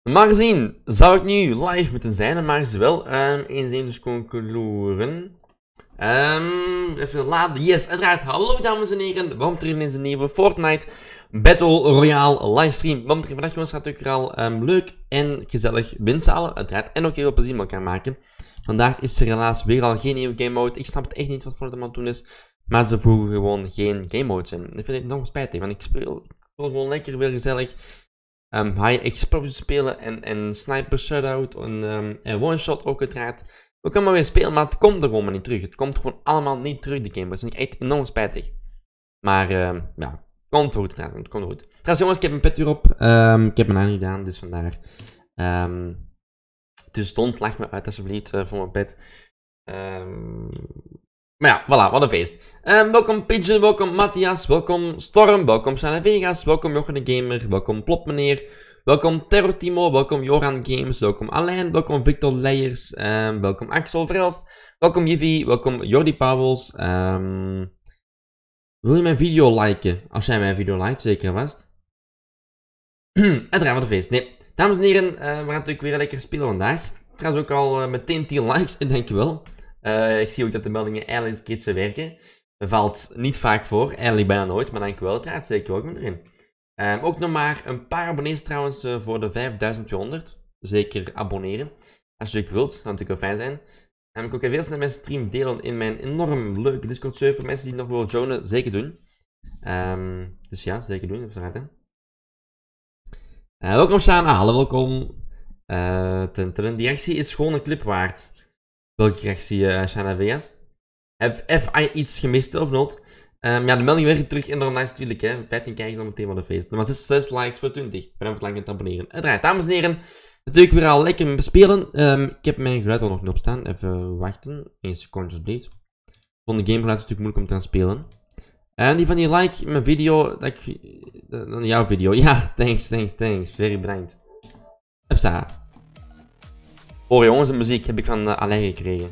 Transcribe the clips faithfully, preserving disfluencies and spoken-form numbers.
Normaal gezien zou ik nu live moeten zijn, maar is wel um, eens even dus concluderen. Um, even laden. Yes, uiteraard. Hallo dames en heren. Welkom terug in deze nieuwe Fortnite Battle Royale livestream. Welkom terug. Vandaag jongens gaat het ook al um, leuk en gezellig winst halen, uiteraard. En ook heel veel plezier met elkaar maken. Vandaag is er helaas weer al geen nieuwe game mode. Ik snap het echt niet wat Fortnite aan het doen is. Maar ze voegen gewoon geen game modes in. Dat vind ik nog spijtig, want ik speel, ik wil gewoon lekker weer gezellig um, high explosive spelen en, en sniper shutout en, um, en one shot ook uiteraard. We kunnen maar weer spelen, maar het komt er gewoon maar niet terug. Het komt gewoon allemaal niet terug, de game. Dat vind ik echt enorm spijtig. Maar uh, ja, komt goed trouwens, het komt goed. Trouwens jongens, ik heb mijn pet weer op. Um, ik heb mijn haar niet gedaan, dus vandaar. Um, dus stond, lach me uit alsjeblieft uh, voor mijn pet. Um, maar ja, voilà, wat een feest. Um, welkom Pigeon, welkom Matthias, welkom Storm, welkom Shana Vegas, welkom Jochen de Gamer, welkom Plopmeneer, welkom Terror Timo, welkom Joran Games, welkom Alain, welkom Victor Leijers, um, welkom Axel Vrelst, welkom Jiffy, welkom Jordi Pauwels. Um, wil je mijn video liken? Als jij mijn video liked, zeker vast. Uiteraard, wat een feest. Nee, dames en heren, uh, we gaan natuurlijk weer lekker spelen vandaag. Trouwens ook al uh, meteen tien likes, dankjewel. Uh, ik zie ook dat de meldingen eigenlijk een keertje werken. Dat valt niet vaak voor, eigenlijk bijna nooit, maar dankjewel. Uiteraard, zeker ook met erin. Um, ook nog maar een paar abonnees trouwens uh, voor de vijfduizend tweehonderd. Zeker abonneren. Als je het wilt, dat zou natuurlijk wel fijn zijn. Um, ik ook even heel snel mijn stream delen in mijn enorm leuke Discord server. Mensen die nog willen joinen, zeker doen. Um, dus ja, zeker doen. Even eruit, hè. Uh, welkom Shana, hallo, welkom. Uh, ten, ten, die reactie is gewoon een clip waard. Welke reactie, uh, Shana Vegas? Heb, heb je iets gemist of not? Um, ja, de melding werkt terug enorm nice natuurlijk, hè. vijftien kijkers al meteen van de feest. Maar zes, zes likes voor twintig. Bedankt voor het liken en het abonneren. Uiteraard, dames en heren. Natuurlijk weer al lekker bespelen. Um, ik heb mijn geluid al nog niet op staan. Even wachten. Eén seconde alsjeblieft. Van de gamegeluid is het natuurlijk moeilijk om te gaan spelen. En die van die like mijn video, dat ik... Dan jouw video. Ja, thanks, thanks, thanks. Very bedankt. Hupsa. Oh jongens, de muziek heb ik van uh, Alain gekregen.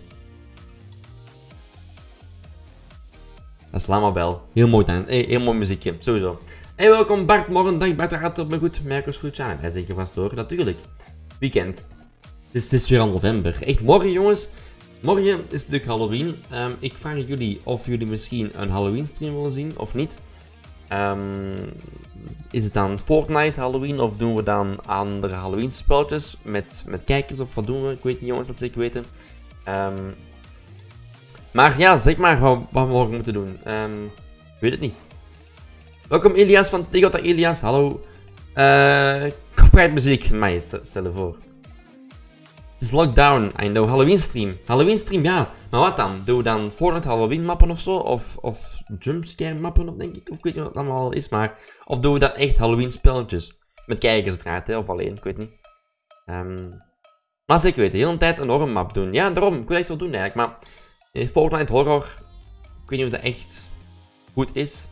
Dat is Lamabel. Heel mooi dan. Hey, heel mooi muziekje, sowieso. Hey, welkom Bart. Morgen dag Bart, gaat het op me goed? Merkers goed zijn. Wij zeker vast hoor, natuurlijk. Weekend. Het is, het is weer al november. Echt, morgen jongens. Morgen is het natuurlijk Halloween. Um, ik vraag jullie of jullie misschien een Halloween stream willen zien of niet. Um, is het dan Fortnite Halloween of doen we dan andere Halloween spelletjes met, met kijkers of wat doen we? Ik weet niet jongens, dat zeker weten. Um, maar ja, zeg maar wat, wat we morgen moeten doen. Um, ik weet het niet. Welkom Elias van Tegota Elias, hallo. Uh, copyright muziek, mij stel je voor. Het is lockdown, I know. Halloween stream. Halloween stream, ja. Maar wat dan? Doen we dan Fortnite Halloween mappen of zo? Of, of jumpscare mappen, of denk ik? Of ik weet niet wat het allemaal is, maar... Of doen we dan echt Halloween spelletjes? Met kijkers uiteraard, hè? Of alleen, ik weet niet. Um... Maar zeker weten, de hele tijd een horror map doen. Ja, daarom. Ik wil echt wel doen eigenlijk, maar... Eh, Fortnite horror... Ik weet niet of dat echt... goed is.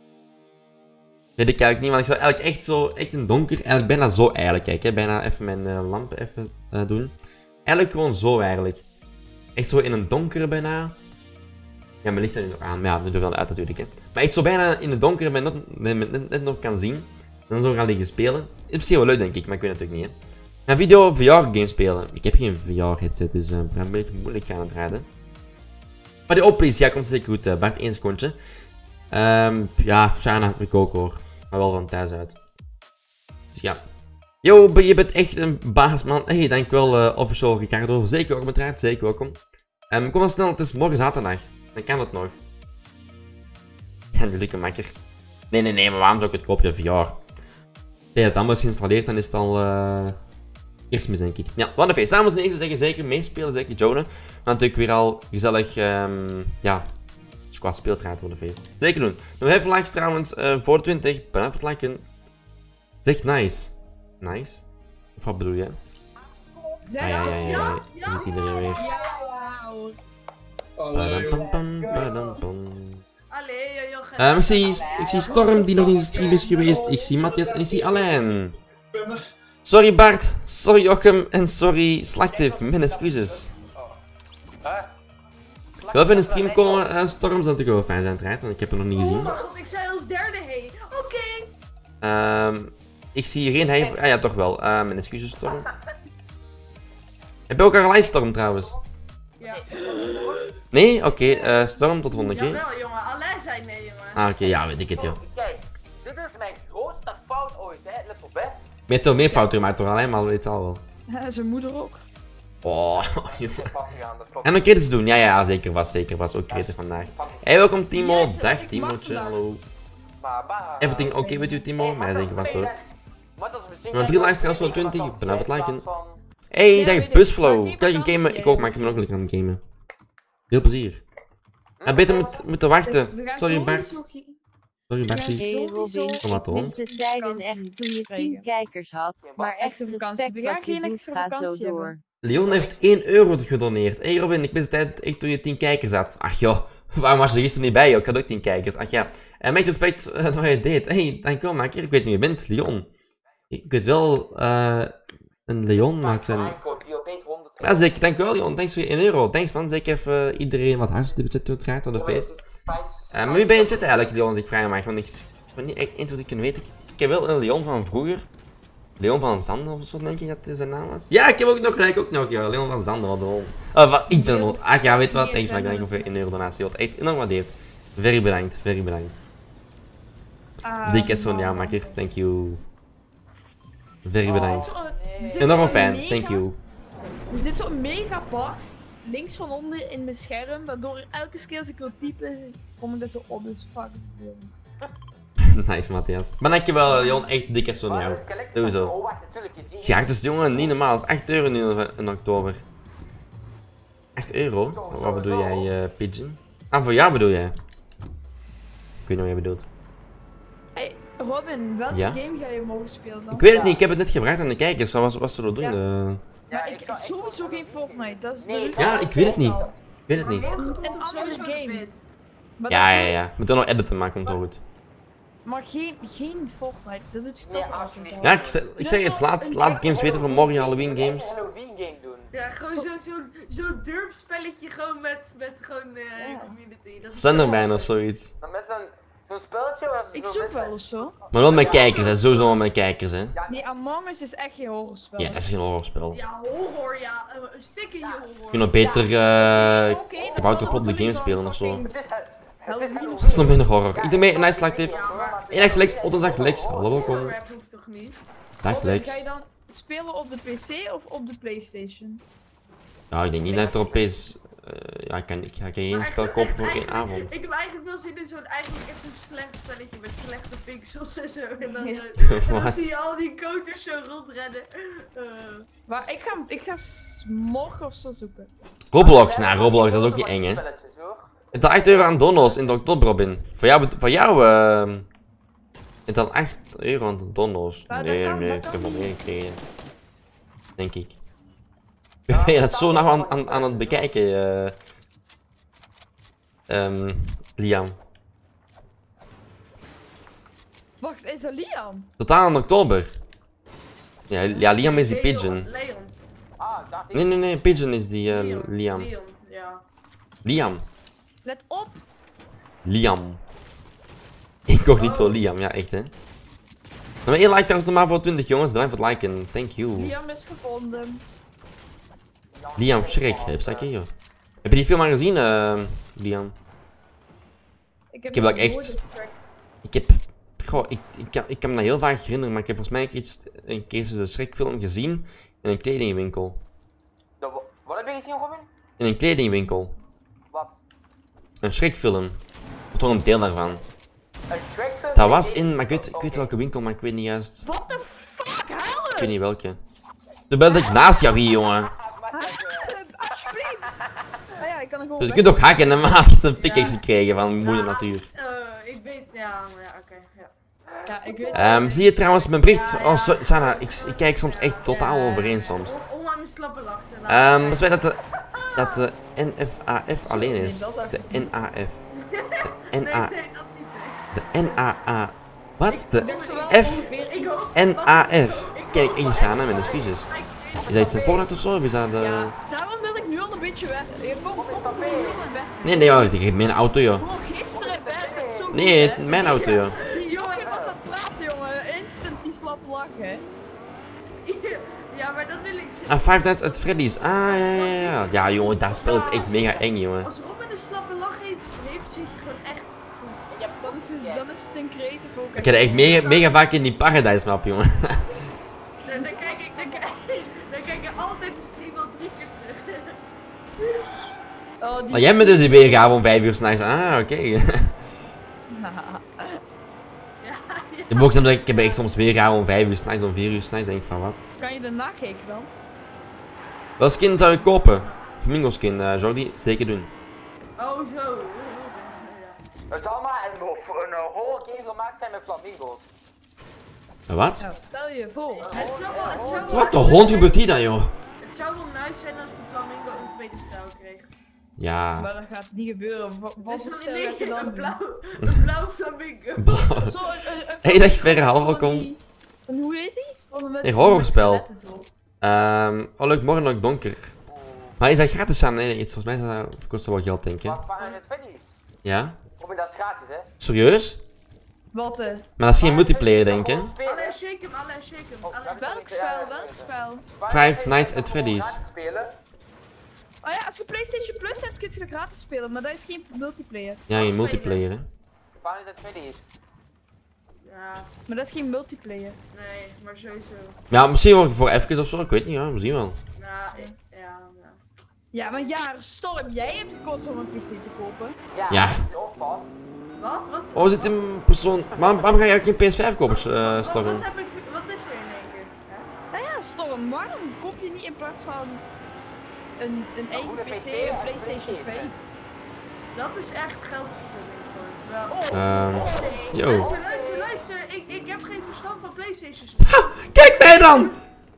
Weet ik eigenlijk niet, want ik zou eigenlijk echt zo... Echt in donker... Eigenlijk bijna zo eigenlijk, kijk, hè. Bijna even mijn uh, lampen even uh, doen. Eigenlijk gewoon zo eigenlijk. Echt zo in een donkere bijna. Ja, mijn licht staat nu nog aan. Maar ja, dat doet wel uit natuurlijk. Hè. Maar echt zo bijna in het donkere ben net, net, net, net nog kan zien. En dan zo gaan liggen spelen. Het is heel leuk denk ik, maar ik weet het natuurlijk niet. Hè. Een video V R-game spelen. Ik heb geen V R-headset, dus uh, het gaat een beetje moeilijk gaan het rijden. Maar die oplease, ja, komt zeker goed. Uh, Bart, één secondje. Um, ja, Shana, ik ook hoor. Maar wel van thuis uit. Dus ja. Yo, je bent echt een baas, man. Hey, dankjewel, uh, official Ricardo. Zeker welkom, uiteraard. Zeker welkom. Um, kom dan snel, het is morgen zaterdag. Dan kan het nog. Ja, nu lukken makker. Nee, nee, nee, maar waarom zou ik het kopen? V R. Als je het allemaal is geïnstalleerd, dan is het al... Uh... Eerst mis, denk ik. Ja, wat een feest. Dames en heren, zeggen zeker meespelen, zeker joinen. Maar natuurlijk weer al gezellig, um, ja... Squad speeltraad voor de feest. Zeker doen. Nog even likes trouwens, uh, voor twintig. Bedankt voor het liken. Zeg nice. Nice? Of wat bedoel je? Ja, ja, ja, ja, ja. Je ziet iedereen weer. Um, ik, zie, ik zie Storm die nog in de stream is geweest. Ik zie Matthias en ik zie Alain. Sorry Bart, sorry Jochem en sorry Slactive. Mijn excuses. Wel even in de stream komen, uh, Storm zou natuurlijk wel fijn zijn, uiteraard, want ik heb hem nog niet gezien. Oh mijn god, ik zei als derde heen. Oké. Okay. Um, Ik zie hier geen hij... Ah ja, toch wel. Uh, mijn excuses, Storm. Heb je ook een livestorm trouwens? Ja. Nee? Oké, okay, uh, Storm, tot de volgende keer. Jawel, jongen. Alain zei nee, jongen. Ah, oké, okay, ja, weet ik het, joh. Kijk, dit is mijn grootste fout ooit, hè. Let op, hè. Je hebt toch meer fouten gemaakt, toch? Alleen maar weet het al wel. Ja, zijn moeder ook. Oh, jongen. En nog credits doen? Ja, ja, zeker was, zeker was. Ook credits vandaag. Hey, welkom Timo. Yes, Dag ik Timootje, mag hallo. Maar, Everything oké okay with you, Timo? Mij zeker vast hoor. Maar Maar drie likes trouwens voor twintig. Bedankt voor het liken. Hey, Ja, dag weet ik. Busflow. Maar Kijk, geen een gamen. Ik ook, maar ik ben ook lekker aan het gamen. Veel plezier. En beter moet, moeten wachten. We gaan Sorry Bart. sowieso ge- Sorry we gaan Bartie. Hey sowieso Robin, Kom maar, Tom. ik mis de tijden echt toen je tien krijgen. kijkers had. Maar echt Extra vakantie. respect We gaan wat je geen doet, extra ga zo vakantie door. hebben. Leon heeft één euro gedoneerd. Hey Robin, ik mis de tijd echt toen je tien kijkers had. Ach joh, waarom was je er gisteren niet bij joh? Ik had ook tien kijkers. Ach ja. En met respect uh, dat je het deed. Hey, dankjewel maker. Ik weet niet wie je bent, Leon. Ik weet wel uh, een Leon, maar ik zijn... Ja zeker, dankjewel Leon. Thanks voor je één euro. Thanks man, zeker even uh, iedereen wat hartstikke chat uiteraard door de feest. Uh, maar wie ben je in chat eigenlijk Leon, als ik vraag mag? Want ik ik ben niet echt eens wat ik kan weten. Ik, ik heb wel een Leon van vroeger. Leon van Zanden of zo denk ik dat zijn naam was. Ja, ik heb ook nog gelijk ook nog, ja. Leon van Zanden, wat de hol. Uh, wat, ik ben wel. Ach ja, weet wat, thanks maar ik denk over één euro donatie. Wat echt enorm waardeerd. Very bedankt, very bedankt. Ah, Dik is zo'n man. ja, makker, thank you. Very Er bedankt. zit zo- er zit Enorm zo'n fan, mega- thank you. Er zit zo'n mega bast links van onder in mijn scherm, waardoor elke keer als ik wil typen, kom ik er zo op, dus fuck. Nice, Matthias. Maar dankjewel, Leon, echt dik is zo'n jou. Sowieso. Ja, dus jongen, niet normaal. Dat is acht euro nu in oktober. acht euro? Wat bedoel jij, uh, Pigeon? Ah, voor jou bedoel jij? Ik weet niet wat jij bedoelt. Hey, Robin, welke Ja? game ga je mogen spelen dan? Ik weet het niet, ik heb het net gevraagd aan de kijkers. Wat was, wat ze er doen? Ja. Uh... Maar ik sowieso geen Fortnite, dat is Nee, dat Ja, is ik weet het niet. al. Ik weet het niet. Een Komt andere toch sowieso de game. vid? Maar, Ja, dat ja, is- ja. We moeten nog editen, maar komt wel goed. maar geen, geen Fortnite, dat is Nee, toch alsjeblieft. Ja, ik zeg, ik zeg het, laat, laat games weten van morgen, Halloween games. Halloween game doen. Ja, gewoon zo'n zo, zo durpspelletje gewoon met, met gewoon eh Ja. community. Dat is Slenderman of zoiets. Dan met zo'n zo'n spelletje waar Ik zo zoek mensen- wel of zo. Maar wel met kijkers, hè. Sowieso wel met kijkers, hè. Nee, Among Us is echt geen horrorspel. Ja, dat is geen horrorspel. Ja, horror, ja. Uh, stik in je horror. Je kunt nog beter uh, Oké, dat is Kabouter wel op de game dan spelen of zo. fucking Het is het. Het is Halloween of Dat is zo. nog minder horror. Ik doe mee, nice actief. Ja, maar Eén dag Lex, Ottersdag Lex. Hallo, welkom. horror rap hoeft toch niet? Dag Robin, Lex. ga je dan spelen op de P C of op de PlayStation? Ja, ik denk niet dat het erop is. Uh, ja, ik kan, ik ga geen Maar spel echt- kopen echt voor één eigenlijk- avond. Ik heb eigenlijk wel zin in zo'n eigenlijk echt een slecht spelletje met slechte pixels en zo. En dan, Ja. eh, en dan Wat? zie je al die koters zo rondrennen. Eh, Maar ik ga, ik ga s- morgen of zo zoeken. Roblox, nou Roblox, dat is ook niet eng, hè. Spelletjes, hoor. Het is acht euro aan donos in de oktober, Robin. Voor jou, voor jou, ehm... het is acht euro aan de donos. Ja, dat Nee, kan- nee, dat ik kan heb al niet. meegekregen. Denk ik. Ben je dat zo nou aan, aan, aan het bekijken, eh... Ehm, Liam. Wacht, is dat Liam? Totaal in oktober. Ja, ja, Liam is die Leon, Pigeon. Leon. Ah, dacht ik. Nee, nee, nee, Pigeon is die, eh, Leon. Liam. Leon, ja. Liam. Let op! Liam. Incognito Oh. Liam, ja echt hè. Maar één like trouwens nog maar voor twintig jongens, bedankt voor het liken, thank you. Liam is gevonden. Liam Schrik, heb je joh. Heb je die film al gezien, eh, Liam? Ik heb, Ik heb nog dat echt- nooit een track. Ik heb, goh, ik, ik, kan, ik kan me dat heel vaak herinneren, maar ik heb volgens mij een keer, iets, een keer eens een Schrik-film gezien in een kledingwinkel. De- Wat heb je gezien, Robin? In een kledingwinkel. Wat? Een Schrik-film. Toch een deel daarvan. Een Shrek-film? Dat was in, maar ik weet, ik weet welke winkel, maar ik weet niet juist. What the fuck, haal Ik weet het! niet welke. De bel dat ik naast jou hier, jongen. Alsjeblieft! Ah ja, ik kan er gewoon Dus je weg. kunt toch hakken en maat het een pickaxe Ja. gekregen van moeder Ja, natuur. eh, ik weet, ja, maar ja, oké, ja. Ja, ik weet Ehm, zie je trouwens mijn bericht? Ja, ja. Oh, so- Sana, ik, ik kijk soms echt Ja, totaal ja, overeen ja. soms. On- Onlangs mijn slappe lach. Ehm, volgens mij dat de, dat de N F A F alleen nee, is. dat heb De ik niet. N A F. De Nee, N A... nee, dat niet. nee. De N A A... Wat? De Ik wel F ongeveer Ik iets- hoop- N A F. Ik Kijk, hoop- Engels Sana, mijn excuses. Is dat iets in Fortnite of zo? Of is dat... eh, Ja, daarom wil ik nu al een beetje weg. Je komt op een miljoen weg. Nee, nee, joh, ik heb mijn auto, joh. Gewoon gisteren werd het zo goed, Nee, hè? mijn auto, joh. Die jongen was aan het praten, jongen. Instant die slappe lach. lachen. Ja, maar dat wil ik zeggen. Ah, Five Nights at Freddy's. Ah, ja, ja, ja. Ja, jongen, dat spel is echt mega eng, jongen. Als Robin een slappe lach heeft, heeft zit je gewoon echt goed. Ja, Dan is het, dan is het een creative ook. Ik heb echt mega, mega vaak in die Paradise map, jongen. Dan, dan kijk ik, dan kijk, dan kijk ik altijd de stream al drie keer terug. Oh, die... Oh, jij bent dus die weergave om vijf uur s'nachts. Ah, oké. Ja, ja. Ik heb ook soms, ik heb echt soms weergave om vijf uur s'nachts, om vier uur s'nachts. Denk ik van wat? Kan je erna kijken dan? Welke skin zou je kopen? Flamingo skin, uh, Jordi, zeker doen. Oh, zo. Ja. Het zal maar een, een, een whole game gemaakt zijn met flamingo's. Uh, wat? Nou, stel je voor. Het zou wel, het zou wel, Wat de hond gebeurt hier dan, joh? Het zou wel nice zijn als de flamingo een tweede stijl kreeg. Ja. Maar dat gaat niet gebeuren. Wat, wat Dus voor dan stel in je één keer dan een doen? blauw, een blauw flamingo. Blauw. Zo, een, een, een- Hey, dag verre, hallo, van welkom. die- van hoe heet die? Van de met- Hey, horrorspel. met skeletten zo. Ehm, oh leuk, morgen nog donker. Maar is dat gratis aan? Nee, iets volgens mij is dat, kost dat wel geld, denk ik. Wat van het Freddy's? Ja? Robin, dat is gratis, hè? Serieus? Wat eh? Maar dat is geen multiplayer, denk ik. Spelen. Alleen shake hem, alleen shake hem. Oh, Alleen- dat is Welk niet, ja, spel? ja, Welk ja. spel? Five Nights at Freddy's. Gratis spelen. Oh ja, als je PlayStation Plus hebt, kun je dat gratis spelen, maar dat is geen multiplayer. Ja, geen multiplayer, hè. Waar is het Freddy's? Ja, Maar dat is geen multiplayer. nee, maar sowieso. Ja, misschien wel voor even of zo, ik weet niet, ja, we zien wel. Nou, ik, ja, ja. Ja, maar ja, Storm, jij hebt gekozen om een P C te kopen. Ja. Ja. dat is ook van. Wat? Wat? Oh, zit een persoon. Waarom, waarom ga je eigenlijk geen P S vijf kopen, Wat- uh, wat, Storm? wat heb ik, wat is er in één keer? Hè? Nou ja, Storm, waarom koop je niet in plaats van een, een eigen goede P P C C, en een een PlayStation PlayStation. twee? Dat is echt geldverspilling gewoon. Terwijl... Ehm, yo. Luister, luister, luister. Ik, ik heb geen verstand van PlayStations. Kijk mij dan!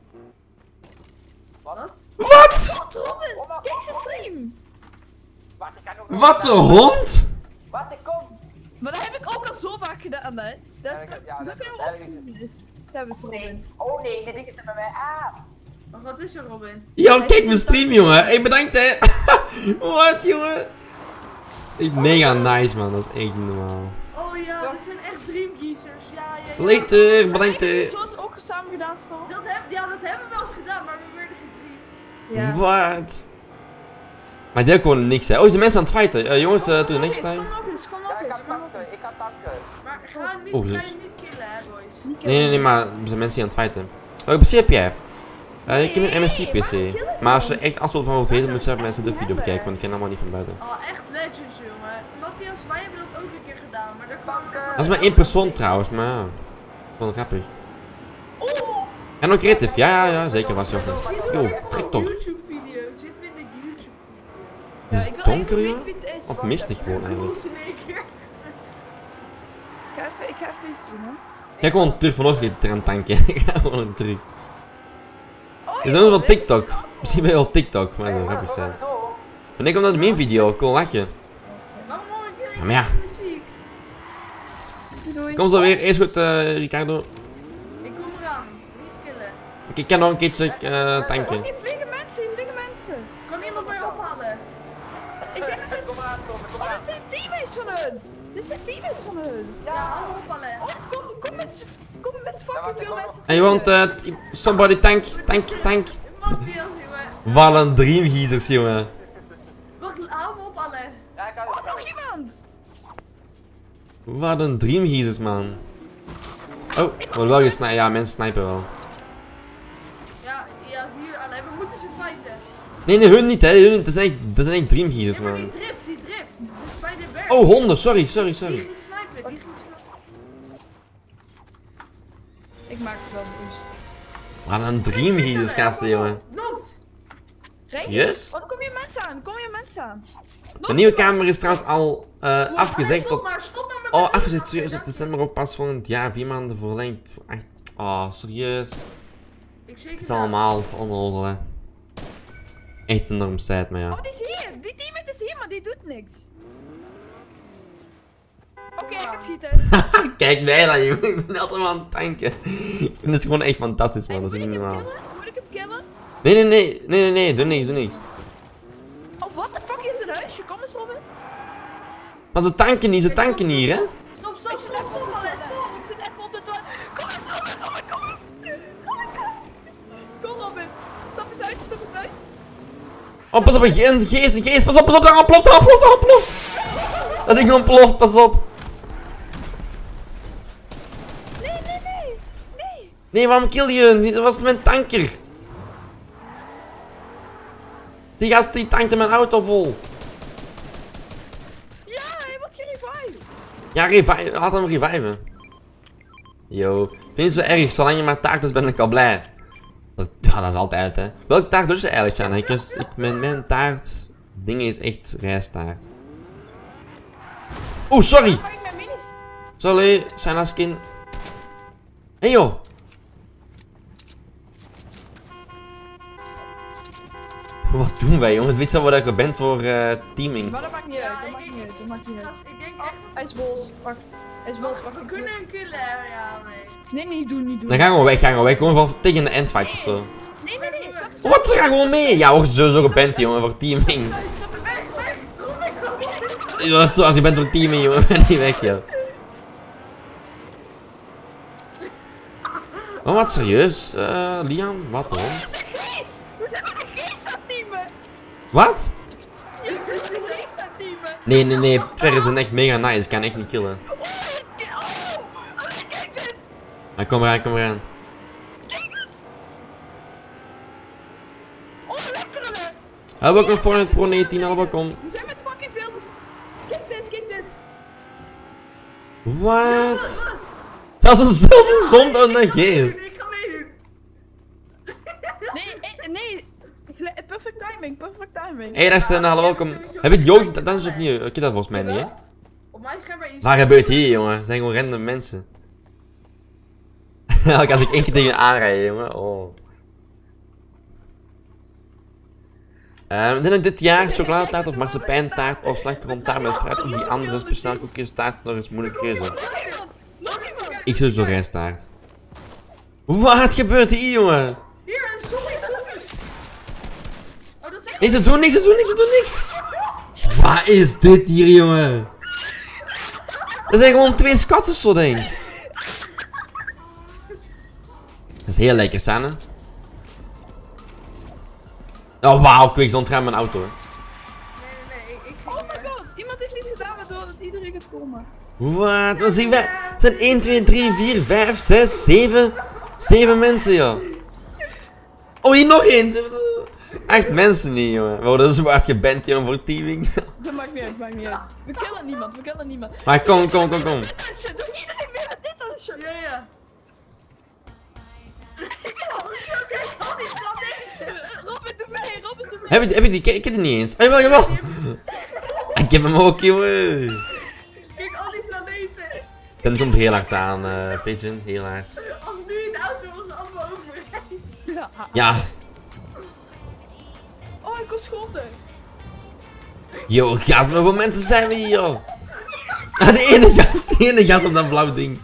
Wat? Wat? Wat, Robin? Kijk zijn stream! Wacht, ik kan ook Wat de hond? Wat, ik kom. Maar dat heb ik ook al zo vaak gedaan, hè? Dat Ja, is dat- ja, dat dat- kunnen dat we is- opnemen, dus. Servus, Robin. Oh nee, dit ding is er bij mij. Ah! Of wat is er, Robin? Yo, kijk mijn stream, jongen. Hey, bedankt, hè. Wat, jongen? Echt mega nice, man. Dat is echt niet normaal. Oh ja, dat zijn echt dreamgeezers. Ja, ja, ja. Later, bedankt, Hebben we hè. het zoals ook samen gedaan, Storm? Dat heb, ja, dat hebben we wel eens gedaan, maar we werden gegriefd. Ja. Wat? Maar die hebben gewoon niks, hè. Oh, zijn mensen aan het fighten. Eh, jongens, uh, to the Kom next nog eens, time. Kom nog eens, kom Ja, nog ik eens, kan kom nog tanken, eens. ik kan tanken. Maar ga, niet, Oh, ga zus. je niet killen, hè, boys. Niet Nee, nee, nee, maar er zijn mensen die aan het fighten. Welke P C heb jij? Eh, ik heb een M S I P C. Maar als je echt antwoord van wilt weten, moet je even mensen de video bekijken, want ik ken allemaal niet van buiten. Oh, echt legends, jongen. Matthias, wij hebben dat ook een keer gedaan, maar daar kwamen we Dat is maar één persoon trouwens, maar ja. Wel grappig. En ook creative, ja, ja, ja, zeker was Jochen. Yo, trek toch. YouTube-video. Zitten we in de YouTube-video? Het is ik wil donker, even joh? weten wie het is. Of Wacht mistig even. gewoon eigenlijk. Koels in één keer. Ik ga even, ik ga even iets doen, hè. Kijk gewoon terug vanochtend eraan tanken. Ik ga gewoon terug. Oh, Je doet wel TikTok. Misschien ben je wel TikTok, maar dat zou Hey, grappig maar zijn. kom maar door. En ik kom naar de main video, ik kon lachen. Waarom hoor ik Ja, jullie maar ja. muziek? Doei. Kom zo weer, eerst goed, eh, Ricardo. Ik kom eraan. Niet killen. Ik ik kan nog een keertje eh, tanken. Oh, hier vliegen mensen, hier vliegen mensen. Kan iemand mij ophalen? Ik denk dat dit... Kom maar, kom maar, kom Oh, maar. dit zijn teammates van hun. Dit zijn teammates van hun. Ja, allemaal ophalen. Oh, kom, kom met, z'n- kom met fucking veel mensen. En je want, eh, somebody tank, tank, tank. Matthias, jongen. Wat een dreamgeezers, jongen. Wacht, hou me ophalen. Ja, ik kan Oh, nog iemand. Wat een dreamgeezers, man. Oh, wordt wel gesniped. Ja, mensen snipen wel. Ja, ja, hier alleen. We moeten ze fighten. Nee, nee, hun niet, hè. Hun, dat zijn echt, dat zijn echt dreamgeezers, Ja, maar die man. drift, die drift. Dus bij de berg. Oh, honden, sorry, sorry, Die sorry. ging snipen, die ging snipen. Ik maak het wel boost. Wat een dreamgeezers, gasten, jongen. Nood! Serieus? Oh, er komen hier mensen aan, er komen hier mensen aan. De nieuwe kamer is trouwens al eh, Wow, afgezegd stop tot... maar, stop maar met Oh, mijn afgezet neus. serieus tot december of pas volgend jaar. Vier maanden verlengd. Voor echt... Oh, serieus. Ik zeker Het is wel. allemaal onnozel, hè. Echt enorm sad, maar ja. Oh, die is hier. Die teammate is hier, maar die doet niks. Oké, ik ga schieten. Kijk mij dan, jongen. Ik ben altijd maar aan het tanken. Ik vind het gewoon echt fantastisch, man. Hey, Dat is moet niet ik hem normaal. killen? Moet ik hem killen? Nee, nee, nee. Nee, nee, nee. Doe niks, doe niks. Oh, wat de fuck is een huisje? Kom eens, Robin. Maar ze tanken niet, ze tanken hier, hè. Stop, stop, stop, stop, Alès, stop. Ik zit even op de toilet. Kom eens, Robin, Robin, kom eens. Oh, pas op, een ge- een geest, een geest. Pas op, pas op, daar ontploft, daar ontploft, daar ontploft. Dat ding ontploft, pas op. Nee, nee, nee. Nee. Nee, waarom kill je? Dat was mijn tanker. Die gast die tankte mijn auto vol. Ja, hij wordt gerevived. Ja, revive, laat hem reviven. Yo, vind je zo erg, zolang je maar taart dus ben ik al blij. Dat, ja, dat is altijd, hè. Welke taart doe je eigenlijk, Shanna? Ik, was- ik, mijn, mijn taart... Ding is echt rijstaart. Oeh, sorry! Pak ik mijn minis. Sorry, Shanna's skin. Hey joh! Wat doen wij, jongen? Weet je wel wat je bent voor eh, teaming? Maar dat maakt niet uit, Ja, dat ik- maakt niet uit, dat maakt niet uit. Gast, ik denk echt... Hij is bols, wacht. Hij is bols, wacht. We ik kunnen doe- hem killen, hè, ja, nee. Nee, niet doen, niet doen. Dan gaan we gewoon weg, gaan we weg. Gewoon van tegen de endfight of zo. Nee, nee, nee, stop, stop. Wat? Ze gaan gewoon mee! Ja, wordt sowieso geband, jongen, voor teaming. Stop, stop, stop. Ja, zoals je bent voor teaming, jongen, ben niet weg, joh. Oh, wat serieus? Eh, Liam, wat hoor? Geest! We zijn met een geest aan het teamen! Wat? Ja, we zijn een geest aan het teamen! Nee, nee, nee, Fer is een echt mega nice, ik kan echt niet killen. Oh, ik- oh, oh, kijk dit! Ah, kom eraan, kom eraan. Oh, lekkere! Hallo, welkom voor het Pro negentien, hallo, welkom. We zijn met fucking veel. dus- Kijk dit, kijk dit! Wat? Zelfs een, zelfs een zonder een geest. Ik ga mee. Nee, eh, nee! Gle- Perfect timing, perfect timing. Hé, daar staan, hallo, welkom. Heb je het jood? Dat is of niet? Ik heb dat volgens mij niet, hè? Op mijn scherm bij iets. Wat gebeurt hier, jongen? Het zijn gewoon random mensen. Als ik één keer tegen je aanrijd, jongen. Oh. Ehm, dit, dit jaar chocoladetaart of marsepeintaart of slagroomtaart met fruit of die andere speciale koekjestaart nog eens moeilijk keuze. Nog iemand! Nog iemand! Ik zou zo rijstaart. Wat gebeurt hier, jongen? Hier, een zombie, zombies. Oh, dat is echt... Nee, ze doen niks, ze doen niks, ze doen niks. Wat is dit hier, jongen? Dat zijn gewoon twee skatten zo, denk ik. Dat is heel lekker, Sanne. Oh, wauw, quick, zo'n tram mijn auto. Hè. Nee, nee, nee, ik, ik ging... Oh my god! Iemand heeft iets gedaan waardoor het iedereen gaat komen. Wat? Wat zien wij? Het zijn één, twee, drie, vier, vijf, zes, zeven. zeven mensen, joh. Oh, hier nog één. Echt mensen niet, jongen. We worden zo hard geband, jongen, voor teaming. Dat maakt niet uit, maakt niet uit. We killen niemand, we killen niemand. Maar kom, kom, kom, kom. Dit als shit, doe iedereen mee met dit als shit. Ja, ja. Robin, doe mee, Robin, doe mee. Heb je, heb je die? Ik heb die niet eens. Oh, jawel, jawel. Ik heb hem ook, jongen. Kijk, al die planeten. Dan komt er heel hard aan, eh Pigeon. Heel hard. Als nu in de auto was allemaal overrijden. Ja. Ja. Oh, ik was schoten. Yo, gast, maar hoeveel mensen zijn we hier, joh? Ah, de ene gast, de ene gast op dat blauw ding.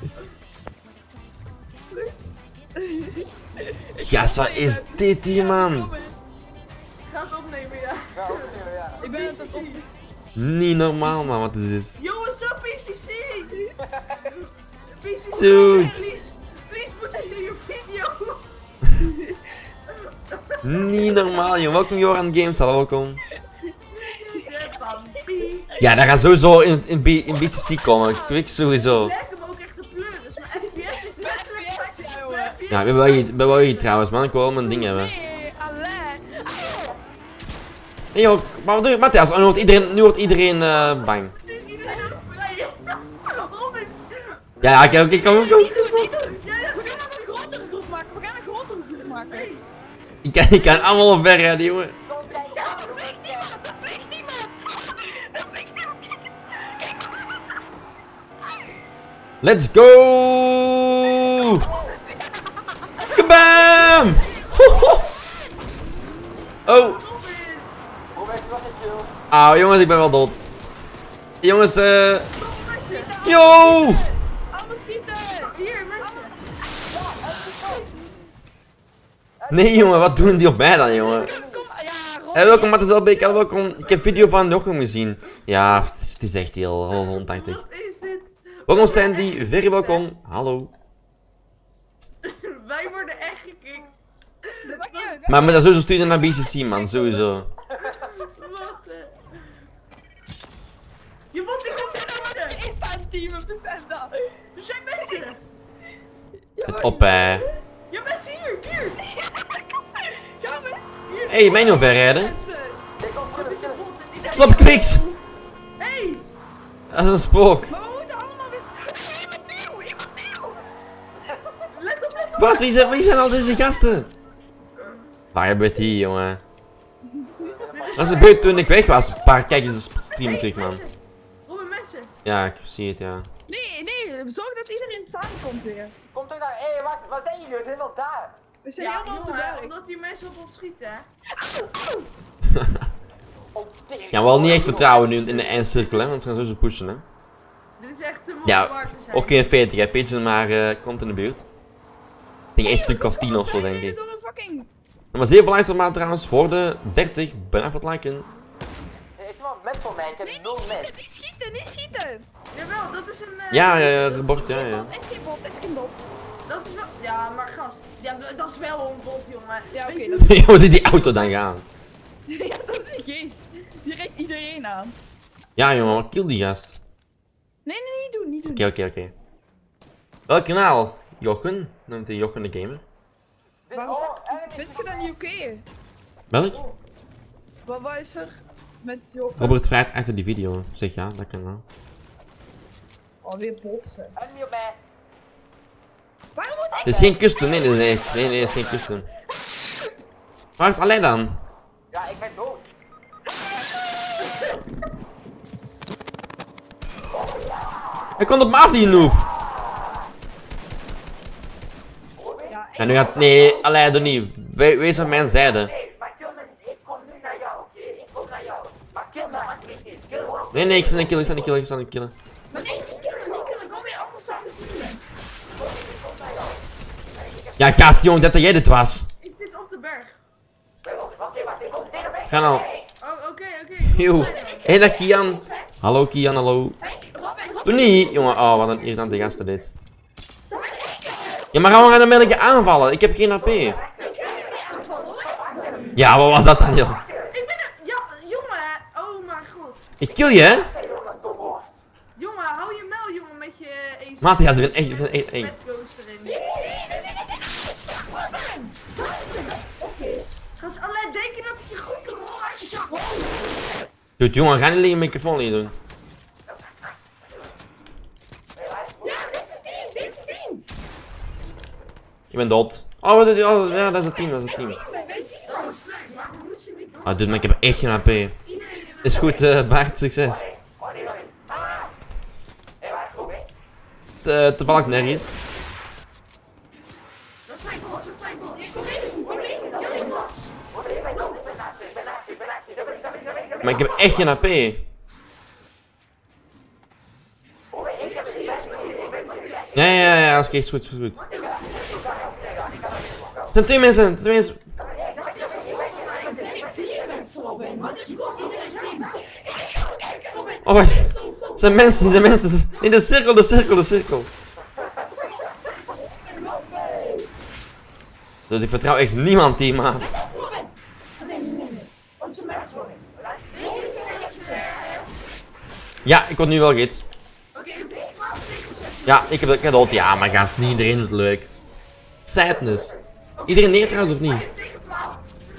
Gast, wat is dit hier, man? Robin, Ga het opnemen, ja. ik ben het aan het op. Niet normaal, man, wat is dit? Jongens, zo P C C! P C C, Dude. please, please put this in your video. Niet normaal, joh. Welkom, Joran Games, hallo, welkom. Ja, papi. Ja, dat gaat sowieso in, in, B- in B C C komen, ik weet sowieso. Ik lijk hem ook echt te pleuren, dus mijn F P S is letterlijk F P S, ja, jongen. mijn F P S. Ja, we hebben wel hier- we hebben wel hier trouwens, man. Ik wil wel mijn ding hebben. Nee, alleen. Hey, joh, maar wat doe je? Matthias, nu wordt iedereen, nu wordt iedereen eh, bang. Iedereen ook vrij. Robin. Ja, ja, oké, oké, kom, kom, kom. Niet doen, niet doen. We gaan een grotere groep maken, we gaan een grotere groep maken. Ik kan, ik kan allemaal op wegrijden, jongen. Ja, er vliegt niemand, er vliegt niemand. Er vliegt niemand. Let's go! Kabam! Oh! Auw, jongens, ik ben wel dood. Jongens, eh. Yo! Allemaal schieten. Hier, mensen. Nee, jongen, wat doen die op mij dan, jongen? Kom, ja, Robin. Hey, welkom, Matthias Welbeek, hallo, welkom. Ik heb video van Jochem gezien. Ja, het is, het is echt heel honderdtachtig. Wat is dit? Welkom Sandy, very welkom. Hallo. Wij worden echt gekikt. Dat maakt niet uit. Maar we moeten dat sowieso sturen naar B C C, man, sowieso. Op, eh. Ja, mensen hier, hier. Ja, maar... Hé, hey, mij nog verrijden. Mensen. Wat is je bot? Die- Slap kwiks! Hey! Dat is een spook. Maar we moeten allemaal weer... Iemand nieuw, iemand nieuw. Let op, let op. Wat? Wie zijn, wie zijn al deze gasten? Waar gebeurt hier, jongen? Dat is gebeurd toen ik weg was. Een paar kijkers op stream kreeg, man. messen. Robin, messen. Ja, ik zie het, ja. Nee, nee, zorg dat iedereen samenkomt weer. Kom toch naar, hé, wacht, wat zijn jullie? We zijn wel daar. We zijn Ja, helemaal op de jongen, werk. omdat die mensen op ons schieten, hè. Oh, tering. Ik kan wel niet echt vertrouwen nu in de eindcirkel, hè, want ze gaan sowieso pushen, hè. Dit is echt te mooi Ja, waar ze zijn. ook geen veertig, hè. Pigeon maar eh, komt in de buurt. Ik denk één stuk of tien of zo, denk ik. Door een fucking... Maar zeven likes maar trouwens voor de dertig. Bedankt voor het liken. Hey, ik heb wel een mes voor mij, ik heb Nee, niet nul mes. schieten, niet schieten, niet schieten. Jawel, dat is een... eh, Ja, ja, ja, dat is- rapport, ja, ja. Het is geen bot, het is geen bot. Dat is wel... Ja, maar gast. Ja, d- dat is wel een bot, jongen. Ja, oké, Weet je dat is... Hoe ziet die auto dan gaan? Ja, dat is een geest. Die rijdt iedereen aan. Ja, jongen, wat kill die gast. Nee, nee, niet doen, niet doen. Oké, oké, oké. Welk kanaal? Jochen? Noemt hij Jochen de Gamer? Dit, Waarom oh, enemy. vind je dat niet oké? Welk? Wat wat is er met Jochen? Robert vraagt achter die video. Zeg ja, dat kan wel. Alweer botsen. Enemy op mij. Waarom moet ik... Dit is geen custom, nee, dit is echt. Nee, nee, dit is geen custom. Waar is alleen dan? Ja, ik ben dood. Hij komt op me af, die noob. Ja, En nu gaat. Nee, alleen doe niet. We- Wees aan mijn zijde. Nee, maar kill me niet. Ik kom nu naar jou. Ik kom naar jou. Maar kill me alsjeblieft niet. Kill me. Nee, nee, ik sta niet killen, ik sta niet killen, ik sta niet killen. maar nee, niet killen, niet killen. Kom weer anders samen zien. Ja, gast, jongen, dat jij dit was. Ik zit op de berg. Wacht, wacht, wacht. Ik kom tegen mij. Ga nou. Oh, oké, oké. Yo. Hé, daar Kian. Hallo, Kian, hallo. Doe niet, jongen. Oh, wat een irritante gasten dit. Ja, maar gaan we gaan hem melken aanvallen? Ik heb geen H P. Ja, wat was dat dan, joh? Ik ben er... Ja, jongen. Oh mijn god. Ik kill je, hè? Jongen, hou je mel, jongen, met je... E C. Matthias, ik ben echt, ik ben echt eng. Met ghost erin. Gast, alleen denken dat ik je goed kan horen als je zegt... Dude, jongen, ga niet liggen met microfoon hier doen. Ja, dit is het team, dit is het team. Ik ben dood. Oh, dit, oh, ja, dat is het team, dat is het team. Ah, dude, maar ik heb echt geen H P. Is goed, uh, Bart, succes. Te, toevallig nergens. Dat zijn bots, dat zijn bots. Maar ik heb echt geen H P. Ja, ja, ja, oké, is goed, is goed. Er zijn twee mensen, twee mensen. Oh, wacht. Het zijn mensen, het zijn mensen. In de cirkel, de cirkel, de cirkel. Dus ik vertrouw echt niemand, die maat. Ja, ik word nu wel git. Oké, het is twaalf tegen zes. Ja, ik heb het geduld. Ja, maar gast, niet iedereen doet het leuk. Sadness. Iedereen neer trouwens of niet? vijf tegen twaalf.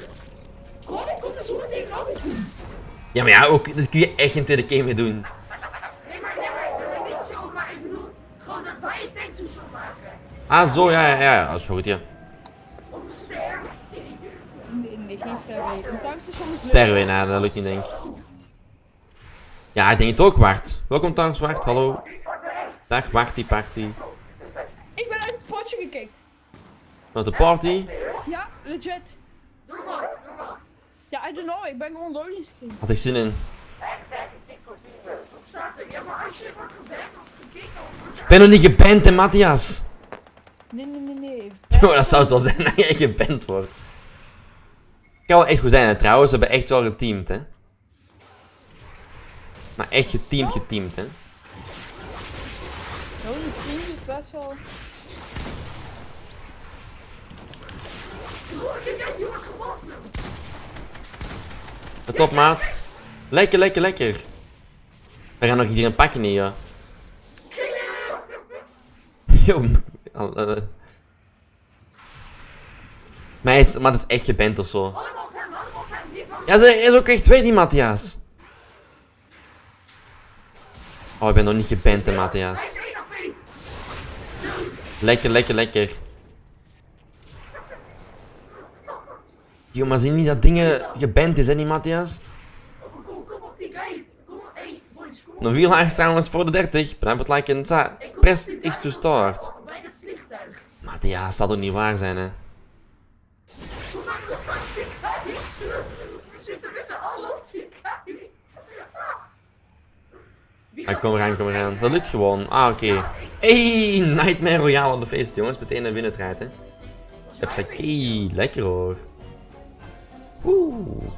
Ja, maar ja, ook, dat kun je echt geen tweede keer mee doen. Nee, maar, nee, maar, nee, maar niet zo, maar ik bedoel, gewoon dat wij een tanktoestel maken. Ah, zo, ja, ja, ja, dat is goed, ja. Of een ster. Nee, nee, geen sterren. Een tankstation is Sterren, nou, dat lukt niet, denk ik. Ja, ik denk het ook, Wart. Welkom thuis, Wart, hallo. Dag, Warty Party. Ik ben uit het potje gekikt. Met de party. Ja, legit. Doe wat, doe wat. Ja, I don't know, ik ben gewoon doodgeschiet. Had ik zin in. Wat staat er? Ja, maar als je wordt geband of gekikt, dan word je... Ik ben nog niet geband, hè, Matthias. Nee, nee, nee, nee. Oh, dat zou het wel zijn dat je echt geband wordt. Kan wel echt goed zijn, hè, trouwens. We hebben echt wel geteamd, hè. Maar echt geteamd, geteamd, hè. Nou, die stream is best wel... Je weet, je wordt gewonnen. Top, maat. Lekker, lekker, lekker. We gaan nog iedereen pakken hier, ja. Yo, uh, Maar, hij is, maar dat is echt geband of zo. Allemaal op hem, allemaal op hem. Die was... Ja, ze is ook echt twee die Matthias. Oh, ik ben nog niet geband, hè, Matthias. Hij is één op één. Lekker, lekker, lekker. Yo, maar zie niet dat dingen geband is, hè, niet Matthias? Kom, kom, kom op die guy. Kom op, hey, boys, kom op. Nog veel aangestaan voor de dertig. Bedankt voor het liken. Sa, press X to start. Bij het vliegtuig. Matthias, dat zal toch niet waar zijn, hè? Kom maar, kom maar, die guy. We zitten met z'n allen op die guy. Wie Ah, gaat- kom eraan, kom eraan. Dat lukt gewoon. Ah, oké. Hey, Nightmare Royale aan de feest, jongens. Meteen een winnentrijd, hè. Hupsakee, lekker hoor. Oeh.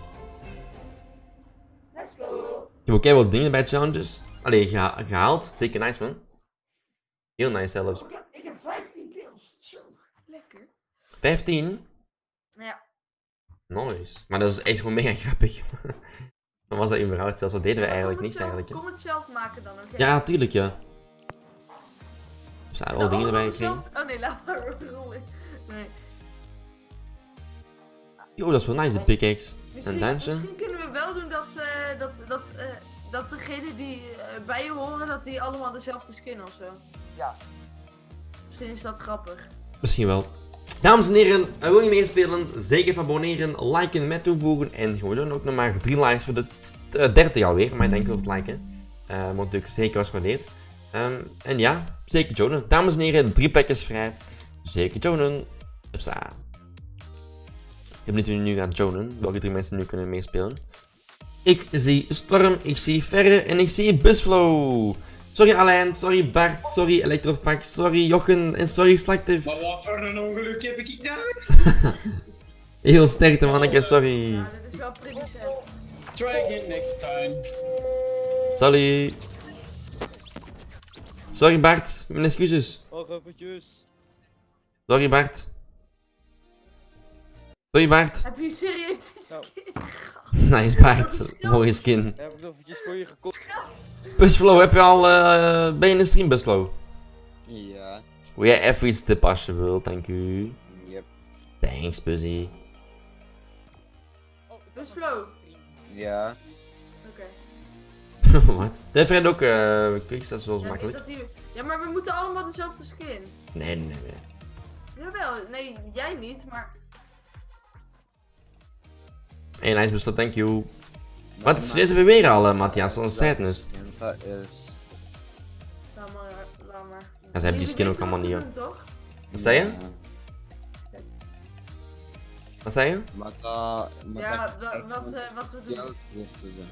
Let's go. Ik heb ook heel wat dingen bij challenges. Allee, geha gehaald. Dikke nice, man. Heel nice zelfs. Ik heb, ik heb vijftien kills. Zo, lekker. vijftien? Ja. Nice. Maar dat is echt gewoon mega grappig. Dan was dat überhaupt zelfs. Wat deden we eigenlijk? Kom het Niks zelf- eigenlijk, hè. Kom het zelf maken dan, oké? Ja, tuurlijk, ja. Er staan wel dingen erbij gekregen. gekregen. Oh nee, laat maar rollen. Nee. Yo, dat is wel nice, de pickaxe. Misschien, Een dansje. misschien kunnen we wel doen dat, uh, dat, dat, uh, dat degenen die uh, bij je horen, dat die allemaal dezelfde skin of zo. Ja. Misschien is dat grappig. Misschien wel. Dames en heren, uh, wil je meespelen? Zeker even abonneren, liken met toevoegen. En gewoon dan ook nog maar drie likes voor de uh, dertig alweer. Maar ik denk wel het liken. Uh, wordt natuurlijk zeker was gewaardeerd. Um, en ja, zeker joinen. Dames en heren, drie plekjes vrij. Zeker joinen. Hupsa. Ik heb niet wie nu gaat joinen. Welke drie mensen nu kunnen meespelen. Ik zie Storm, ik zie Ferre en ik zie Busflow. Sorry Alain, sorry Bart, sorry Electrofax, sorry Jochen en sorry Slactive. Maar wat voor een ongeluk heb ik nou? Heel sterkte manneke, sorry. Ja, dit is wel pretty set. Try again next time. Sorry. Sorry Bart, mijn excuses. Wacht eventjes. Sorry Bart. Sorry Bart. Heb je serieus die Nou. skin? Nice Bart, mooie skin. Heb ik nog eventjes voor je gekocht? Busflow, heb je al, uh, ben je in de stream Busflow? Ja. Wil jij even iets tippen als je wilt, dank u. Yep. Thanks Busy. Dus flow. Ja. Oké. Wat? De Fred ook, uh, quick, dat is wel zo Ja, niet makkelijk. dat die- ja, maar we moeten allemaal dezelfde skin. Nee, nee, nee. Jawel, nee, jij niet, maar... Hey, nice Busflow, thank you. Wat zitten we weer al, uh, Matthias? Wat een sadness. Dat is... Laat maar, laat maar. Ja, ze hebben die skin ook allemaal niet, niet, toch? Wat zei je? Ja. Wat zei je? Maar dat... maar Ja, dat wa- echt wat, een eh, wat we doen. geld wordt te zijn.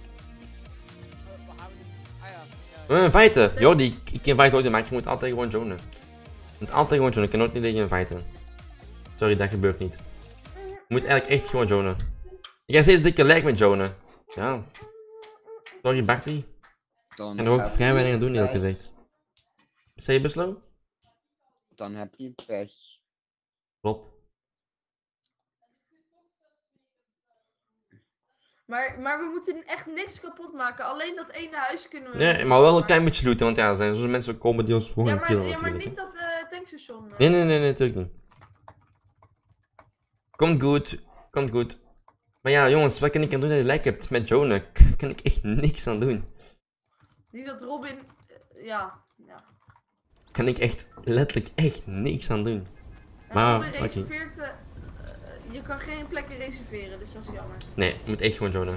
Uh, fighten! Yo, die, ik kan fighten ooit, maar ik moet altijd gewoon joinen. Ik moet altijd gewoon joinen, ik kan nooit niet tegen je fighten. Sorry, dat gebeurt niet. Je moet eigenlijk echt gewoon joinen. Ik ga steeds dikke lijk met joinen. Ja. Sorry, Bartie. Dan Ik kan er ook heb vrij je weinig aan doen, eerlijk pech. gezegd. Zei je Buslow? Dan heb je pech. Klopt. Maar, maar we moeten echt niks kapot maken. Alleen dat ene huis kunnen we... Nee, maar wel een klein beetje looten, want ja, er zijn zo'n mensen komen die ons gewoon Ja, gaan maar, killen ja, maar natuurlijk. niet dat uh, tankstation. eh. Nee, nee, nee, nee, natuurlijk niet. Komt goed, komt goed. Maar ja, jongens, wat kan ik aan doen dat je lijk hebt met Jonah? K- kan ik echt niks aan doen. Niet dat Robin... eh, ja, ja. Kan ik echt, letterlijk echt niks aan doen. En Maar, Robin oké. reserveert... eh, eh, je kan geen plekken reserveren, dus dat is jammer. Nee, je moet echt gewoon Jonah.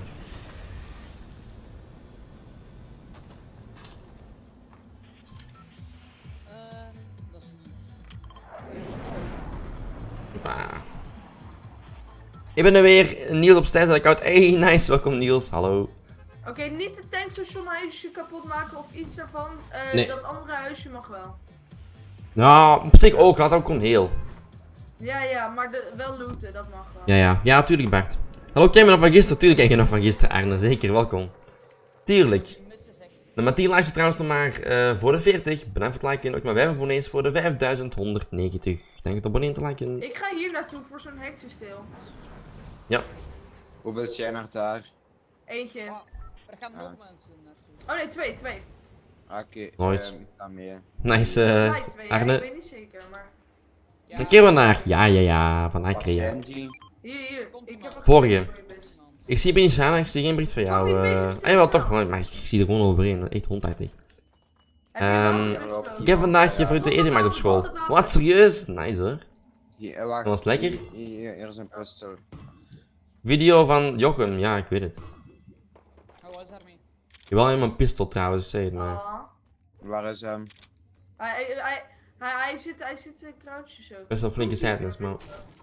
Hoppa. Ik ben er weer, Niels op Stijs account. Hey, nice, welkom Niels, hallo. Oké, niet het tankstation huisje kapot maken of iets daarvan. Eh, Nee. Dat andere huisje mag wel. Nou, op zich ook, laat ook gewoon heel. Ja, ja, maar de, wel looten, dat mag wel. Ja, ja, ja, tuurlijk Bart. Hallo, ken je me nog van gisteren? Tuurlijk ken je nog van gisteren, Arne, zeker, welkom. Tuurlijk. De Matthias luistert trouwens nog maar uh, voor de veertig. Bedankt voor het liken. Ook maar vijf abonnees voor de vijfduizend honderdnegentig. Dank het abonneren te liken. Ik ga hier naartoe voor zo'n heksensteel. Ja. Hoe wil jij naar daar? Eentje. Er gaan nog Ah. mensen naartoe. Oh nee, twee, twee. Oké, Nooit. ehm, ik ga mee. Nice, Volgens uh, mij twee, ja, ik Arne. weet niet zeker, maar... Een keer vandaag. Ja, ja, ja. Vandaag Wat kreeg je. zijn die? Hier, hier. Ik heb een Vorige. voor je, Bus. Ik zie bij Shana, ik zie geen bericht van jou. Wat die eh. bezig is, Ah, jawel, is toch. nou. Maar ik zie er gewoon overheen. Echt honderddertig. Heb je Ehm, wel een busloop? Ik heb vandaag je fruit eten gemaakt op school. Wat, serieus? Nice hoor. Hier, wacht. Dat was lekker. Hier, hier, hier is een pistool. Video van Jochem, ja, ik weet het. Hoe was daarmee? Je wel helemaal een pistool trouwens, zei het maar. Ah. Waar is hem? Hij, hij, hij, hij, hij zit, hij zit in crouches ook. Best wel flinke sadness, maar.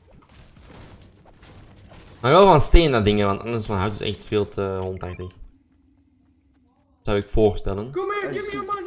Maar wel van steen dat dingen, want anders van hout is echt veel te honderddertig. Zou ik voorstellen. Kom hier, give me your money.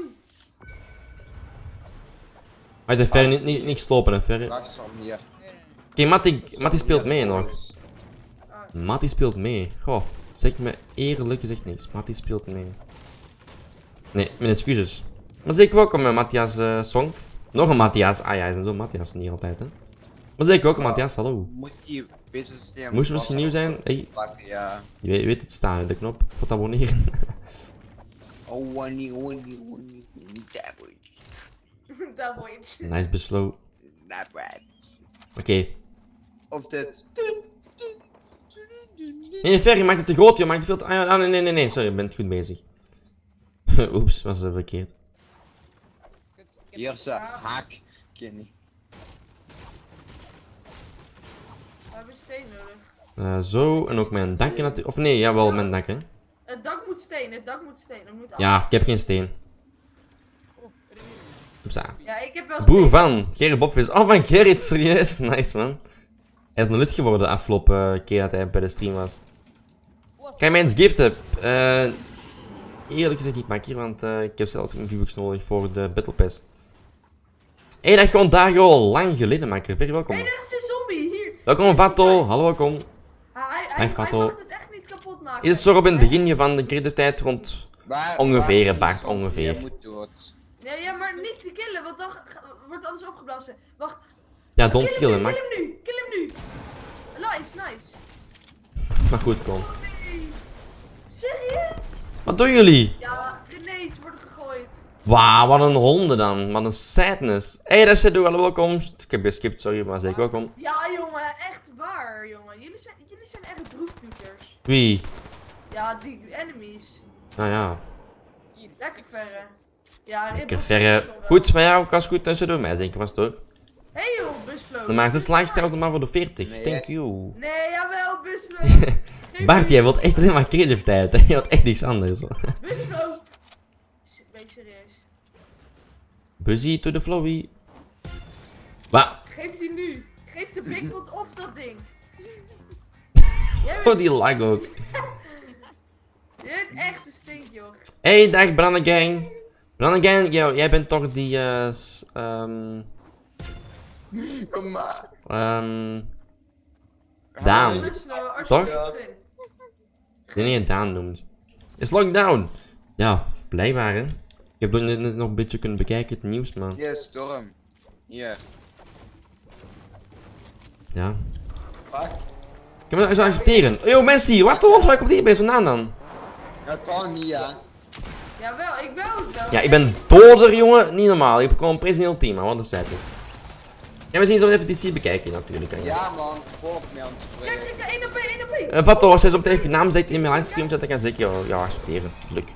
Maar de ver niet, niet, niet slopen, hè, ver. Oké, Wacht, stop hier. Matty, Matty speelt mee nog. Matty speelt mee. Goh, zeg me eerlijk gezegd niks. Matty speelt mee. Nee, mijn excuses. Maar zeker welkom met Matthias uh, Sonk. Nog een Matthias. Ah ja, hij is zo Matthias niet altijd, hè. Maar zeker welkom Matthias, hallo. Moet die bezig zijn? Moest misschien nieuw zijn? Hey, Wacht, ja. je weet, je weet het staan, de knop voor het abonneren. Oh, wannie, wannie, wannie, wannie, that boy. Dat moet je. Nice busflow. That right. Oké. Of dit. Nee, Fer, je maakt het te groot, je maakt het veel te... Ah, ja, ah, nee, nee, nee, nee, sorry, je bent goed bezig. Oeps, was uh, verkeerd. Hier is een haak. Kenny. We hebben steen nodig. Uh, zo, en ook mijn dakje natuurlijk. Of nee, jawel, mijn dak, hè. Het dak moet steen, het dak moet steen. Het moet Ja, ik heb geen steen. Oepsa. Ja, ik heb wel Broer steen. van Gerrit Bofvis. Oh, van Gerrit, serieus. Nice, man. Hij is een lid geworden afgelopen uh, keer dat hij bij de stream was. Kan je mij eens giften? Uh, eerlijk gezegd niet makkelijk, want uh, ik heb zelf een V-Bucks nodig voor de Battle Pass. Hé, hey, dat gewoon daar al lang geleden maken. Very welkom. Hé, hey, daar is een zombie, hier. Welkom, Vato. Hallo, welkom. Hij, hij, hij, Dag, hij Vato. mag het echt niet kapot maken. Is het zo op in het begin van de creative tijd rond... Waar, Ongeveer, waar hè, Bart, is die? ongeveer. Jij moet dood. Nee, ja, maar niet te killen, want dan ga- wordt alles opgeblazen. Wacht. Ja, don't kill kill hem hem, nu, maar... kill hem nu, kill hem nu. Nice, nice. Maar goed, kom. Hey. Serieus? Wat doen jullie? Ja, grenades worden gegooid. Wauw, wat een ronde dan. Wat een sadness. Hé, hey, daar zit alle welkom. Ik heb geskipt, sorry, maar zeker welkom. Ja, jongen, echt waar, jongen. Jullie zijn, jullie zijn echt droeftoeters. Wie? Ja, die enemies. Nou ja, Lekker verre. Ja, lekker verre. Goed, maar ja, kan goed tussen door mij, denk ik vast hoor. Hé hey, joh, busflow. Dan maakt het likes maar voor de veertig. Nee, Thank hè? you. Nee, jawel, busflow. Bart, jij wilt echt alleen maar creativiteit, hè? Je wilt echt niks anders. Hoor. Busflow. Wees serieus. Buzzy to the flowy. Wat? Geef die nu. Geef de Big Bot of dat ding. Jij Oh, bent, die lag ook. jij bent echt een stink, joh. Hey, dag Brandegang. Brandegang, jou, jij bent toch die, eh, s- ehm, Kom maar. ehm, Daan. Busflow, als Toch? je het vindt. Ik weet niet je Daan noemt. Is lockdown? Ja, blijkbaar hè. Ik heb net, net nog een beetje kunnen bekijken het nieuws, maar Hier, storm. Hier. ja. Fuck. Ik kan me dat zo accepteren. Yo mensen, wat de hond, waar komt die bij vandaan dan? Dat kan niet, ja. Jawel, ik wil het wel. Ja, ik ben doder jongen, niet normaal. Ik heb gewoon een personeel team, maar wat een set is. Ja, we zien zo even die C bekijken natuurlijk. Hè. Ja man, volg me aan het Kijk, spreken. kijk, één op één, één op één. Uh, Vato, als jij zo meteen even je naam zegt in mijn livestream zet, dan kan ik zeker ja, ja, accepteren. Geluk.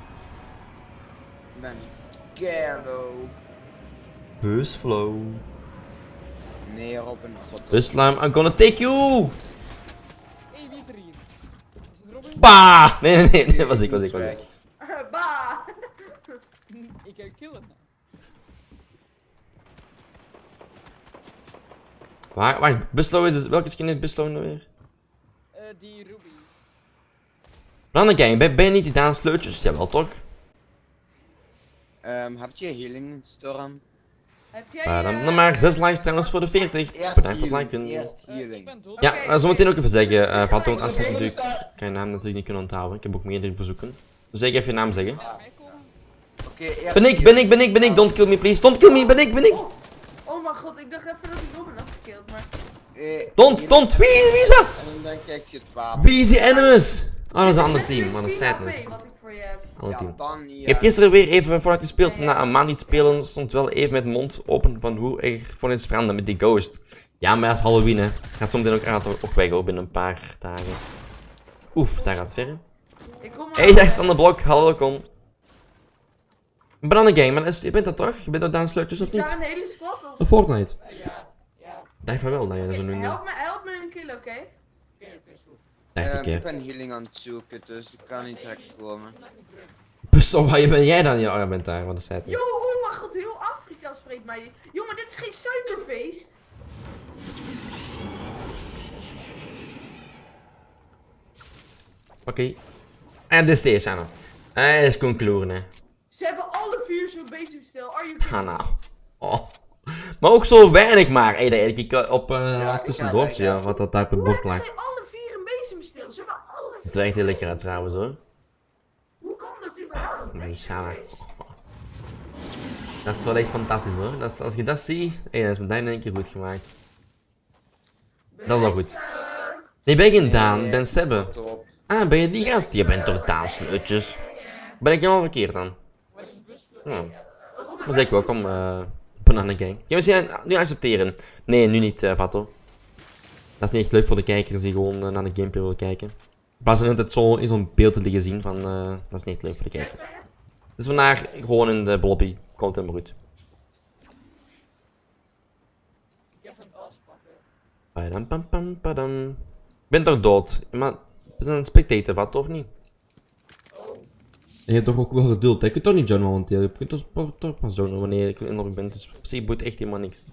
Ik ben Carlo. Busflow. Neer op een god. Busslime, I'm gonna take you! Hé, wie is er hier? Is het Robin? Bah! Nee, nee, nee, dat was ik, was ik, was ik. Bah. Ik ga je killen. Waar, wacht, Busflow is dus, welke skin is Busflow nou weer? Eh, die Ruby. Brandekijn, ben, ben je niet die Daan Sleutjes? Jawel toch? Ehm, heb je healing storm? Heb jij... Maar dan, eh, dan maar zes likes trouwens voor de veertig. Eerst Bedankt voor het healing, liken. eerst Eh, ik healing. ben dood. Ja, Oké, maar zometeen ook even zeggen, uh, oké. Vato, want anders Oké. natuurlijk, kan je naam natuurlijk niet kunnen onthouden. Ik heb ook meerdere verzoeken. Dus zeker even je naam zeggen. Naar mij komen? Oké, eerst Ben ik, ben ik, ben ik, ben ik, don't kill me please, don't kill me, ben ik, ben ik. Oh mijn god, ik dacht even dat ik Robin had gekild, maar... Eh, Don't, don't, wie, wie is dat? En dan kijk je het wapen. Wie is die Animus? Oh, dat is een ander Met team, weer man, een tien sadness. H P wat ik voor voor je heb. Ander Ja, team. dan ja. Ik heb gisteren weer even, voordat ik gespeeld, Ja, ja. na een maand niet spelen, stond wel even met mijn mond open van hoe er voor iets veranderd met die ghost. Ja, maar dat is Halloween, hè. Gaat soms ook, gaat ook weg, hoor, binnen een paar dagen. Oef, daar gaat het ver. Ik kom Hé, hey, daar staat de blok. Hallo, welkom. Banana Gang, maar is- je bent dat toch? Je bent dat Daan Sleutjes of Is daar niet? een hele squad of? Of Fortnite? Dacht van wel, dat je dat zo noemde. Help me, help me een kill, oké? Dacht Eh, ik, ik hè. ben healing aan het zoeken, dus ik kan niet direct komen. Bus, oh, waar ben jij dan? Ja, oh, je bent daar, want dat zei het Yo, niet. oh mijn god, heel Afrika spreekt mij. Jongen, dit is geen suikerfeest. Oké. En de C, Shanna. Hij is concluren, hè. Ze hebben alle vier zo'n bezemstil. Are you kidding? Ga nou. Oh. Maar ook zo weinig maar. Hé, hey, ik eh, op uh, Ja, als tussen ik een ga bordje, weg, ja, ja. wat dat daar op het Hoe bord hebben lag. zij alle vier een bezemstil? Ze hebben alle Het vier. werkt heel lekker uit trouwens, hoor. Hoe kan dat überhaupt? Nee, Shanna. Dat is wel echt fantastisch, hoor. Dat is, als je dat ziet, hé, hey, dat is meteen in één keer goed gemaakt. Dat is wel goed. Nee, ben je geen Daan, ik ben Sebbe. Top. Ah, ben je die gast? Je bent toch Daan Sleutjes? Ben ik helemaal verkeerd dan? Ja. Maar zeker welkom, eh Banana Gang. Gaan we ze nu accepteren? Nee, nu niet, uh, Vato. Dat is niet echt leuk voor de kijkers die gewoon uh, naar de gameplay willen kijken. In plaats van altijd zo in zo'n beeld te liggen zien van, uh, dat is niet echt leuk voor de kijkers. Dus vandaar gewoon in de lobby. Komt helemaal goed. Padam, pam, pam, padam. Ik ben toch dood? Maar we zijn een spectator, wat of niet? Je hebt toch ook wel geduld, hè? Je kunt toch niet John momenteel. Je kunt toch, toch pas zonen wanneer ik inloggen ben. Dus op zich boeit echt helemaal niks.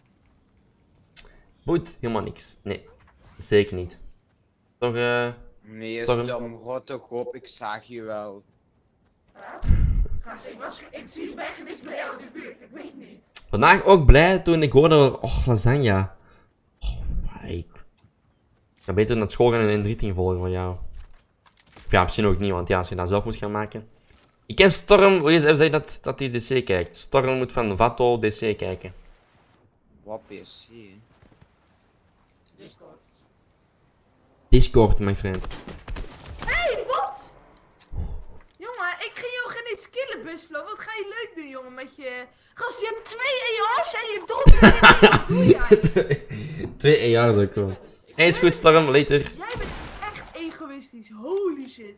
Boeit helemaal niks. Nee, zeker niet. Toch, eh. Nee, Storm. Storm, rot toch op, ik zag je wel. Gast, ik was, ik zie bij niks bij jou in de buurt. Ik weet niet. Vandaag ook blij toen ik hoorde. Oh, lasagne. Oh, ik. Ik ga beter naar school gaan en een richting volgen van jou. Of ja, misschien ook niet, want ja, als je dat zelf moet gaan maken. Ik ken Storm, wil je even zeggen dat, dat hij D C kijkt. Storm moet van Vato D C kijken. Wat P C? Discord, my friend. Hé, wat? Jongen, ik ging jou geen eens killen, Busflow. Wat ga je leuk doen, jongen, met je... Gast, je hebt twee A R's en je dropt er in. Wat doe jij? Twee A R's ook wel. Hey, is goed, Storm, later. Jij bent echt egoïstisch. Holy shit.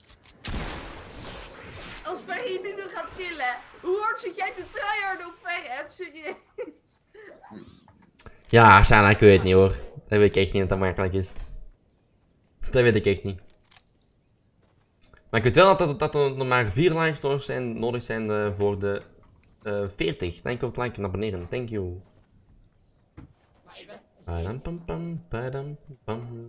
Als Ferry je nu nog gaat killen, hoe hard zit jij te tryharden op Ferry F? Serieus? Ja, Shana, ik weet het niet hoor. Dat weet ik echt niet dat dat makkelijk is. Dat weet ik echt niet. Maar ik weet wel dat, dat er nog maar vier likes nodig zijn, nodig zijn uh, voor de uh, veertig. Dank je voor het liken en abonneren. Thank you. Padam, pam, pam, padam, pam.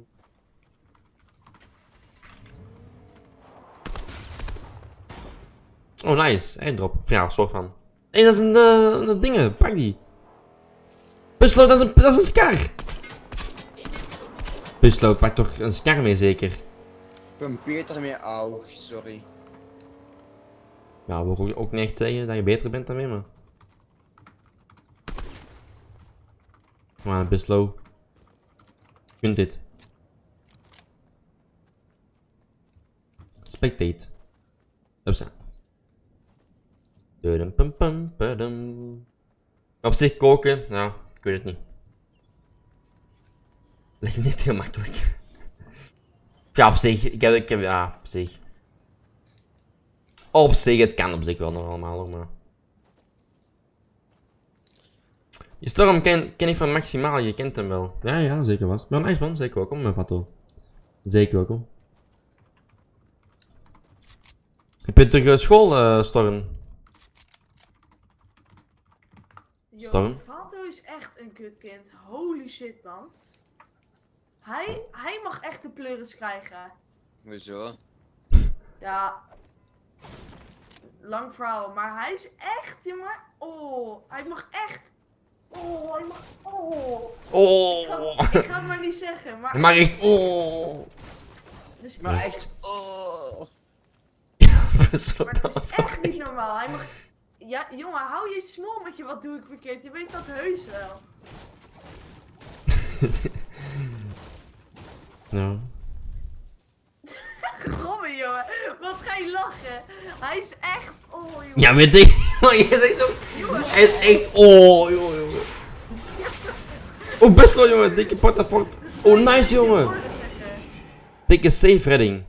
Oh, nice. Airdrop. Ja, soort van. Hé, hey, dat is een, uh, een dingen. Pak die. Buslo, dat is een, dat is een scar. Buslo, pak toch een scar mee zeker. Ik ben beter mee oud, sorry. Ja, wil ik ook niet echt zeggen dat je beter bent dan mij, maar... Kom aan, Buslo. Je kunt dit. Spectate. Upsa. Dudum, pum, pum, padum. Op zich koken, nou, ik weet het niet. Lijkt me niet heel makkelijk. Ja, op zich, ik heb, ik heb, ja, op zich. Op zich, het kan op zich wel nog allemaal, hoor, maar... Je Storm ken, ken ik van Maximaal, je kent hem wel. Ja, ja, zeker was. Maar nice man, zeker welkom, mijn Vato. Zeker welkom. Heb je terug uit school, uh, Storm? Yo, Storm? Vato is echt een kutkind. Holy shit, man. Hij, hij mag echt de pleuris krijgen. Hoezo? Ja. Lang verhaal, maar hij is echt, jongen. Oh, hij mag echt. Oh, hij mag. Oh. Ik ga, Oh! ik ga het maar niet zeggen, maar. Maar echt, oh! Dus, Maar echt, oh. maar het is echt niet normaal. Hij mag. Ja, jongen, hou je smol met je wat doe ik verkeerd. Je weet dat heus wel. Nou. Robin, jongen. Wat ga ga je lachen. Hij is echt... Oh, jongen. Ja, weet ik. Maar je zegt ook... Hij is echt... Oh, jongen, jongen. Oh, best wel, jongen. Dikke portafort. Oh, nice, jongen. Dikke safe redding.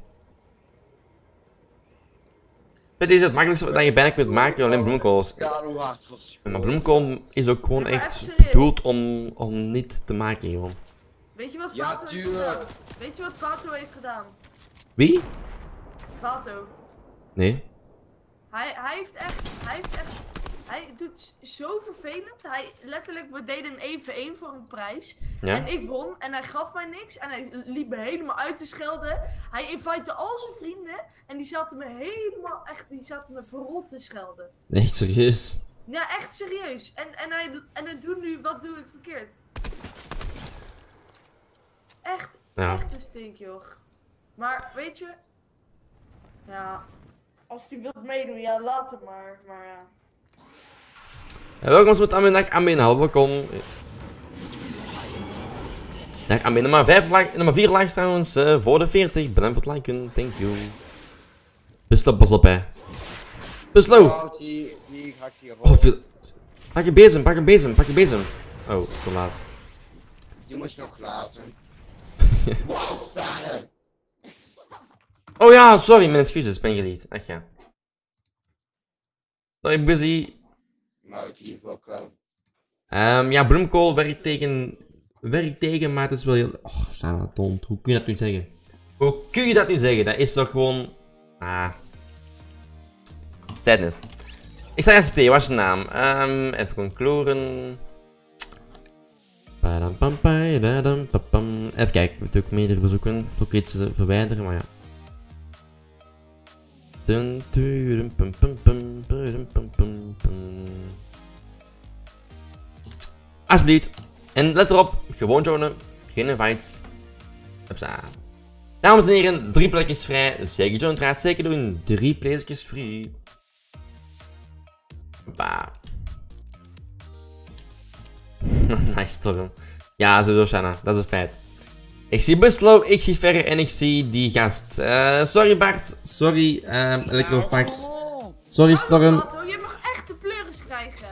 Dit is het makkelijkste dat je bijna kunt maken, alleen bloemkools. Ja, hoe hard was Maar bloemkool is ook gewoon Ja, maar echt even serieus. bedoeld om, om niet te maken, gewoon. Weet je wat Ja, Vato heeft tuurlijk. gedaan? Weet je wat Vato heeft gedaan? Wie? Vato. Nee. Hij, hij heeft echt, hij heeft echt, hij doet zo vervelend. Hij, letterlijk, we deden een één voor één voor een prijs. Ja? En ik won en hij gaf mij niks. En hij liep me helemaal uit te schelden. Hij inviteerde al zijn vrienden. En die zaten me helemaal, echt, die zaten me verrot te schelden. Echt serieus? Ja, echt serieus. En, en hij, en hij doet nu, wat doe ik verkeerd? Echt, Ja. echt een stinkjoch. Maar, weet je... Ja... Als hij wilt meedoen, ja, laat hem maar. Maar ja... Ja, welkom met Amin, dag Amin, hallo, welkom. Dag Amin, nummer vijf like, nummer vier likes trouwens, uh, voor de veertig. Bedankt voor het liken, thank you. Puslo, pas op hè. Puslo! Oh, die, die ga ik hier Oh, op. veel... Pak je bezem, pak je bezem, pak je bezem. Oh, te laat. Die moest je nog laten. Wow, staan. Oh ja, sorry, mijn excuses, ben geliefd. Echt ja. Sorry, busy. Nou, ik lief ook wel. Um, ja, bloemkool werkt tegen... Werkt tegen, maar het is wel heel... Oh, Sarah, Tom, hoe kun je dat nu zeggen? Hoe kun je dat nu zeggen? Dat is toch gewoon... Ah... Sadness. Ik zal accepteren, wat is je naam? Um, even gewoon kloren... Even kijken, we moeten ook meerdere bezoeken. Ook iets uh, verwijderen, maar ja. Alsjeblieft. En let erop, gewoon joinen, geen invites. Hupsa. Dames en heren, drie plekjes vrij. Zeker joinen, raad zeker doen. Drie plekjes free. Hoppa. Nice storm. Ja, sowieso Shanna, dat is een feit. Ik zie Buslo, ik zie Ferre en ik zie die gast. Uh, sorry Bart, sorry um, Electrofax. Sorry Storm. Vato, je mag echt de pleuris krijgen.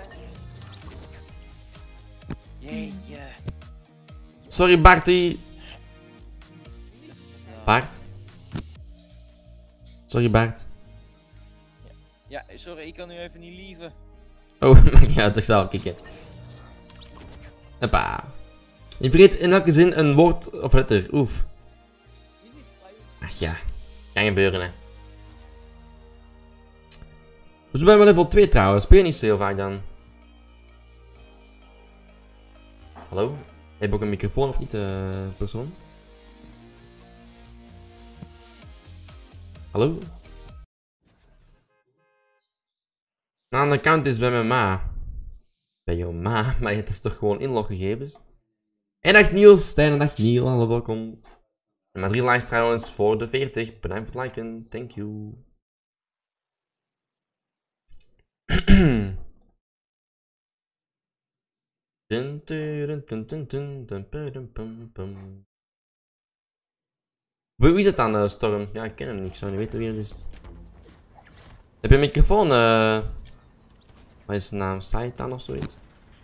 Jeetje. Sorry Bartie. Bart? Sorry Bart. Ja, sorry, ik kan nu even niet lieven. Oh, maakt niet uit, toch zal kikken. Hoppa. Je vergeet in elke zin een woord of letter. Oef. Ach ja, kan gebeuren hè. Dus we zijn wel level twee trouwens, speel je niet zo heel vaak dan. Hallo? Heb je ook een microfoon of niet, uh, persoon? Hallo? Aan de kant is bij mijn ma. Bij jouw ma, maar het is toch gewoon inloggegevens? En dag Niels, Stijn en dag Niel, hallo welkom. En maar drie likes trouwens voor de veertig, bedankt voor het liken, thank you. Wie is het dan, uh, Storm? Ja, ik ken hem niet, ik zou niet weten wie het is. Heb je een microfoon? Uh... Wat is zijn naam? Saitan of zoiets?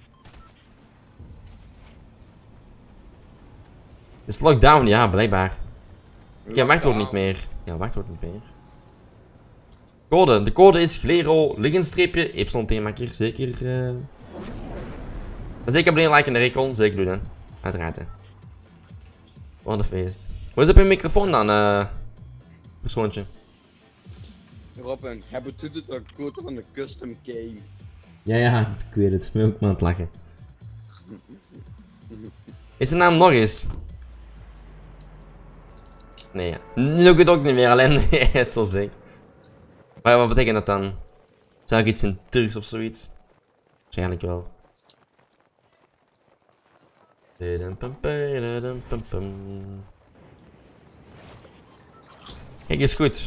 Is lockdown? Ja, blijkbaar. Ja, wachtwoord niet meer. Ja, wachtwoord niet meer. Code. De code is Glero, liggenstreepje, Y-T-makker. Zeker. Uh... Zeker abonneren, liken en de recon. Zeker doen, hè. Uiteraard, hè. Wat een feest. Hoe is het op je microfoon dan, eh? Persoontje? Robin, heb je het de code van de custom game? Ja, ja, ik weet het. Ik ben ook maar aan het lachen. Is de naam Norris? Nee, ja. Nu doe ik het ook niet meer, alleen het zo zegt. Maar wat betekent dat dan? Zou ik iets in Turks of zoiets? Waarschijnlijk wel. Kijk eens goed.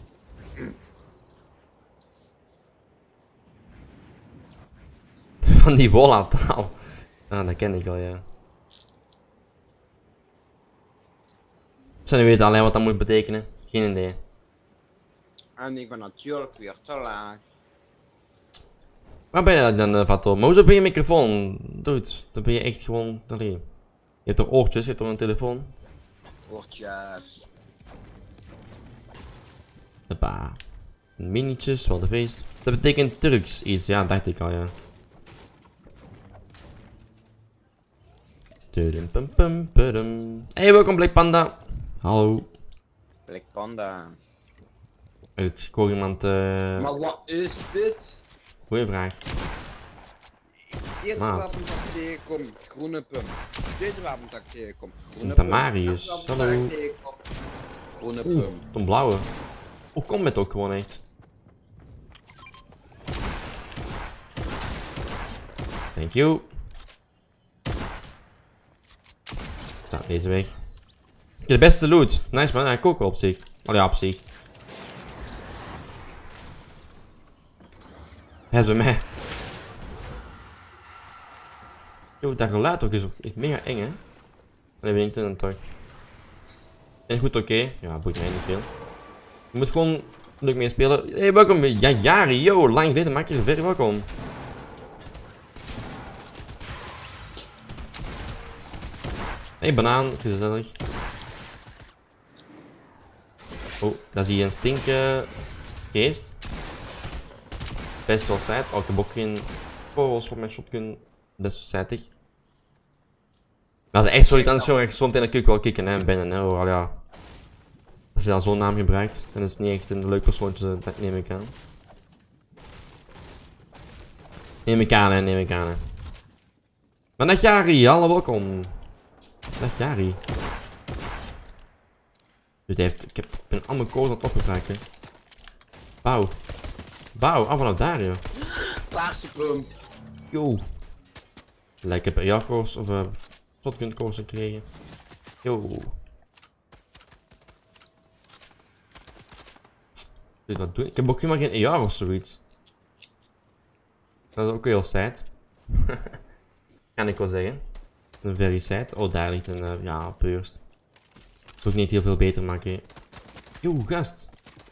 Van die Wola-taal. Ah, dat ken ik al, ja. Ze weten alleen wat dat moet betekenen. Geen idee. En ik ben natuurlijk weer te laag. Waar ben je dan, uh, Vato? Maar hoezo ben je microfoon? Dude, dan ben je echt gewoon... Allee. Je hebt toch oortjes, je hebt toch een telefoon? Oortjes. Hoppa. Minietjes, wat de feest. Dat betekent Turks iets, ja, dacht ik al, ja. Tudum, pum, pum, pum. Hey, welkom Black Panda. Hallo. Black Panda. Ik scoor iemand. Uh... Maar wat is dit? Goeie vraag. Eerste Maat. wapen dat ik tegenkom, groene pump. Tweede wapen dat ik tegenkom, groene Tamarius, pump. Derde wapen hallo. dat ik tegenkom, groene Oeh, pump. een blauwe. Oh, kom met ook gewoon echt. Thank you. Nou, deze weg. De beste loot. Nice man, hij kookt wel op zich. Oh ja, op zich. Hij is bij mij. Yo, dat geluid ook is ook echt mega eng, hè? Nee, weet ik het dan toch. En goed, oké. Okay. Ja, boeit mij niet veel. Je moet gewoon leuk mee spelen. Hey, welkom. Ja, Jari, yo, lang geleden maak je er ver. Welkom. Hey, banaan, gezellig. Oh, daar zie je een stinken geest. Best wel saai. Oh, ik heb ook geen kogels voor mijn shotgun. Best wel saatig. Maar als je echt zoiets aan het show, echt soms in de keuken wel kicken, hè, binnen, hè. Oh, ja. Als je dan zo'n naam gebruikt, dan is het niet echt een leuk persoontje, dat neem ik aan. Neem ik aan, hè, neem ik aan, hè. Maar dag Jari, hallo, welkom. Dag Jari. Dit heeft, ik heb ik ben allemaal code aan het opgebruiken. Bouw. Bouw, af vanaf daar, joh. Paarse pump. Yo. Lekker per jaarkoers of uh, shotgun koers gekregen. Yo. Dit wat doen? Ik heb ook helemaal geen E R of zoiets. Dat is ook heel sad. Kan ik wel zeggen. Een very sad. Oh, daar ligt een uh, ja, beurst. Dat ook niet heel veel beter maken. Yo, gast.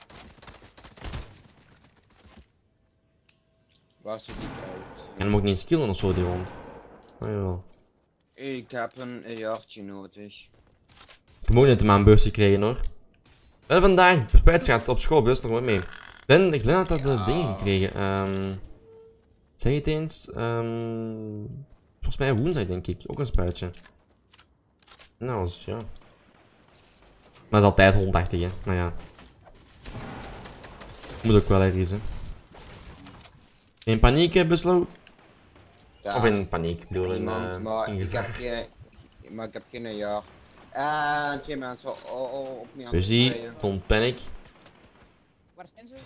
Waar zit ik uit? Ik kan hem ook niet skillen of zo, die hond. Oh jawel. Ik heb een jaartje nodig. Ik heb ook net een beurs gekregen hoor. We hebben vandaag verspreid gehad op school, best nog wat mee. Ben, ik had dat uh, dingen gekregen. Um, zeg het eens. Um, volgens mij woensdag denk ik. Ook een spuitje. Nou, dus, ja. Maar is altijd hondachtig, hè. Maar ja. Moet ook wel ergens, hè. In paniek, hè, Buslo? Ja, Of in paniek, ik bedoel in, iemand, uh, maar, in ik heb gevaar. geen, maar ik heb geen jaar. En twee mensen oh, oh, op me aan het Busy, springen. don't panic. Waar zijn ze?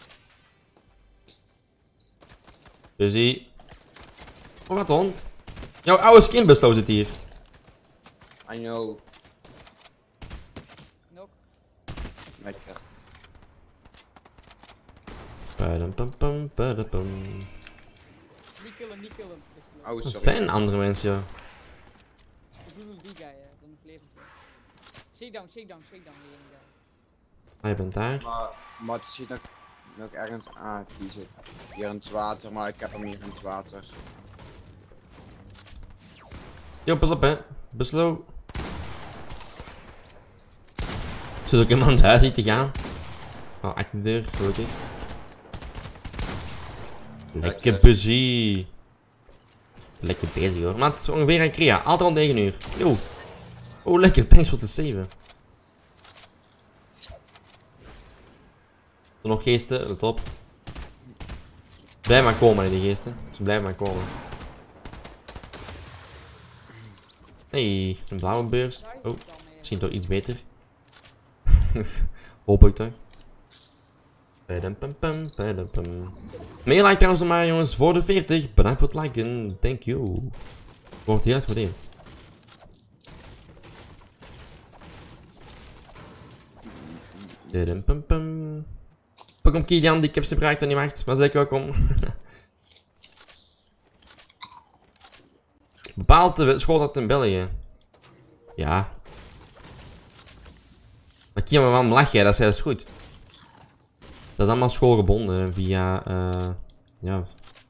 Busy. Oh, wat hond? Jouw oude skin, Buslo, zit hier. I know. Nok. Lekker. Padum, pum, pum, padum, pum. Niet killen, niet killen. Oh, Dat sorry. zijn andere mensen, ja. Ik doe nog die guy, hè. Dan vlees ik. Shakedown, shakedown, shakedown. Die ene guy. Ah, je bent daar. Maar, maar het zit nog, nog ergens. Ah, die zit hier in het water, maar ik heb hem hier in het water. Yo, pas op, hè. Buslo. Zit ook iemand huis niet te gaan? Oh, achter de deur, gelukkig. Lekker busy. Lekker bezig hoor. Maar het is ongeveer een crea. Altijd rond negen uur. Yo. Oh, lekker. Thanks voor te saven. Er nog geesten, let op. Blijf maar komen, hè, die geesten. Ze blijven maar komen. Hey, een blauwe beurs. Oh, misschien toch iets beter. Hoop ik toch. Meer like trouwens maar jongens voor de veertig. Bedankt voor het liken. Thank you. Wordt heel erg gewaardeerd. Welkom Kilian, die ik heb ze bereikt en niet wacht. Maar zeker welkom. Bepaald de school dat in België. Ja. Maar Kilian, waarom lach jij? Dat is juist goed. Dat is allemaal schoolgebonden via, uh, ja.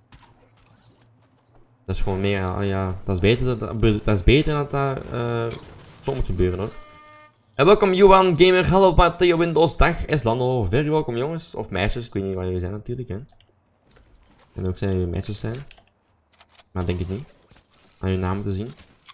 Dat is gewoon meer, uh, ja, dat is beter dat dat, dat is beter dan dat daar uh, soms gebeuren hoor. En welkom Johan Gamer, hallo Matteo Windows, dag Eslando, very welkom jongens, of meisjes, ik weet niet waar jullie zijn natuurlijk hè. En ook zijn jullie meisjes zijn. Maar denk ik niet, aan jullie namen te zien.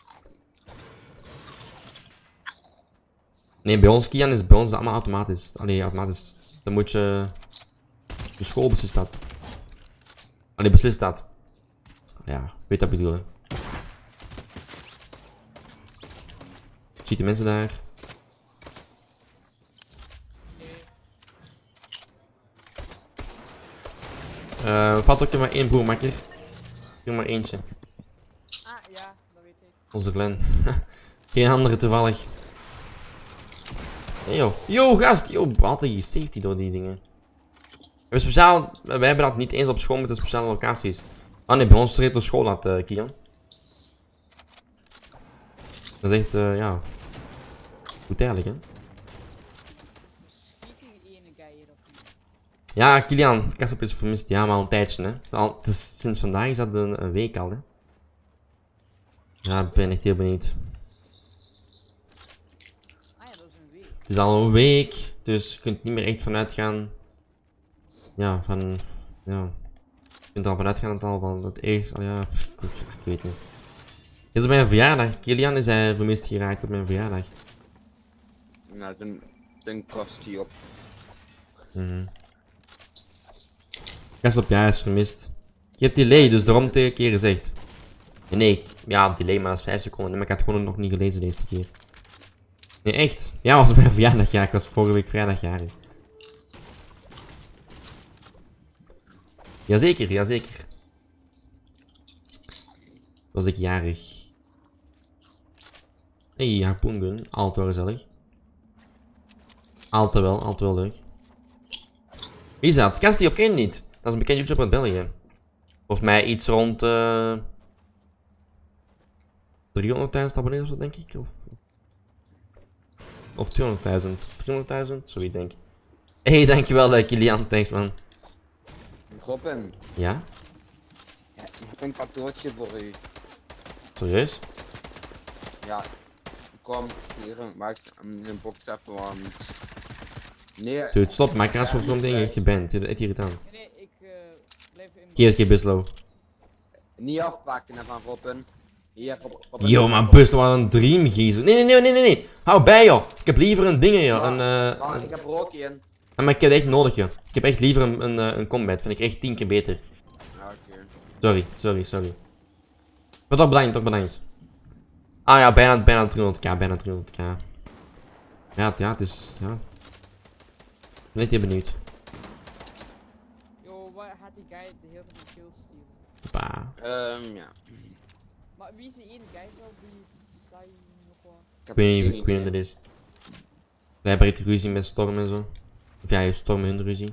Nee, bij ons Kian is bij ons allemaal automatisch, allee automatisch, dan moet je, de school beslist dat. Allee beslist dat. Ja, weet dat bedoelen. Ziet de mensen daar? Uh, valt ook er maar één broermakker. Er maar eentje. Ah, ja, dat weet ik. Onze Glen. Geen andere toevallig. Hey, yo. Yo, gast. Yo, altijd je safety door die dingen. We hebben speciaal, wij hebben dat niet eens op school met de speciale locaties. Ah nee, bij ons reed de school uit, uh, Kian. Dat is echt, uh, ja. Goed eigenlijk, hè. Schiet die ene guy hier op. Ja, Kilian, Kassop is vermist. Ja, maar al een tijdje, hè. Al, dus sinds vandaag is dat een, een week al, hè. Ja, ik ben echt heel benieuwd. Ah ja, dat is een week. Het is al een week, dus je kunt niet meer echt vanuit gaan. Ja, van. Ja. Je kunt er al vanuit gaan dat het al van het eerst. Ja, pff, ik, ik weet niet. Is het mijn verjaardag? Kilian is hij vermist geraakt op mijn verjaardag. Nou, dan, dan kost hij op. Mhm. Gast op, ja, hij is vermist. Je hebt delay, dus daarom twee keer gezegd. Nee, nee, ik, ja, delay, maar dat is vijf seconden. Maar ik had het gewoon nog niet gelezen deze keer. Nee, echt. Ja, was mijn verjaardag, ja. Ik was vorige week vrijdag jarig. Jazeker, jazeker. Was ik jarig. Hey, harpoengun. Altijd wel gezellig. Altijd wel, altijd wel leuk. Wie is dat? Kast die op ken niet. Dat is een bekend YouTuber uit België. Volgens mij iets rond uh, driehonderdduizend abonnees of zo, denk ik. Of, of tweehonderdduizend. driehonderdduizend, zoiets denk ik. Hey, dankjewel uh, Kilian. Thanks man. Robin, Ja? ja, ik heb een cadeautje voor u. Serieus? Ja, kom hier, maak een box even warm. Nee, Dude, stop. Mijn kras wordt zo'n ding echt geband. Het is echt irritant. Nee, nee, ik uh, blijf in. Keer eens keer Buslo. niet afpakken van Robin. Hier, Robin. Yo, maar Buslo was een dream geezer. Nee, nee, nee, nee, nee, nee. Hou bij joh. Ik heb liever een ding joh. Een, uh, Maar een... ik heb er ook in. Ah, maar ik heb het echt nodig joh. Ik heb echt liever een, een, uh, een combat. Vind ik echt tien keer beter. Ja, oké. Sorry, sorry, sorry. Maar toch bedankt, toch bedankt. Ah ja, bijna, bijna driehonderd k, bijna driehonderd k. Ja, het, ja, het is, ja. Ik ben net heel benieuwd. Yo, waar gaat die guy de hele tijd mijn kills stelen? Hoppa. Ehm, ja. Maar wie is die ene guy zo? Die saai nog wel. Ik Ik heb weet geen niet, ik weet niet idee. wat dat is. Wij hebben echt ruzie met Storm en zo. Of ja, Storm en hun ruzie.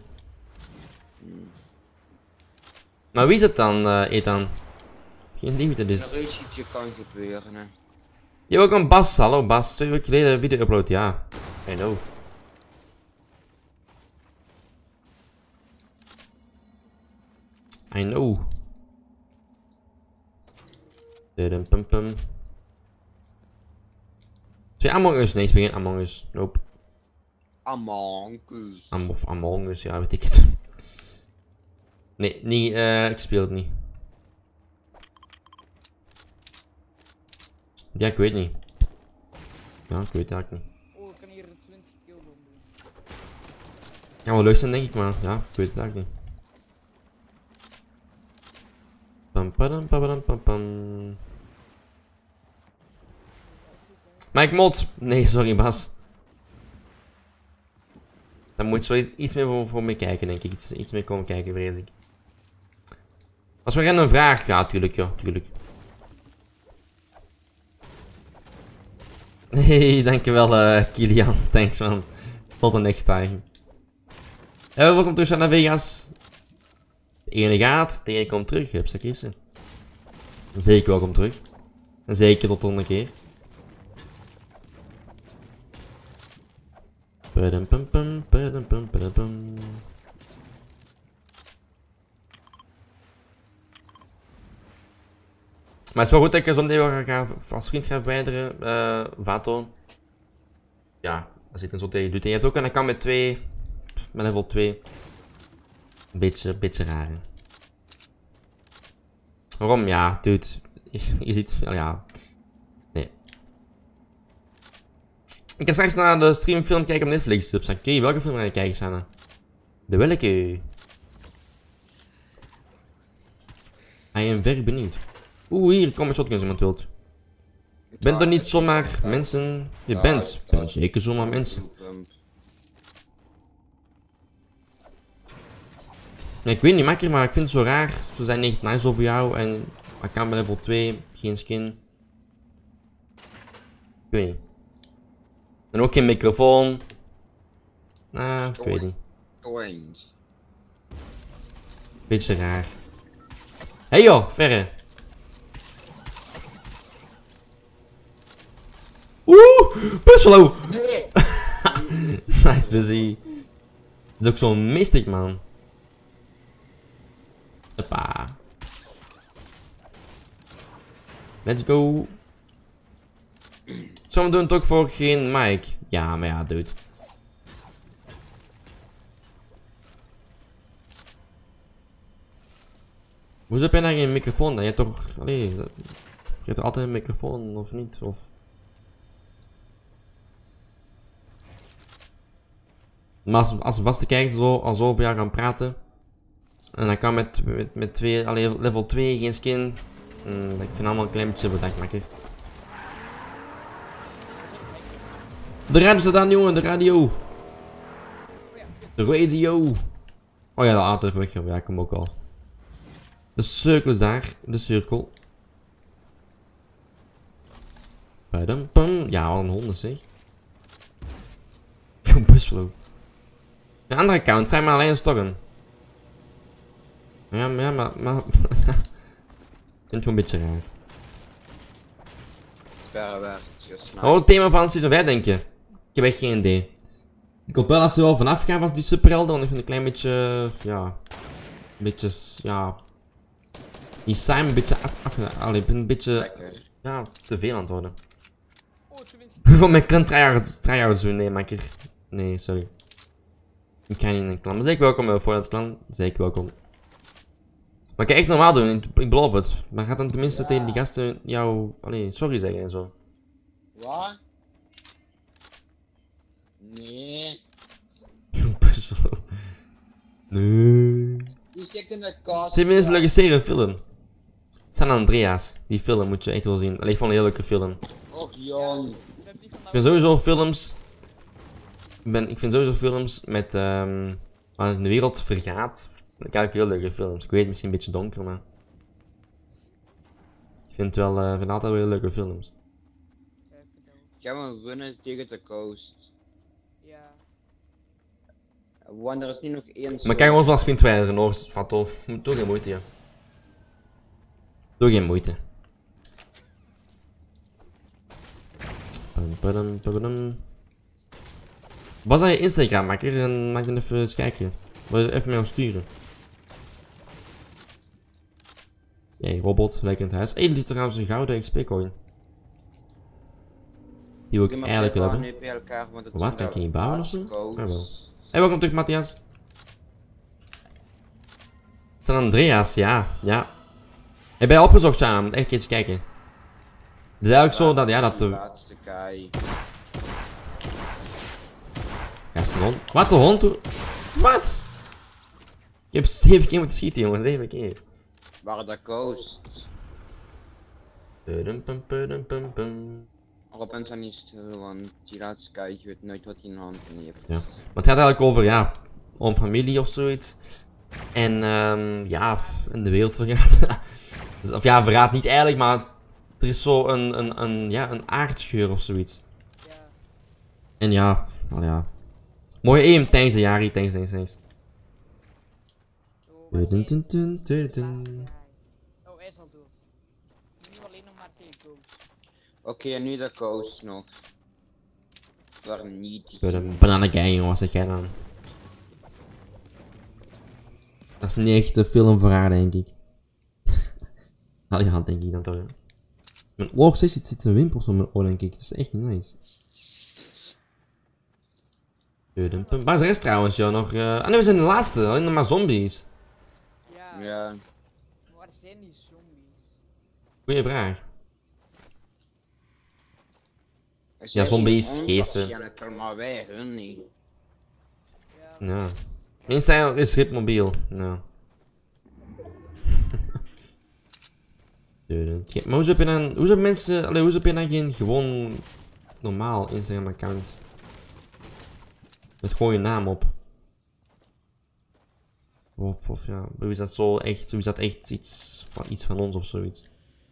Maar wie is het dan, uh, Ethan? Geen idee wie dat is. Een ruzietje kan gebeuren, hè. Je hebt ook een Bas, hallo Bas. Twee weken geleden een video upload, ja. I know. I know. Dum pum pum. Twee Among Us? Nee, ik ben geen Among Us. Nope. Among Us. Am of Among Us, ja, weet ik het. Nee, niet, eh, ik speel het niet. Ja, ik weet niet. Ja, ik weet het eigenlijk niet. Oh, ik kan hier een twintig kill doen. Ja, wel leuk zijn denk ik, maar ja, ik weet het eigenlijk niet. Pam padam padam pam pam. Mike Mot! Nee, sorry Bas. Daar moet je wel iets meer voor, voor me kijken, denk ik. Iets, iets meer komen kijken, vrees ik. Als we rennen een vraag, ja, tuurlijk, ja, tuurlijk. Hey, dankjewel uh, Kilian. Thanks man. Tot de next time. Hey, welkom terug naar Vegas. De ene gaat, de ene komt terug. Heb ze kiezen. Zeker welkom terug. En zeker tot de volgende keer. Padum pum pum, padum pum padum pum. Maar het is wel goed dat ik zometeen wel ga, ga, als vriend ga verwijderen, uh, Vato. Ja, als je het zo tegen je doet. En je hebt ook een account met twee, met level twee. Een beetje, beetje raar. Hè? Waarom? Ja, dude. Je, je ziet, ja. Nee. Ik ga straks naar de streamfilm kijken op Netflix. Dus oké, okay, welke film ga je kijken, Sanne? De welke? I am very benieuwd. Oeh, hier kom een shotgun als iemand wilt. Je bent er niet zomaar mensen. Je bent, je bent zeker zomaar mensen. Ja, ik weet niet, makker, maar ik vind het zo raar. Ze zijn echt nice over jou en ik kan bij level twee, geen skin. Ik weet niet. En ook geen microfoon. Nou, ik weet niet. Beetje raar. Hey joh, verre. Oeh, Buffalo! Nee! Nice busy. Het is ook zo mistig, man. Hoppa. Let's go. Zullen we doen het ook voor geen mic? Ja, maar ja, dude. Hoezo heb jij nou geen microfoon dan? Je hebt toch... Allee, je hebt er altijd een microfoon, of niet? Of... Maar als, als vaste kijkers zo, al zo over jou gaan praten. En dan kan met, met, met twee, allee, level twee, geen skin. Mm, ik vind allemaal een klein beetje bedacht, makker. De radio staat aan, jongen, de radio. De radio. Oh ja, de auto weg, ja, ik kom ook al. De cirkel is daar, de cirkel. Badum, pum. Ja, wat een honden zeg. Busflow. De andere account, vrij maar alleen een storm. Ja, maar, ja, maar, maar... ik vind het gewoon een beetje raar. Oh, het thema van season vijf denk je? Ik heb echt geen idee. Ik hoop wel dat ze wel vanaf gaan van die superhelden, want ik vind het een klein beetje... Ja... Een beetje... Ja... Die saai een beetje af... af allee, ik ben een beetje... Lekker. Ja, te veel aan het worden. Van mijn klant tryhard doen, nee, makker. Nee, sorry. Ik ga niet in een klan. Maar zeker welkom voor het klan. Zeker welkom. Maar ik ga echt normaal doen, ik, ik beloof het. Maar ga dan tenminste ja. tegen die gasten jou... Allee, sorry zeggen en zo. Wat? Nee. Nee. Die checken de kast. Zijn mensen een leuke serie, een film. San Andreas. Die film moet je echt wel zien. Allee, ik vond een hele leuke film. Och jong. Ik vind sowieso films... Ik, ben, ik vind sowieso films met... Um, waar de wereld vergaat. Dan kijk ik heel leuke films. Ik weet, misschien een beetje donker, maar... Ik vind wel... Uh, vind altijd wel leuke films. Gaan we winnen tegen de coast? Ja. Want er is nu nog één... Maar kijk ons als vriend verder, hoor. Van tof. Doe geen moeite, ja. Doe geen moeite. Was dat je Instagram, makker? En mag je even eens kijken. Wil je even mee ons sturen? Hey, robot, lekker in het huis. Hé, hey, die trouwens een gouden X P-coin. Die wil ik eigenlijk hebben. Wat, kan ik niet bouwen ofzo? Oh, wel. Hey, welkom terug, Matthias. San Andreas, ja, ja. Heb jij opgezocht, Shana? Moet echt eens kijken. Het is eigenlijk zo dat, ja, dat de... Ja, is een hond. Wat, de hond? Wat? Ik heb zeven keer moeten schieten, jongens, zeven keer. Waar de coast? Pudum, pum, pudum, pum, pum. Robin zijn niet stil, want die laatste Sky, je weet nooit wat hij in de hand heeft. Ja, maar het gaat eigenlijk over, ja, om familie of zoiets. En, um, ja, in de wereld vergaat. Of ja, verraad niet eigenlijk, maar er is zo een, een, een, ja, een aardscheur of zoiets. Ja. En ja, nou ja. Mooie aim, thanks Jari, thanks, thanks, thanks. Oh, hij is al dood. Nu alleen nog maar tegen Ghost. Oké, okay, en nu de coast nog. Waar niet. Een bananengang, jongen, wat zeg jij dan? Dat is niet echt een film voor haar, denk ik. Allee, hand denk ik dan toch. Mijn oog zit, zit een wimpels op mijn oor, denk ik. Dat is echt niet nice. Waar is de rest trouwens, joh? Nog, uh... ah nee, we zijn de laatste. Alleen nog maar zombies. Ja. Ja. Waar zijn die zombies? Goeie vraag. Als Ja, jij zombies, ziet geesten. onwaarschijnlijk, maar wij hun niet. Ja. Ja. Mijn stijl is ritmobiel. Nou. Maar hoe heb je dan... Hoe hebben mensen... Allee, hoe heb je dan geen gewoon... Normaal Instagram account? Met gewoon je naam op. Of, of ja... Hoe is dat zo echt... Hoe is dat echt iets van, iets van ons of zoiets?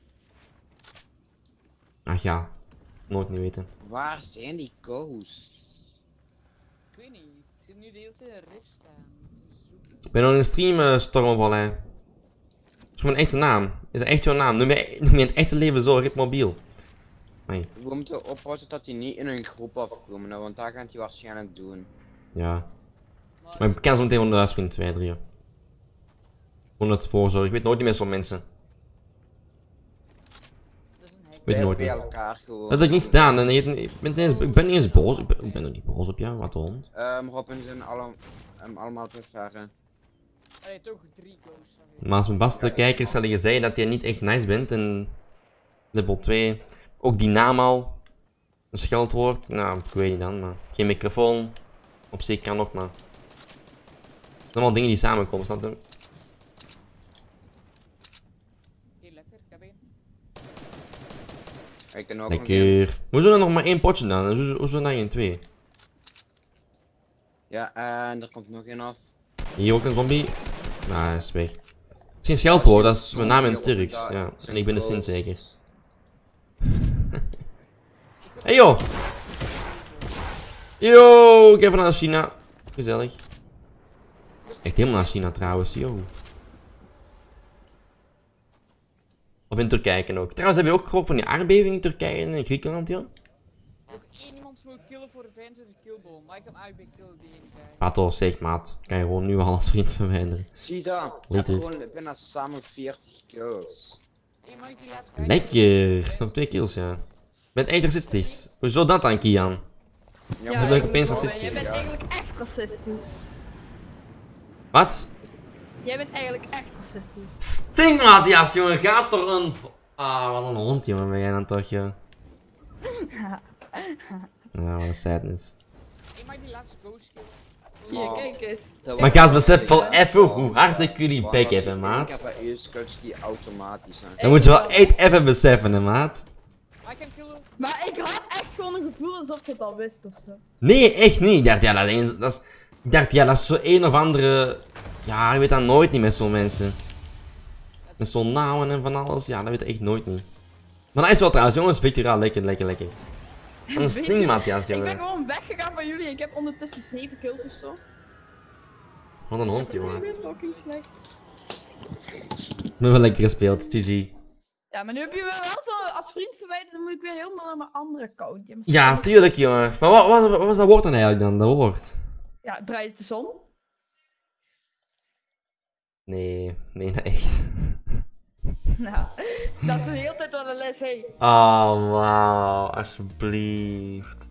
Ach ja. Nooit niet weten. Waar zijn die ghosts? Ik weet niet. Ik zit nu de hele tijd in Rift staan. Ik ben nog in een stream, uh, Stormvallei. Dat is mijn echte naam. Is dat echt jouw naam? Noem je, noem je in het echte leven zo, Ritmobiel? Nee. We moeten oppassen dat hij niet in een groep afkomen, nou, want daar gaat hij waarschijnlijk doen. Ja. Maar ik kan zo meteen van de huis in twee, drie. Gewoon het voorzorg. Ik weet nooit niet meer zo'n mensen. Dat is een hack. Ik weet Wij nooit bij meer. elkaar gewoon. Dat heb ik niet gedaan. En je, ik, ben niet eens, ik ben niet eens boos. Ik ben, ik ben ook niet boos op jou. Wat de hond. Ehm, Robin zijn alle, um, allemaal te verren. Allee, toch drie ghosts. Maar als mijn vaste kijkers hadden gezegd dat je niet echt nice bent. En level twee. Ook die naam al. Een scheldwoord. Nou, ik weet niet dan. Maar geen microfoon. Op zich kan nog, maar. Het zijn allemaal dingen die samenkomen, snap je? Heel lekker, ik heb één. Ik kan ook nog een- Lekker. Hoezo dan nog maar één potje dan? Hoezo, hoezo dan geen twee? Ja, en er komt nog één af. Hier ook een zombie. Nou, hij is weg. Het is geen scheldwoord, dat is mijn naam in het Turks. Ja, en ik ben de Sint zeker. Hey yo! Yo, ik ga even naar China. Gezellig. Echt helemaal naar China trouwens, yo. Of in Turkije ook. Trouwens, heb je ook gehoord van die aardbeving in Turkije en in Griekenland, joh? Nog één iemand moet killen voor de vijfentwintig killball. Maar ik heb A B killen die ene guy. Pato, zeg maat. Kan je gewoon nu al als vriend verwijderen. Zie dat? Ik heb Liter. gewoon bijna samen veertig kills. Hey, mag ik die laatste guy? Lekker. Nog twee kills, ja. Met echt racistisch. Hoezo dat dan, Kian? Ja, dat is ook ik opeens moet wel, racistisch. Jij bent eigenlijk echt racistisch. Wat? Jij bent eigenlijk echt racistisch. Sting, Matthias, jongen. Gaat toch een... Ah, wat een hond, jongen. Ben jij dan toch, joh. Ja, wat een sadness. Hey, mag ik die laatste ghost killen? Hier, Oh. kijk eens. Maar ga eens beseffen wel even hoe hard ik jullie bek heb, hè, Ik maat. heb bij eerst cuts die automatisch zijn. Dat moet je wel echt even beseffen, hè, maat. Maar ik kan killen. Maar ik had echt gewoon een gevoel alsof je het al wist ofzo. Nee, echt niet. Ik dacht, ja, dat is, eens- dat is, ik dacht, ja, dat is zo een of andere... Ja, je weet dat nooit niet met zo'n mensen. Met zo'n namen en van alles. Ja, dat weet ik echt nooit niet. Maar dat is wel trouwens, jongens. Victoria, lekker, lekker, lekker. Wat een Weet je, sting, Matthias, Ik ben jongen. gewoon weggegaan van jullie. Ik heb ondertussen zeven kills of zo. Wat een hond, jongen. Dat is fucking slecht. Ik ben wel lekker gespeeld. G G. Ja, maar nu heb je me wel zo als vriend verwijderd. Dan moet ik weer helemaal naar mijn andere account. Ja, maar Ja, sorry. tuurlijk, jongen. Maar wat, wat, wat was dat woord dan eigenlijk dan? Dat woord? Ja, draait de zon. Nee, meen dat echt. Nou, dat is de hele tijd wel een les, hé. Oh, wauw. Alsjeblieft.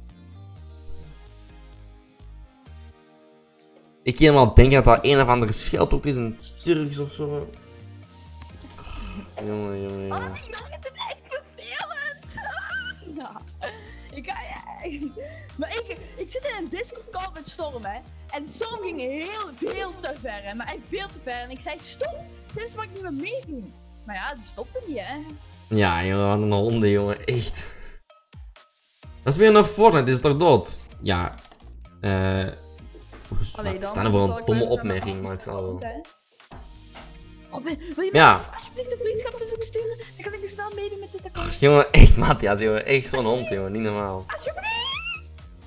Ik kan helemaal denken dat dat een of andere scheldwoord is, een Turks of zo. Jongen, jongen, Oh, jongen. die jongen, het is echt vervelend. Ja, ik ga echt. Maar ik, ik zit in een Discord call met Storm, hè. En Storm ging heel, veel te ver, hè. Maar echt veel te ver. En ik zei, stop, Sims mag ik niet meer meedoen. Maar ja, die stopte niet, hè. Ja, jongen, wat een honden, jongen. Echt. Dat is weer een Fortnite, dit is toch dood? Ja. Eh... Allee, Wat dan staan er voor zal een ik domme wel eens aan opmerking, mijn maar het zal wel. afstand, hè. Oh, wil wil je mij Ja. alsjeblieft een vriendschapverzoek sturen? Dan kan ik dus snel meedoen met dit account. Jongen, echt Matthias, jongen. Echt zo'n hond, jongen. Niet normaal. Alsjeblieft!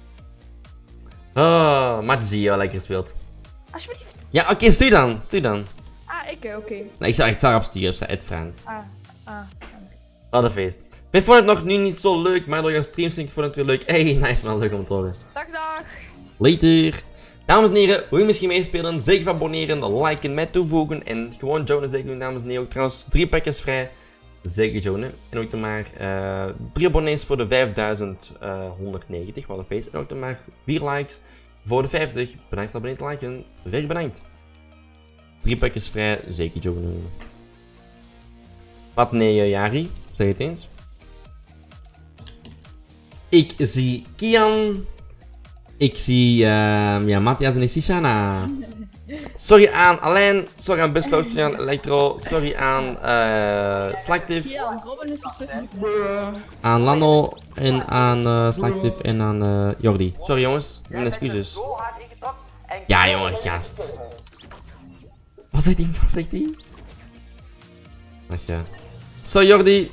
Oh, Matji, ja, lekker gespeeld. Alsjeblieft! Ja, oké, stuur dan. Stuur dan. Ah, ik, eh, oké. Nee, ik zou echt Sarah sturen op zijn uitvraagd. Ah, ah. Wat een feest. Ik vond het nog nu niet zo leuk, maar door jouw streams vind ik vond het weer leuk. Hey, nice man, leuk om te horen. Dag, dag! Later. Dames en heren, wil je misschien meespelen? Zeker van abonneren, liken, mij toevoegen en gewoon joinen zeker doen, dames en heren. Ook trouwens, drie pakjes vrij. zeker Jonen. En ook nog maar uh, drie abonnees voor de vijfduizend honderdnegentig, wat op face. En ook nog maar vier likes voor de vijftig. Bedankt voor het abonneren te liken. Weer bedankt. Drie pakjes vrij, zeker Jonen. Wat nee, uh, Jari? Zeg het eens. Ik zie Kian. Ik zie uh, ja, Matthias en ik zie Shana. Sorry aan Alain, sorry aan Busloos, sorry aan Electro, sorry aan uh, Slactive. Ja, Robin is racistisch. Aan Lano en aan uh, Slactive en aan uh, Jordi. Sorry jongens, mijn excuses. Ja jongen, gast. Wat zegt hij? Wat zegt hij? Ach ja. Zo Jordi.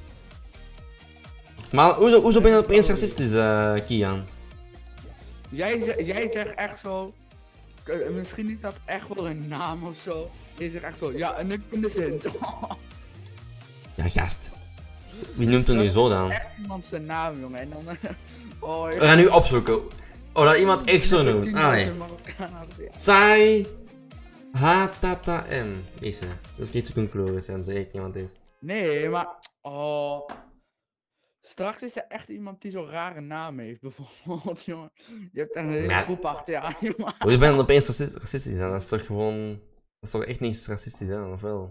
Maar hoezo, hoezo ben je opeens racistisch, uh, Kian? Jij, zeg, jij zegt echt zo. Uh, misschien is dat echt wel een naam of zo. Je zegt echt zo, ja, en ik vind de zin. Ja, gast. Wie noemt er nu zo dan? Echt iemand zijn naam, jongen. En dan. Oh, we gaan nu opzoeken. Oh, dat iemand echt zo noemt. Allee. Sai. Hatata M. Deze. Dat is niet zo conclusies en zeg ik iemand is. Nee, maar. Oh. Straks is er echt iemand die zo'n rare naam heeft, bijvoorbeeld, jongen. Je hebt een hele ja. groep achter je aan, jongen. Oh, je bent opeens racist racistisch, hè? Dat is toch gewoon... Dat is toch echt niet racistisch, hè? Of wel?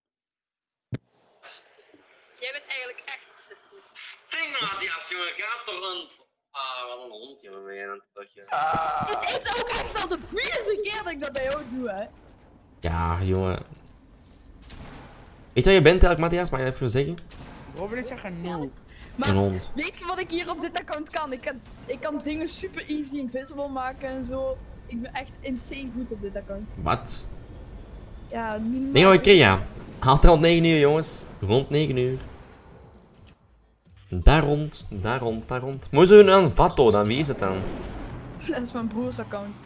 Jij bent eigenlijk echt racistisch. Sting, Matthias, jongen. Gaat toch een... Ah, wat een hond, jongen. Ben jij aan het dagen? Het is ook echt wel de vierde keer dat ik dat bij jou doe, hè. Ja, jongen. Weet je wat je bent eigenlijk, Matthias? Mag je even zeggen? Robin is echt een noob. Maar een hond. Weet je wat ik hier op dit account kan? Ik kan, ik kan dingen super easy invisible maken en zo. Ik ben echt insane goed op dit account. Wat? Ja, niet Nee, oké, ja. Haalt er rond negen uur, jongens. Rond negen uur. Daar rond, daar rond, daar rond. Moet je dan Vato dan? Wie is het dan? Dat is mijn broers account.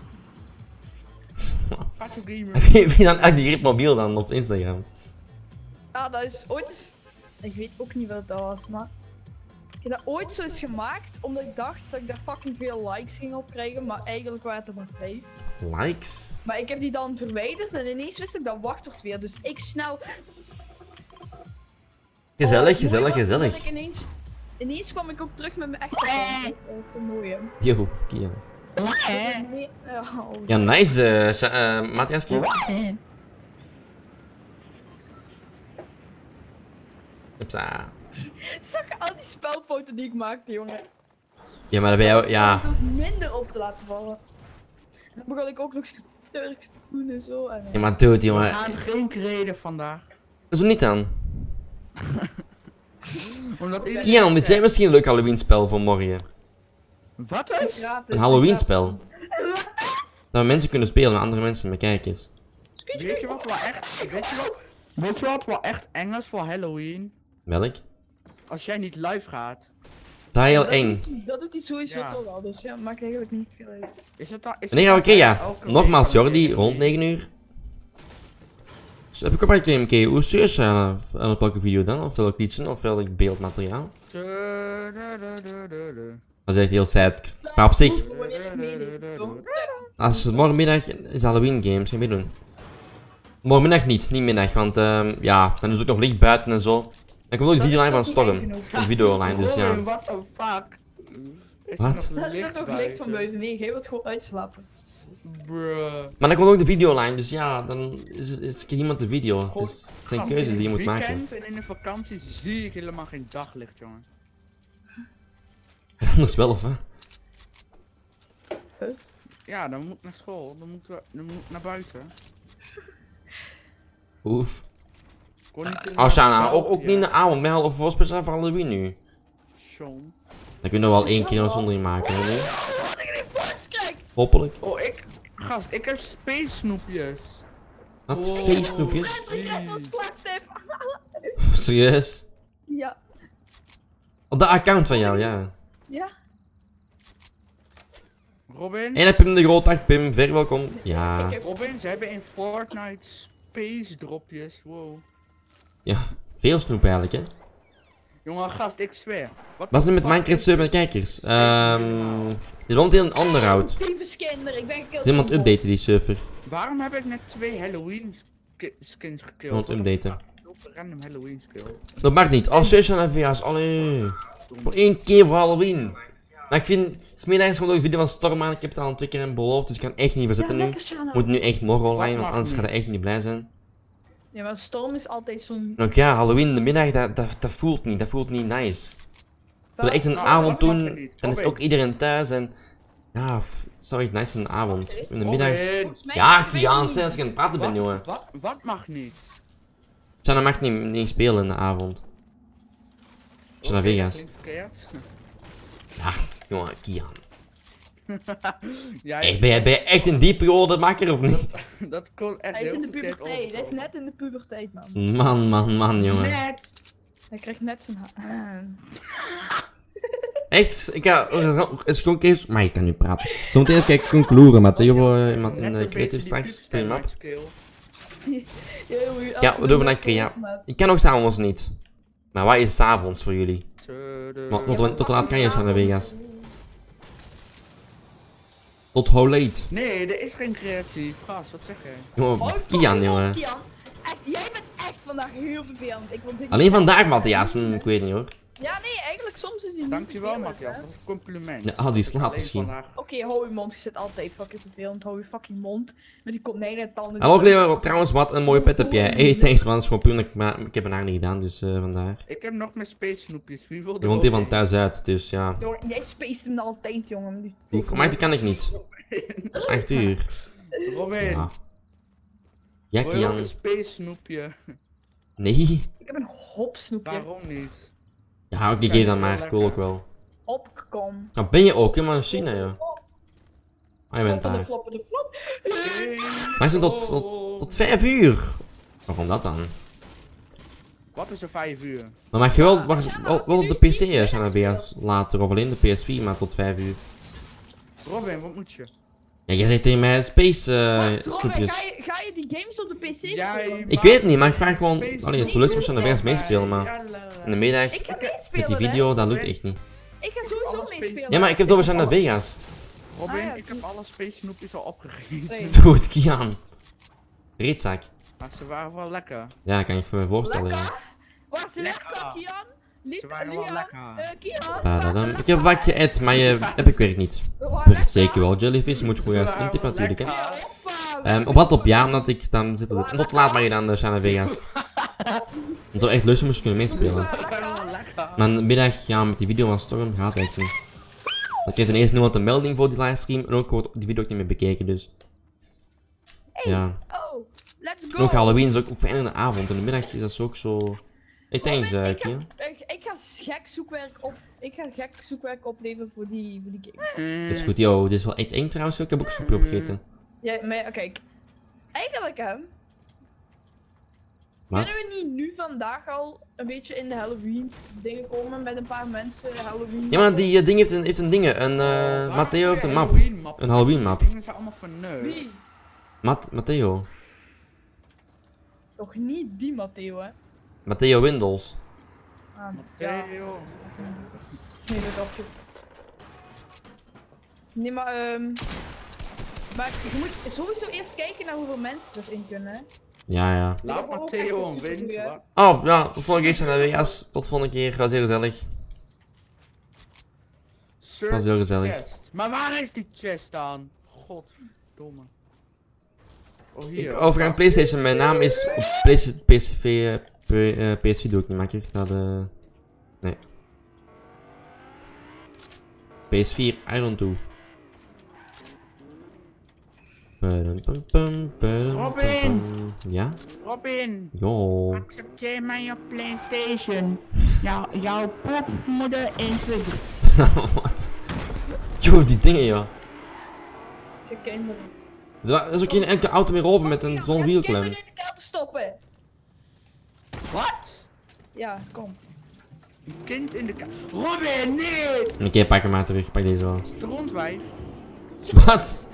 Vato gamer. Wie, wie dan activeert mobiel dan op Instagram? Ja, dat is ooit eens... Ik weet ook niet wat dat was, maar... Ik heb dat ooit zo eens gemaakt, omdat ik dacht dat ik daar fucking veel likes ging op krijgen, maar eigenlijk waren het er maar vijf. Likes? Maar ik heb die dan verwijderd en ineens wist ik dat wachtwoord weer, dus ik snel... Gezellig, Oh, gezellig, mooi was, gezellig. dat ik ineens... ineens kwam ik ook terug met mijn echte account. Dat is zo mooi, hè. Yo, Kian. Nee, ja, oh. Ja, nice, uh, uh, Matthias Kian. Upsa. Zag je al die spelfoto's die ik maakte, jongen? Ja, maar dat bij jou, ja. Om het minder op te laten vallen. En dan begon ik ook nog Turks te doen en zo. En, Ja, maar dude, We jongen. gaan geen kreden vandaag. Zo niet dan. Omdat iedereen... Kian, weet jij misschien een leuk Halloween spel voor morgen? Wat is? Een Halloween spel. Dat we mensen kunnen spelen met andere mensen, met kijkers. Weet je wat wel echt... Weet je wat... Weet je wat wel echt eng is voor Halloween? Welk? Als jij niet live gaat. Dat is heel dat eng. Doet, dat doet hij sowieso Ja. toch al, dus ja, maakt eigenlijk niet veel uit. Is het dan... Is Nee, het oké, dan ja. elke week Nogmaals, van een Jordi, keer rond negen uur. Dus heb ik ook een keer, hoe serieus zijn aan op welke video dan? Of welk liedje, of welk beeldmateriaal? Du- du- du- du- du- du. Dat is echt heel sad. Maar op zich, Wanneer het meedoet, toch? als het morgenmiddag is Halloween games, ga je doen. Morgenmiddag niet, niet middag, want um, ja, dan is het ook nog licht buiten en zo. En komt ook de video online van Storm. Een video online, dus ja. Robin, what the fuck? Is er Wat? nog Er licht zit toch licht van buiten? buiten? Nee, jij wilt gewoon uitslapen. Bruh. Maar dan komt ook de video online, dus ja, dan is, is er niemand de video. God, Dus het zijn gast, keuzes die je in moet het maken. weekend en in de vakantie zie ik helemaal geen daglicht, jongen. Anders wel, of hè? Ja, dan moet ik naar school, dan moet ik, dan moet ik naar buiten. Oef. Ik kon niet in Oh, de Shana, kou, ook, ook ja. niet in de avond, maar of voor speciaal voor Halloween nu. John. Dan kunnen we wel één keer een zondering maken, hè? Nee? Wat ik niet boos krijg! Hopelijk. Oh, ik... Gast, ik heb space snoepjes. Wat Oh. feestsnoepjes? Ik krijg wel slagtip! Serieus? Ja, Op dat account van jou, ja. ja. Robin? En heb Pim de Groot, dag Pim, ver welkom. Ja. Ik heb Robin, ze hebben in Fortnite space dropjes, wow. Ja, veel snoep eigenlijk, hè. Jongen, gast, ik zweer. Wat Wat is nu met de fuck Minecraft server met kijkers? Ehm... Je rond heel een ander houdt. tyfuskinder, ik ben gekild. Is iemand updaten die server? Waarom heb ik net twee Halloween sk- skins gekilld? Iemand What the updaten. fuck? Random Halloween skill. Dat mag niet. Als zus en Vegas, allee. Voor één keer voor Halloween. Maar ik vind, smiddags komt ook een video van Storm aan. Ik heb het al twee keer beloofd, dus ik kan echt niet verzetten nu. Moet nu echt morgen online, want anders ga ik echt niet blij zijn. Ja, maar Storm is altijd zo'n... Ook ja, Halloween in de middag, dat, dat, dat voelt niet. Dat voelt niet nice. Ik wil echt een avond doen, dan is ook iedereen thuis en... Ja, zou echt nice een avond. In de middag... Ja, Kian, als ik aan het praten ben, jongen. Wat, wat mag niet? Shanna mag niet, niet spelen in de avond. Shanna Vegas. Ja, jongen, Kian. Ja, Echt, ben jij, ben jij echt in die periode makker of niet? Dat kon echt Hij is heel in de verkeerd puberteit, hij is overkomen. net in de puberteit, man. Man, man, man, jongen. Net! Hij krijgt net zijn haar. Echt, ik ga... Het is gewoon keer... Maar ik kan nu praten. Zometeen even kijken, ik kan kloeren, Matteo uh, in, in de creative straks. Speel je map? Ja, we doen naar Crea. Ik kan nog s'avonds niet. Maar wat is s'avonds voor jullie? Want tot, tot, tot laat kan je aan de Vegas. Tot how late? Nee, er is geen creatief. Gast, wat zeg jij? Jongen, Kian, jongen. Kian, echt, jij bent echt vandaag heel vervelend. Ik vond dit Alleen vandaag, Matthias, hm, ik weet niet hoor. Ja, nee, eigenlijk soms is hij niet Dankjewel, vervelend, Matthias. hè. Dat is een compliment. Ja, ah, die slaapt Alleen misschien. vandaag. Oké, hou je mond, je zit altijd fucking vervelend. Hou je fucking mond. Met die konijnentanden. Hallo Cleo, trouwens, wat een mooie pet heb jij. Hey, thanks man, dat is gewoon puur, ik, maar ik heb een haar niet gedaan, dus uh, vandaar. Ik heb nog meer space snoepjes. Wie wil Je er woont ook hier van een? thuis uit, dus ja. Jongen, jij spaced hem altijd, jongen. Die- Oef, voor mij kan ik niet. acht uur. Robin, Ja. Ja, wil je ook Kian. een space snoepje? Nee. Ik heb een hopsnoepje. Waarom niet? Ja, oké, geef dan maar, cool ook wel. Hopkom. Nou, ben je ook helemaal in China, joh. Ah, je bent Floppen de daar. floppen de flop. Maar is het tot, tot, tot vijf uur? Waarom dat dan? Wat is er vijf uur? Maar mag je wel, wacht, wel, wel op de P C uh, zijn weer later, of alleen de P S vier, maar tot vijf uur. Robin, wat moet je? Ja, jij zegt tegen mij space uh, Robin, snoepjes. ga je, ga je die games op de P C Jij spelen? Ik weet het niet, maar ik vraag gewoon... Allee, het is leuk als we aan de meespelen, maar... Ja, la, la. In de middag, Ik ga met meespelen, die video, dat lukt echt niet. hè. Ik ga sowieso Alles meespelen. Ja, maar ik heb het over Shanna Vegas. Robin, Ah, ja, ik heb alle space snoepjes al opgegeten. Nee. Goed, Kian. Reetzak. Maar ze waren wel lekker. Ja, kan ik me voorstellen, ja. Lekker? Was ze lekker, Lekker. Kian? Lief, Ze waren wel Lian? lekker. Eh, Kian? Badadam. Ik heb wat geëd, maar je Epic werkt niet. We waren Per lekker. zeker wel. Jellyfish moet gewoon juist waren intippen wel natuurlijk, hè. lekker. Hoppa, Ehm, op wat op ja, omdat ik dan zit het. Tot laat mag je dan de Shanna Vegas. Het zou echt leuk zijn moest je kunnen meespelen. we waren Ze waren lekker. wel lekker. Maar in de middag, ja, met die video van Storm gaat echt niet. Ik kreeg ten eerste niemand een melding voor die livestream en ook wordt die video ook niet meer bekeken, dus. Ja. Oh, let's go. En ook Halloween is ook fijn in de avond. In de middag is dat ook zo. Hey, thanks, Robin, uh, ik, ga, Kian. ik, ik ga gek zoekwerk op. Ik ga gek zoekwerk opleveren voor die, voor die games. Mm, Dat is goed, yo. Dit is wel echt eng trouwens. Ik heb ook super opgegeten. Ja, maar kijk. Eigenlijk hè. Wat? Kunnen we niet nu vandaag al een beetje in de Halloween dingen komen met een paar mensen Halloween? Ja, maar die uh, ding heeft een, heeft een dingen. Een, uh, Matteo heeft een map. Een Halloween map. Dingen zijn allemaal verneukt. Wie? Mat Matteo. Toch niet die Matteo hè? Matteo Windows. Ah, ja. Theo. Nee, dat dacht ik. Nee, maar ehm. Maar je moet sowieso eerst kijken naar hoeveel mensen erin kunnen. hè. Ja, ja. Laat maar Theo een wind. Ja. wat? Oh, ja. Tot volgende keer zijn we weer. Tot volgende keer. Was heel gezellig. Search Was heel gezellig. chest. Maar waar is die chest dan? Godverdomme. Oh, hier. Ik over aan PlayStation. Mijn naam is op PlayStation P S V. Uh, P, uh, P S V doe ik niet, makker. Dat uh, nee. P S vier, I don't do. Robin! Ja? Robin! Jo. Accepteer mij op PlayStation. Jou, jouw popmoeder één, twee, drie. Wat? Yo, die dingen, joh. Ze kinderen. Er is ook geen enkele auto meer over met een zo'n wielklem. Kinderen in de kelder stoppen! Wat? Ja, kom. Een kind in de ka- Robin, nee! Oké, pak hem maar terug. Pak deze wel. Strontwijf. Wat?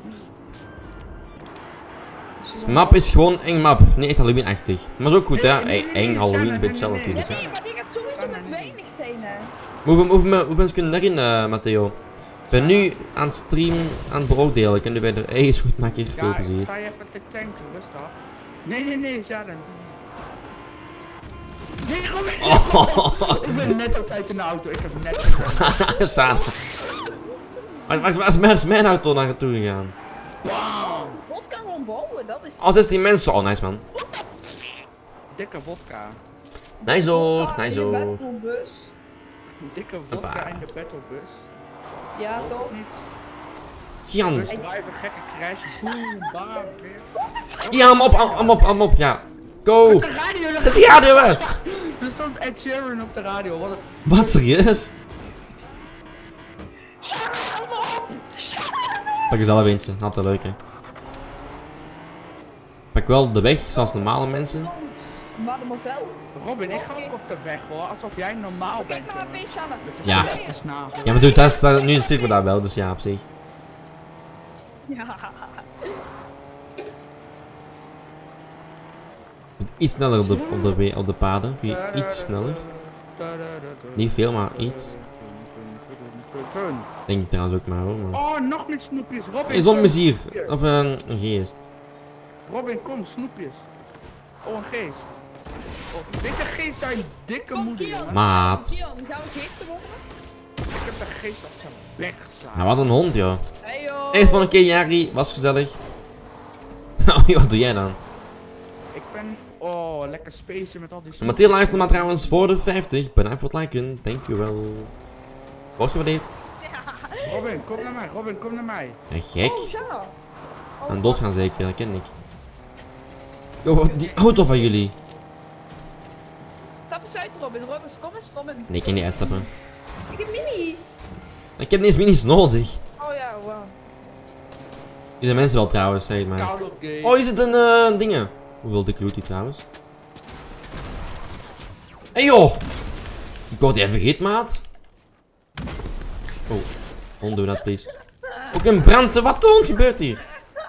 Map is gewoon eng map. Niet echt Halloween-achtig. Maar is ook goed, hè? Eng, eng Halloween, beetje zelf Ja, natuurlijk, hè. nee, maar die gaat sowieso met weinig zijn, hè. Hoeveel, hoeveel, hoeveel mensen kunnen daarin, uh, Matteo? Ik ben nu aan het streamen, aan het beoordelen. Kunnen wij er... Hey, is goed, maak hier veel Ja, ik plezier. sta je even te tanken, rustig. Nee, nee, nee, Sharon. Nee, Robin! Oh. Ik ben net op tijd in de auto, ik heb net... Staan. Waar, waar, waar is mijn, is mijn auto naartoe gegaan? Bam! Wat kan gewoon bouwen, dat is... Oh, zestien mensen. Oh, nice man. Dikke vodka. Nice hoor, Vodka nice in de hoor. battlebus. Dikke vodka Hoppa. in de battlebus. Ja, toch? Kian. Dus driver, gekke crash, boom, bam, weer. Kian, op, op, op, op, op, ja. Go. De radio, Zet die radio uit. er stond Ed Sheeran op de radio, wat een... Wat, serieus? Pak er zelf eentje, altijd leuk hè. Pak wel de weg, zoals normale mensen. Mademoiselle. Robin, ik ga ook op de weg hoor, alsof jij normaal bent. Kijk maar een beetje aan het... Ja. De snavel. Ja, maar dude, dat is, dat, nu zitten we daar wel, dus ja, op zich. Ja. Moet iets sneller op de, op de, we- op de paden. Kun je iets sneller? Niet veel, maar iets. Denk ik trouwens ook maar hoor. Maar... Oh, nog meer snoepjes, Robin. Een zombies hier. Of een, een geest. Robin, kom, snoepjes. Oh, een geest. Oh, deze geest zijn dikke Kom, moeder. Kian. jongen. Maat. Kian, zou ik geesten worden? Ik heb de geest op zijn bek geslagen. Nou, wat een hond joh. Hey joh. Echt van een keer Jari, was gezellig. Oh, joh, wat doe jij dan? Ik ben... Oh, lekker spacen met al die snoepjes. Mathilde luistert maar trouwens voor de vijftig. Bedankt voor het liken. Dankjewel. Wordt gewaardeerd. Robin, kom naar mij. Robin, kom naar mij. Ja, gek. Oh, ja. Oh, Aan dood gaan zeker, dat ken ik. Oh, die auto van jullie. Stap eens uit, Robin. Robin, kom eens, Robin. Nee, ik kan niet uitstappen. Ik heb minis. Ik heb niet eens minis nodig. Oh ja, wow. Die zijn mensen wel trouwens, zeg maar. Call of Gay. Oh, is het een uh, dingen? Hoe wil ik loot die trouwens? Hey joh! Ik word even vergeet, maat. Oh, don't do that please. Ook een brand, wat de hond gebeurt hier?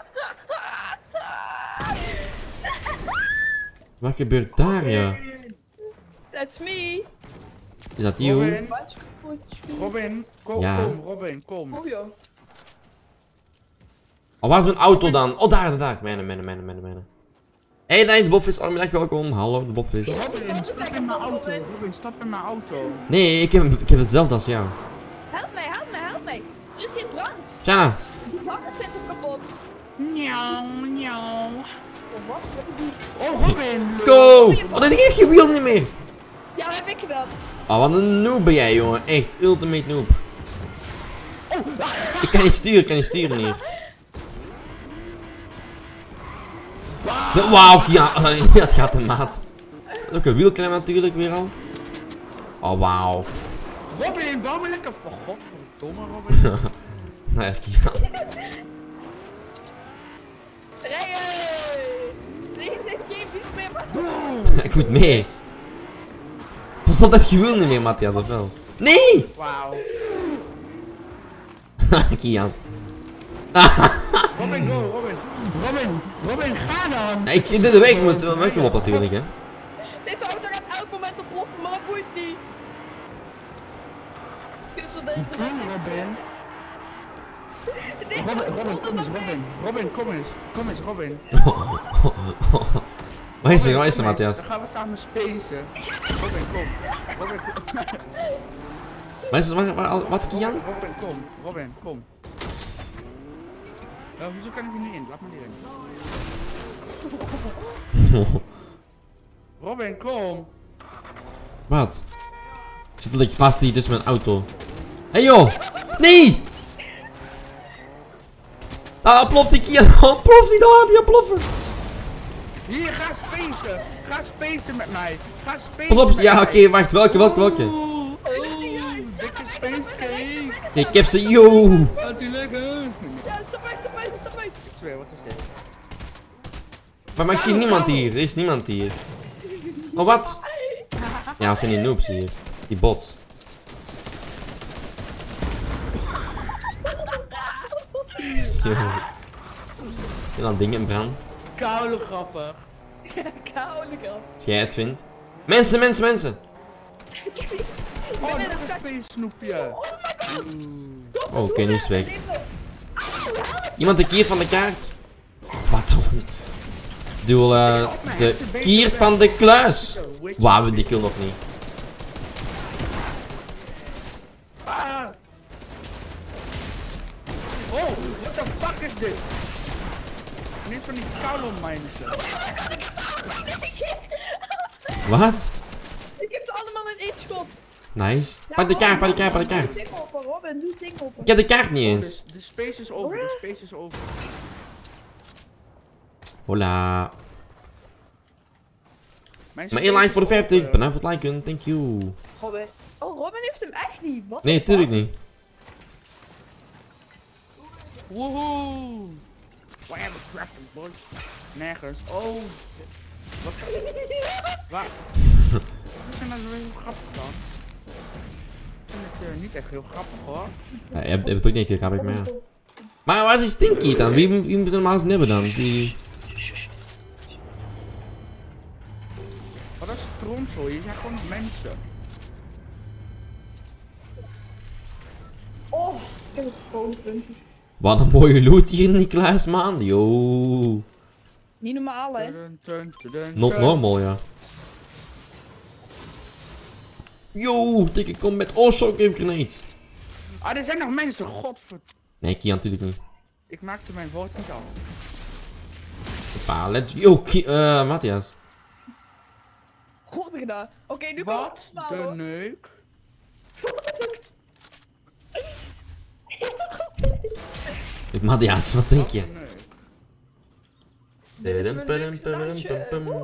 Wat gebeurt daar, ja? That's me. Is dat die hoe? Robin, Robin, kom, Ja. kom, Robin, kom. Oh joh. Oh, waar is mijn auto dan? Oh, daar, daar. Mijne, mijne, mijne, mijne, mijne. Hey, nee, de bofvis. Oh, middag, welkom. Hallo, de bofvis. Robin, stap in mijn auto. Robin, stap in mijn auto. Nee, ik heb, ik heb hetzelfde als jou. Help mij, help mij, help mij. Er is hier brand. Tjana. Die bakken zitten kapot. Njauw, njauw. Oh, wat? Oh, Robin. Go! Oh, dit heeft geen wiel niet meer. Ja, heb ik gedaan. Oh, wat een noob ben jij, jongen. Echt, ultimate noob. Ik kan niet sturen, ik kan niet sturen hier. Wauw, ja, dat gaat de maat. Ook een wielklem natuurlijk weer al. Oh, wauw. Robin, bouw me lekker voor godverdomme, Robin. Nou ja, Kian. Rijden! Deze keer niet meer, maar... Ik moet mee. Pas op dat je wiel niet meer, Matthias, of wel? Nee! Wauw. Kian. Robin, go, Robin. Robin, Robin, ga dan. Ja, ik vind de weg moet weggelopen natuurlijk, hè. Deze auto gaat elk moment ontploffen, maar dat boeit niet. Dit is zo de Kom, Robin. Deze Robin, auto Robin, zonder kom eens, nog mee. Robin. Robin, kom eens. Kom eens, Robin. Waar is er, Robin, waar is er, kom eens. Matthias? Dan gaan we samen spacen. Robin, kom. Robin, kom. Waar is het, waar, waar, wat, Kian? Robin, kom. Robin, kom. Uh, hoezo kan ik hier niet in? Laat me erin. Robin, kom. Wat? Ik zit dat vast hier tussen mijn auto. Hey joh! Nee! Ah, ploft die Kian! Oh, ploft die daar, die ploffen! Hier, ga spacen. Ga spacen met mij. Ga spacen Pas op, met ja, mij. oké, wacht, welke, welke, welke? Oeh, oeh, dikke space cake. Kijk, ik heb ze, yo! Natuurlijk, hè. Ja, stap uit, stap uit, stap uit. Ik zweer, wat is dit? Maar, maar ik zie niemand hier, er is niemand hier. Oh, wat? Ja, dat zijn die noobs hier. Die bots. En dan dingen in brand. Koude grappig. Koude kant. Als jij het vindt. Mensen, mensen, mensen! Oh, nog een space snoepje. Oh, oké, nu is het weg. Iemand de kier van de kaart? Wat dan? Doe uh, de kiert van de kluis. Twitch. Wauw, we hebben die kill nog niet. Ah. Oh, what the fuck is dit? Niet van die koude mensen. Wat? Ik heb ze allemaal in één schot. Nice. Ja, Pak de kaart, pak de Robin, kaart, pak de kaart. Doe ding open, Robin, doe ding open. Ik heb de kaart niet Oh, eens. de, de space is over, de space is over. Hola. Mijn Maar space één like is voor de vijftig. over. Bedankt voor het liken, thank you. Robin. Oh, Robin heeft hem echt niet. Wat? Nee, tuurlijk niet. Woehoe! Wham, crafting boys. Nergens. Oh. Wat? Waar? Wat is nou zo heel grappig dan? Ik vind het uh, niet echt heel grappig hoor. Ja, je hebt je hebt het ook niet een keer grappig meer. Maar waar is die Stinky dan? Wie, wie moet er normaal eens hebben dan? Die... Wat is tronsel? Je zijn gewoon mensen. Oh, ik heb het gewoon puntjes. Wat een mooie loot hier, Niklaas, man. Yo. Niet normaal, hè? Tudun, tudun, tudun, Not tudun. normal, ja. Yo, dikke combat. Oh, shock game grenades. Ah, er zijn nog mensen, godver... Nee, Kian natuurlijk niet. Ik maakte mijn woord niet af. Hoppa, let's... Yo, Ki uh, Matthias. Goed gedaan. Oké, nu Wat komt de het neuk? Matthias, wat denk Wat je? een neuk. Dit is mijn leukste dansje.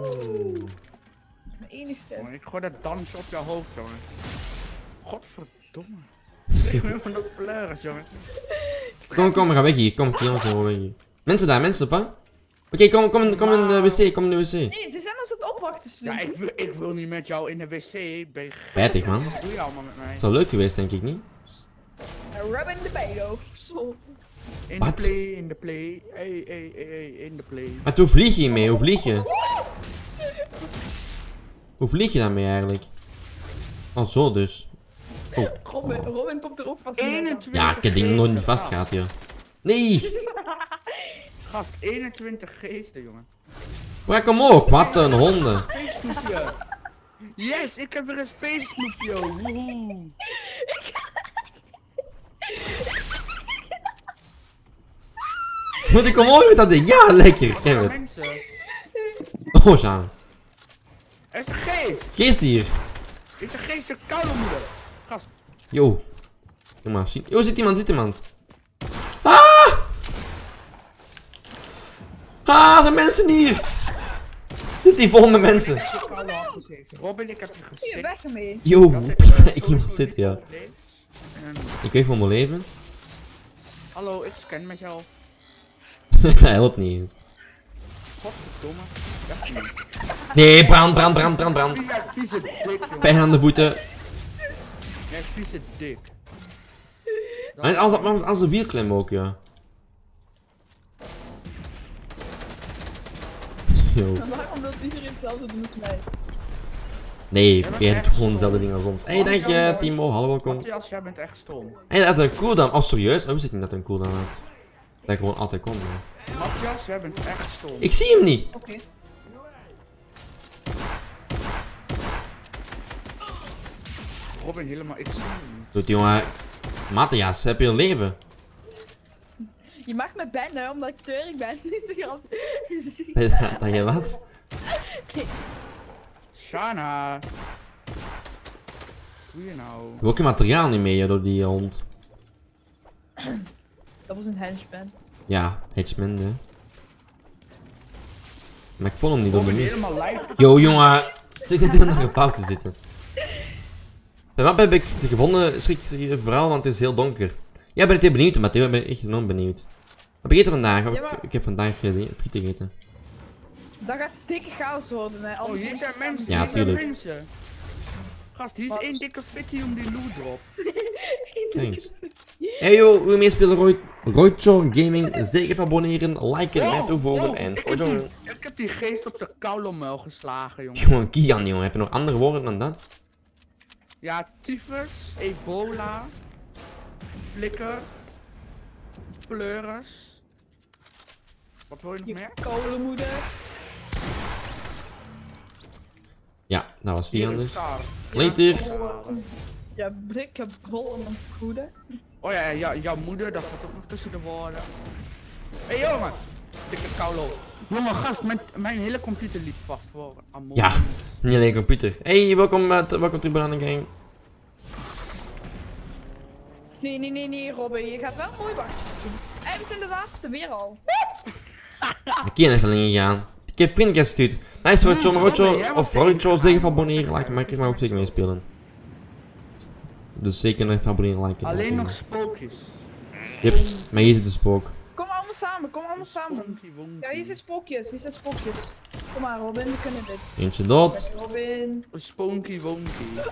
Mijn enigste. Jongen, ik gooi dat dansje op jouw hoofd, jongen. Godverdomme. Ik ben van de pleuris, jongen. Kom, kom, we gaan weg hier. Kom, Kian, zo weg hier. Mensen daar, mensen, of wat? Oké, kom, kom, kom in de wc, kom in de wc. Nee, ze zijn ons aan het opwachten, Ja, Slinky. ik wil, ik wil niet met jou in de wc. Ben je gek? Spijtig, man. Wat doe je allemaal met mij? Dat is wel leuk geweest, denk ik niet? Robin de Bedo. Zo. In Wat? de play, in de play. Hey, hey, hey, hey, in de play. Maar hoe vlieg je mee? Hoe vlieg je? Hoe vlieg je daarmee eigenlijk? Oh, zo dus. Oh. Robin, Robin popt er ook vast in. eenentwintig Ja, ik heb die nog nooit niet geesten. vast gehad, joh. Nee! Gast, eenentwintig geesten, jongen. Maar kom op, wat een honden. Space snoepje. Yes, ik heb weer een space snoepje. Woehoe. Moet ik omhoog met dat ding? Ja, lekker. Ik heb Ja, het. mensen. Oh, Sjaan. Er is een geest. Geest hier. Er is een geest, een koude moeder. Gast. Yo. Kom maar, zien. Yo, zit iemand, zit iemand. Ah! Ah, er zijn mensen hier. Zit die vol met mensen. Koude hand gezeten. Robin, ik heb je Hier, gezien. weg ermee. Yo, Dat ik, ik eh, iemand sowieso zit, niet ja. overleef. En, Ik weet van mijn leven. hallo, ik scan mezelf. Dat helpt niet eens. Godverdomme. Ja, niet. Nee, brand, brand, brand, brand, brand. Ja, vieze dik, jongen. Pijn aan de voeten. Ja, vieze dik. En als, als, als een wielklem ook, ja. Yo. Maar waarom wil iedereen hetzelfde doen als mij? Nee, jij hebt gewoon dezelfde dingen als ons. Hey, dank je, Timo. Hallo, welkom. Matthias, jij bent echt stom. Hey, dat had een cooldown. Oh, serieus? Oh, wist ik niet dat hij een cooldown had. Dat hij gewoon altijd komt, man. Matthias, jij bent echt stom. Ik zie hem niet. Oké. Robin, helemaal, ik zie hem niet. Doet jongen. Matthias, heb je een leven? Je mag me bannen omdat ik teurig ben. Is de grap. Dat je wat? Shana. Wat doe je nou? Welke materiaal niet mee, door die hond? Dat was een henchman. Ja, Hitchman, hè. Maar ik vond hem niet door de Robin, mist. helemaal lijp. Yo, jongen. Zit dit in een gebouw te zitten? Bij wat heb ik gevonden? Schrik je verhaal, want het is heel donker. Ja, ben ik heel benieuwd, Matteo. Ik ben echt enorm benieuwd. Wat heb je eten vandaag? Ja, Ik- maar- Ik heb vandaag uh, frieten gegeten. Dat gaat dikke chaos worden, hè. Oh, hier zijn mensen. Ja, hier zijn tuurlijk. mensen. Gast, hier is Wat? één dikke fitty om die loot drop. Thanks. Hey yo, wil je meespelen Roy Roycho Gaming? Zeker even abonneren, liken, net toevoegen wow, en ik, heb die, Roycho. ik heb die geest op zijn koudelmuil geslagen, jongen. Jongen, Kian, jongen, heb je nog andere woorden dan dat? Ja, tyfus, ebola, flikker, pleuris. Wat wil je nog meer? Kolenmoeder. Ja, dat was Hier Kian is dus. Star. Later. Ja, blik, heb rol om mijn goede. Oh ja, ja, jouw moeder, dat zat ook nog tussen de woorden. Hé hey, jongen, dikke koulo. Jongen gast, mijn, mijn hele computer liep vast voor Amor. Ja, niet alleen computer. Hey, welkom, uh, welkom terug bij de game. Nee, nee, nee, nee, Robin, je gaat wel mooi wachten. Hé, we zijn de laatste weer al. Kian is al ingegaan. Ik heb vrienden gestuurd. Nice Rocho, maar Rocho of Rocho zeker van abonneren, liken, maar ik mag ook zeker meespelen. Dus zeker even abonneren, liken. Alleen nog spookjes. Yep, maar hier zit de spook. Kom allemaal samen, kom allemaal samen. Wonky, wonky. Ja, hier zijn spookjes, hier zijn spookjes. Kom maar Robin, we kunnen dit. Eentje dood. Robin. Sponky wonky.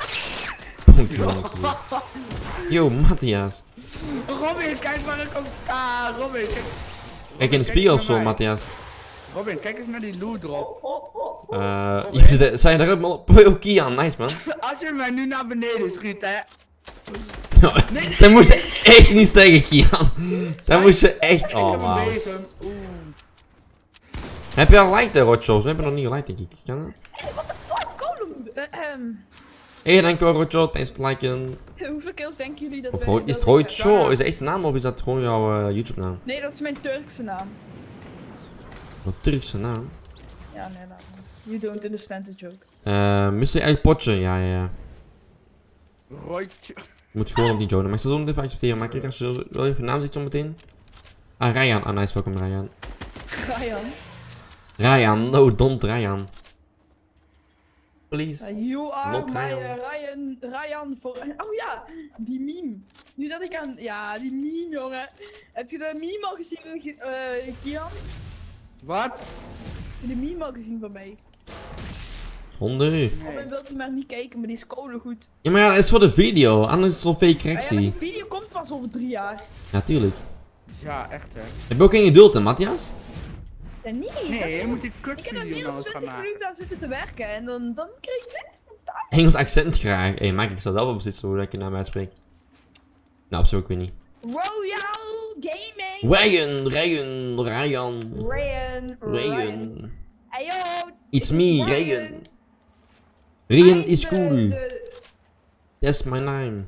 Yo, Matthias. Robin, kijk waar ik op sta. Robin, kijk. Kijk in de spiegel of zo, Matthias. Robin, kijk eens naar die loot drop. Uh, je zit, zijn je daarop op? Oh, Kian, nice man. Als je mij nu naar beneden schiet, hè. Nee. Dat moest je echt niet zeggen, Kian. Dat moest je echt. Ik Oh, heb een wauw. bezem. Oeh. Heb je al geliked, Rocho? We hebben nog niet geliked, denk ik. Kan dat? Hey, what the fuck, Golem? Uh, um, Hey, dankjewel, Rocho. Thanks voor het liken. hoeveel kills denken jullie dat Of we- Ro- dat is het ik heb? Rocho? Is dat echt de naam of is dat gewoon jouw uh, YouTube naam? Nee, dat is mijn Turkse naam. Wat Turkse naam? Ja, nee, laat maar. You don't understand the joke. Uh, mister El Potje, ja, ja, ja. Roodje. Je moet gewoon op die Jonah. Maar ik zal zo meteen even accepteren. Maar kijk, als je zo- wel even naam ziet zo meteen. Ah, Ryan. Ah, nice. Welkom, Ryan. Ryan. Ryan. No, don't Ryan. Please. Uh, you are Not my Ryan. uh, Ryan, Ryan voor... Oh ja, die meme. Nu dat ik aan... Ja, die meme, jongen. Heb je de meme al gezien, uh, Kian? Wat? Heb je de meme al gezien van mij? Honderd. Nee. Robin wilde maar niet kijken, maar die is koude goed. Ja, maar ja, dat is voor de video. Anders is het zo'n fake Ah, ja, maar correctie. die video komt pas over drie jaar. Ja, tuurlijk. Ja, echt hè. Heb je ook geen geduld, hè, Matthias? Ja, nee. dat Nee, is- je moet die Ik heb er kutvideo meer nou dan eens gaan twintig maken. minuten aan zitten te werken en dan, dan kreeg ik dit. Engels accent graag. Hé, hey, Mike, ik zou zelf op zitten zo dat je naar mij spreekt. Nou, op zo, ik weet niet. Royal Gaming. Ryan, Ryan, Ryan. Ryan. Ryan. Hey yo. It's dit me, is Ryan. Ryan I'm is de- cool. de- That's my name.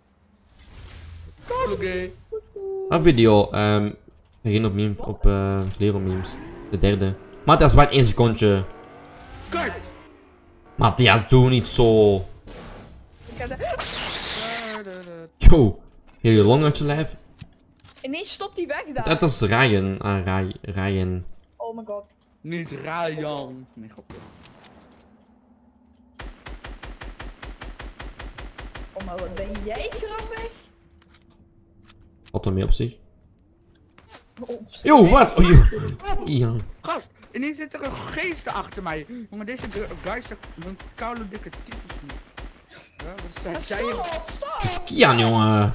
Oké. Een video, ehm, begin op meme, op eh Lero memes. De derde. Matthias, wacht één secondje. Kut! Matthias, doe niet zo. Ik heb de- Yo, heel je long uit je lijf. Ineens stopt die weg daar. Dat is Ryan. Ah, Ry- Ryan. Oh my god. Niet Ryan. Nee, grapje. Oh maar wat ben jij grappig? Wat er mee op zich. Oh, Yo, wat? Oh, yo. Ian. Gast, ineens zit er een geest achter mij. Jongen, deze gu- guy is een koude dikke tyfus. Ja, wat zei zij? Stop, stop. Kian, jongen.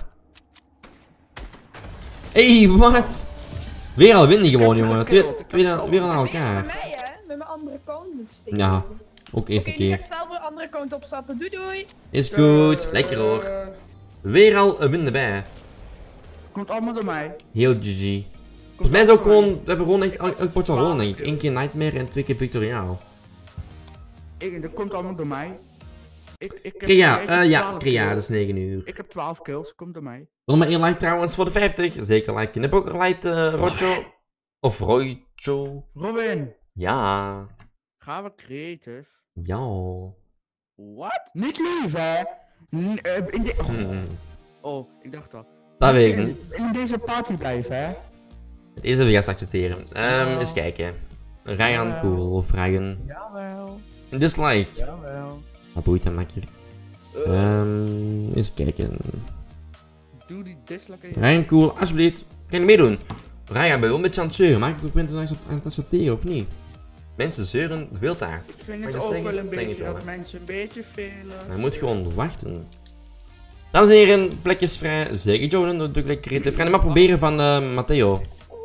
Hey, wat? Weer al winnen gewoon, jongen. Twee, weer, weer aan Met elkaar. mij hè, met mijn andere account moet steken. Ja, ook eerste Oké, nu ga ik keer. snel voor een andere account opstappen. Doei doei. Is goed. Lekker hoor. Eh, Weer al een win erbij. Komt allemaal door mij. Heel G G. Volgens mij is ook gewoon, we hebben gewoon echt elk, elk potje al gewonnen, denk ik. Eén keer Nightmare en twee keer Victoriaal. Ik, dat komt allemaal door mij. Ik, ik heb, Kria, ik heb eh ja, twaalf Kria, kills. dat is negen uur. Ik heb twaalf kills, komt door mij. Nog maar één like trouwens voor de vijftig. Zeker liken. Heb je ook geliked, uh, Rocho? Of Roycho? Robin, Ja. gaan we creative? Ja. Wat? Niet lief hè? N eh, in de oh. Hmm. oh, ik dacht al. Dat weet ik in, niet. in deze party blijven hè? Deze wil je accepteren. Ehm, eens kijken. Ryan, Jawel. cool. Of Ryan. Jawel. Dislike. Jawel. Dat boeit hem lekker. Ehm, eens kijken. Doe die dislike even. Ryan, cool. Alsjeblieft. Kan je meedoen? Ryan, ben je wel een beetje aan het zeuren. Maak ik ook punten aan het accepteren, of niet? Mensen zeuren veel te hard. Ik vind Mag het ik dat ook zeggen? wel een Ik denk beetje het dat wel, mensen een beetje velen. Hij moet gewoon wachten. Dames en heren, plekjes vrij. Zeker Jordan, dat doe ik lekker creatief. We gaan hem maar proberen van uh, Matteo.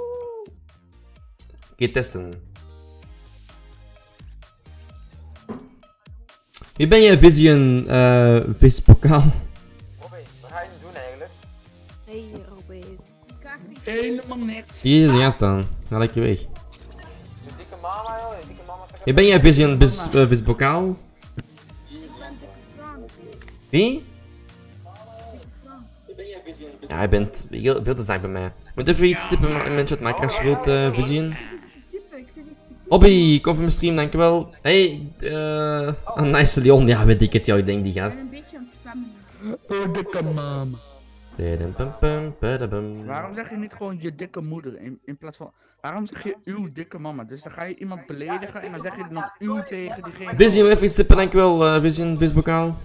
Oké, testen. Wie ben je, Vision, uh, Visbokaal? Robin, wat ga je nu doen eigenlijk? Hey Robin. Helemaal niks. Hier is hij staan. Ga lekker weg. De dikke mama joh, de dikke mama. Wie ben jij, Vision, vis, uh, Visbokaal? Wie? Ja, hij bent heel veel te zaak bij mij. Moet even iets typen in mijn chat maken als je wilt, uh, Vision. Hobby, cover mijn stream, dankjewel. Hey, eh... Uh, oh, nice Leon, ja weet ik het, jou, ik denk die gast. Ik ben een beetje aan het spammen. Oh, dikke mama. Waarom Waarom zeg je niet gewoon je dikke moeder in, in plaats van... Waarom zeg je uw dikke mama? Dus dan ga je iemand beledigen en dan zeg je er nog uw tegen diegene... Vision, even iets tippen, dankjewel, uh, Vision, visbokaal.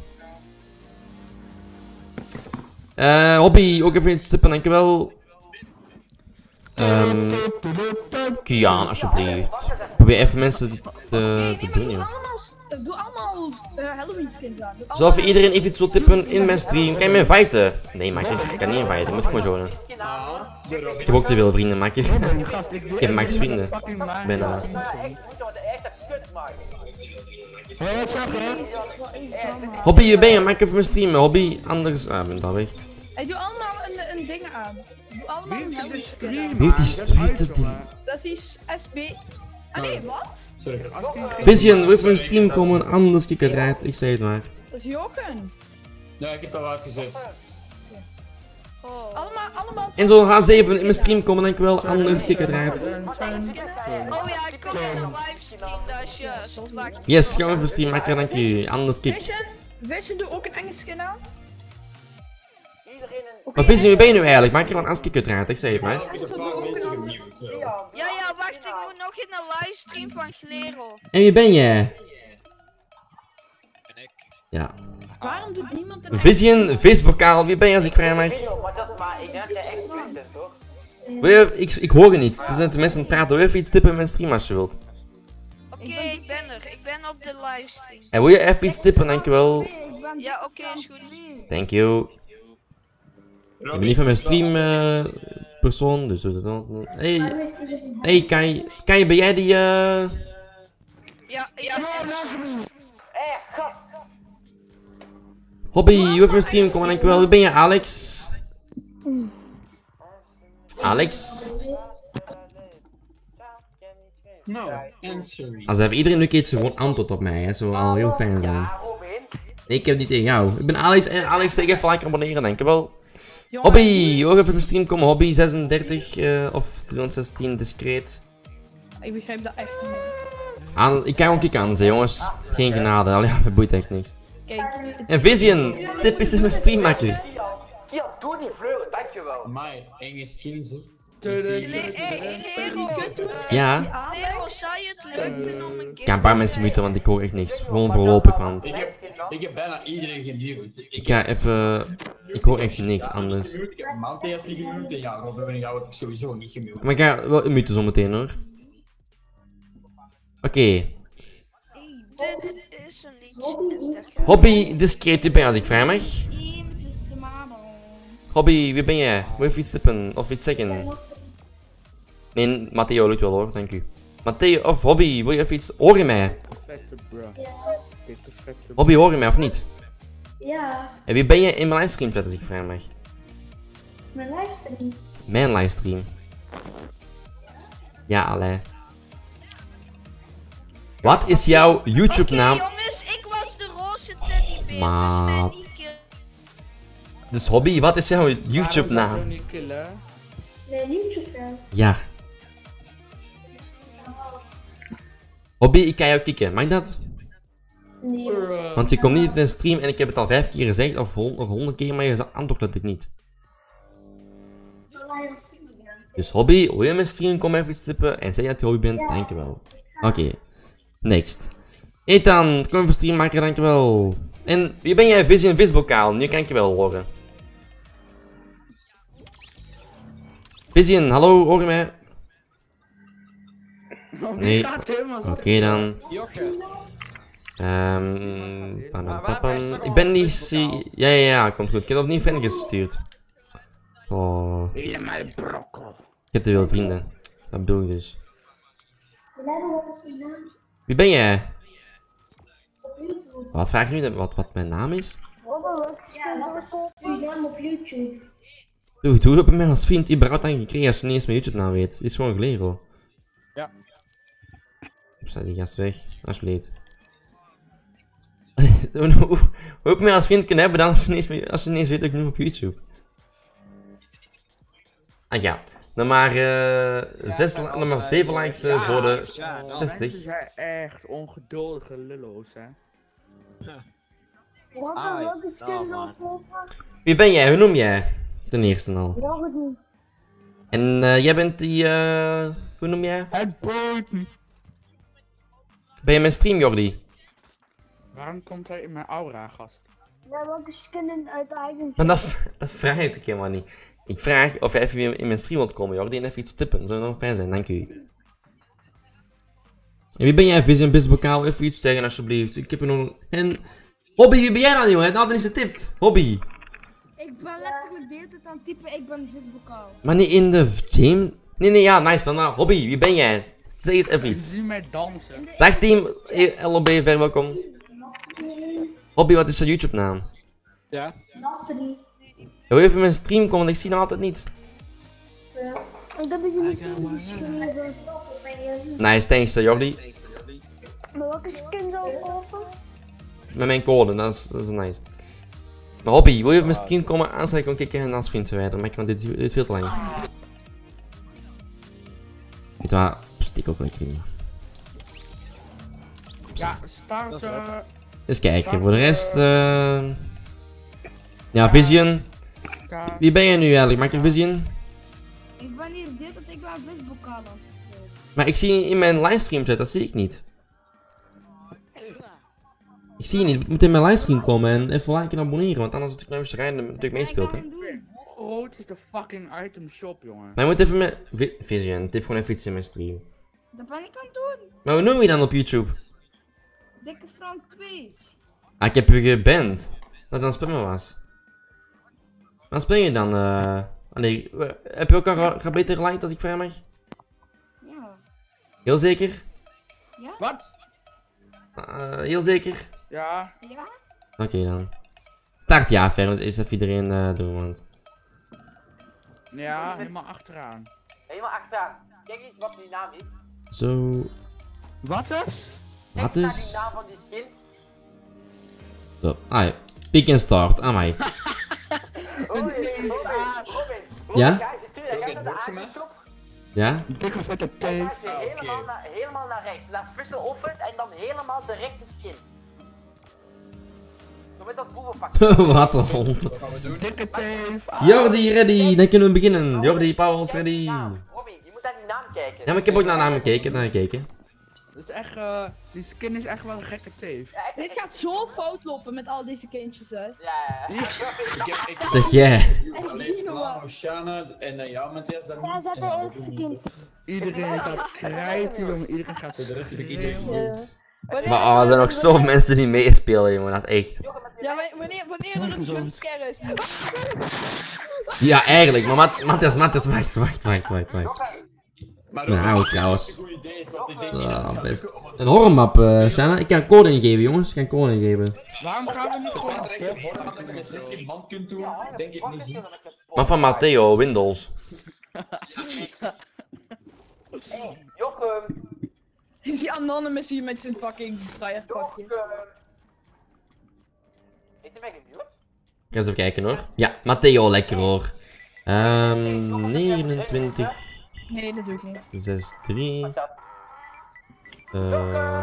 Eh, uh, Hobby, ook even iets tippen, dankjewel. Ehm... Um, Kian, alsjeblieft. Probeer even mensen te, te, te doen, joh. Doe allemaal uh, Halloween skins aan. Zo even iedereen even iets wil tippen in mijn stream. Kan je me inviten? Nee, maar ik kan niet inviten. Ik moet gewoon joinen. Ik heb ook te veel vrienden, maar ik heb, ik heb max vrienden. Bijna. Hobby, je ben je? Maak even mijn stream. Hobby, anders... Ah, ik ben al weg. Hey, doe allemaal een, een ding aan. Doe allemaal een Halloween skin aan. Wie heeft die... die... Dat is S B... Ah nee, wat? Sorry. Vision, wil even mijn stream komen, anders kijk het eruit. Ik zei het maar. Dat is Jochen. Ja, ik heb dat uitgezet. Oh. Allemaal, allemaal... En zo H zeven in mijn stream komen, dankjewel, anders kijk het eruit. Oh ja, ik kom in een livestream, dat is juist. Wacht. Yes, gaan we even stream maken, dank je. Anders kijk. Vision, Vision doe ook een Engels skin aan. Maar Vision, wie ben je nu eigenlijk? Maak je gewoon als kijk het eruit, ik zei het maar. Ja, ja, wacht, ik moet nog in een livestream van Glero. En wie ben jij? Ja. Waarom doet niemand een Vision, visbokaal, wie ben je als ik vrij mag? Wil je, ik, ik hoor je niet, er zijn de mensen aan het praten, wil je even iets tippen in mijn stream als je wilt? Oké, okay, ik ben er, ik ben op de livestream. En wil je even iets tippen, dankjewel. Ja, oké, okay, is goed. Thank you. Ik ben niet van mijn stream uh, persoon, dus doe dat dan. Hey, hey, kan je, kan je, ben jij die eh... Uh... Ja, ik ben Hobby, je hoeft mijn stream komen, dankjewel. Wie ben je, Alex? Alex? Nou, en sorry. Als even iedereen nu keert ze gewoon antwoord op mij, hè. Zou al heel fijn zijn. Nee, ik heb niet tegen jou. Ik ben Alex en Alex, zeg even like abonneren, dankjewel. Hobby, je hoort even mijn stream komen, Hobby zesendertig uh, of driehonderdzestien, discreet. Ik begrijp dat echt niet. Aan, ik kan ook kick aan, jongens. Geen genade, allee, dat boeit echt niks. Kijk. En Vision, tip is mijn streammaker. Ja, doe die vleuren, dankjewel. Amai, enge skins, hè. Ja. Lero, zou je het leuk vinden om een keer... Ik ga een paar mensen muten, want ik hoor echt niks. Gewoon voorlopig, want... Ik heb, ik heb bijna iedereen gemute. Ik ga even... Ik hoor echt niks anders. Ik heb Mantheus niet gemute en ja, Robin en jou heb ik sowieso niet gemute. Maar ik ga wel muten zometeen, hoor. Oké. Okay. Dit is een liedje. Hobby, discreet, wie ben je als ik vrij mag? Hobby, wie ben jij? Moet je even iets tippen of iets zeggen? Nee, Matteo lukt wel hoor, dank u. Matteo of Hobby, wil je even iets... Hoor je mij? Hobby, hoor je mij of niet? Ja. En wie ben jij in mijn livestream chat als ik vrij mag? Mijn livestream? Mijn livestream. Ja, allee. Wat is jouw YouTube naam? Oké jongens, ik was de roze teddybeer. Maat. Dus, dus Hobby, wat is jouw YouTube naam? Nee, YouTube naam. Ja. Hobby, ik kan jou kicken, mag dat? Nee. Want je komt niet in een stream en ik heb het al vijf keer gezegd, of honderd keer, maar je antwoordt het niet. Dus Hobby, wil je mijn stream, kom even iets tippen en zeg dat je Hobby bent, dankjewel. Oké, okay. Next. Ethan, kom even stream maken, dankjewel. En wie ben jij, Vision Visbokaal? Nu kan ik je wel horen. Vision, hallo, hoor je mij? Nee. Oké okay, dan. Um, ik ben niet... Ja, ja, ja, komt goed. Ik heb op niet fan gestuurd. Oh. Helemaal brokkel. Ik heb te veel vrienden. Dat bedoel ik dus. Wat is je naam? Wie ben jij? Wat vraag je nu? Wat, wat mijn naam is? Ja, wat is je naam op YouTube? Doe, doe het bij mij als vriend. Überhaupt dan gekregen als je niet eens mijn YouTube naam weet. Het is gewoon Glero. Ja. Sta die gast weg, alsjeblieft. Hoe ik mij als vriend kunnen hebben dan als je niet eens, als je niet eens weet dat ik nu op YouTube. Ah ja. Dan maar, uh, zes, dan maar zeven likes uh, voor de zestig. Mensen zijn echt ongeduldige lullo's, hè. Wie ben jij? Hoe noem jij? Ten eerste al. En uh, jij bent die, uh, hoe noem jij? Het boten. Ben je mijn stream, Jordi? Waarom komt hij in mijn aura, gast? Ja, welke skin uit de eigen. Maar dat, dat vraag ik helemaal niet. Ik vraag of jij even weer in mijn stream wilt komen, Jordi, en even iets tippen. Dat zou nog fijn zijn, dank u. En wie ben jij, Vision Bisbokaal? Even iets zeggen, alsjeblieft. Ik heb er nog... En... Hobby, wie ben jij dan, jongen? Nathan is getipt. Hobby. Ik ben letterlijk de hele tijd aan het typen, ik ben visbokaal. Maar niet in de game? Nee, nee, ja, nice. Maar nou, Hobby, wie ben jij? Zeg eens even iets. Zie mij dansen. Dag team, L O B, ver welkom. Hobby, wat is jouw YouTube naam? Ja? Nasri. Wil je even mijn stream komen, want ik zie hem altijd niet. Ja. Ik denk dat je niet zo'n skin hebben. Nice, thanks uh, Jordi. Maar welke skin zou ik kopen? Met mijn code, dat is, dat is nice. Maar Hobby, wil je op mijn stream komen aan, zal ik gewoon kijken en als vriend verwijderen, maar ik kan dit, dit is veel te lang. Weet je waar, stik ook lekker in. Ja, start. Uh, Eens kijken, voor de rest. Uh... Ja, Vision. Wie ben je nu eigenlijk? Maak je Vision? Ik ben hier dit dat ik ben visbokaal aan het spelen. Maar ik zie in mijn livestream chat, dat zie ik niet. Ik zie je niet, het moet in mijn livestream komen en even liken en abonneren, want anders als ik naar mijn rijden natuurlijk meespeelt. Hè. Hoe groot is de fucking item shop, jongen? Maar je moet even met Vi Vision, tip gewoon even iets in mijn stream. Dat ben ik aan het doen. Maar hoe noem je dan op YouTube? Dikke Frank twee. Ah, ik heb je geband. Dat dan spammen was. Waar speel je dan? Uh... Ah, nee, heb je ook al beter geliked als ik vraag mag? Ja. Heel zeker? Ja? Wat? Uh, heel zeker? Ja. Ja? Oké okay, dan. Start ja, ver, dus eerst even iedereen uh, doen, want... Ja, helemaal achteraan. Helemaal achteraan. Kijk eens wat die naam is. Zo... Wat is? Wat Kijk is? naar die naam van die skin. Zo, ah ja. Pick and start, aan mij. Robin, Robin, Robin. Ja? Ja? Dikke vette tape. Helemaal naar, helemaal naar rechts. Naar special offers en dan helemaal de rechtse skin. Zo met dat boevenpak. Wat een hond. Dikke tape. Jordi, ready. Dan kunnen we beginnen. Jordi, Pauls, ready. Robin, je moet naar die naam kijken. Ja, maar ik heb ook naar naam gekeken. Naar gekeken. Dat is echt, uh, die skin is echt wel een gekke tape. Ja, Dit gaat zo fout lopen met al deze kindjes, hè. Ja, ja. Zeg jij. Je moet alleen Slavo, Shana en dan jou, Matthias. Dan Ja, zet de eerste kind. Iedereen gaat krijten, jongen. Iedereen gaat de rest heb ik iedereen. Maar oh, er zijn nog zoveel mensen die meespelen, jongen. Dat is echt. Ja, maar wanneer, wanneer er een jumpscare is. Ja, eigenlijk. Maar Mat Matthias, Matthias, wacht, wacht, wacht, wacht, wacht. Nou, trouwens. Ah, best. Een horrormap, uh, Shana. Ik kan code ingeven, jongens. Ik kan code ingeven. Waarom gaan we niet gewoon dat je met zestien man kunt doen, denk ik niet zien. Maar van Matteo, Windows. Hey, Jochem. Is die anonymous hier met zijn fucking vrijerpakje? Heeft hij mij gemuurd? Ik ga eens even kijken hoor. Ja, Matteo, lekker hoor. Um, negenentwintig. Nee, dat doe ik niet. zes drie. Uh,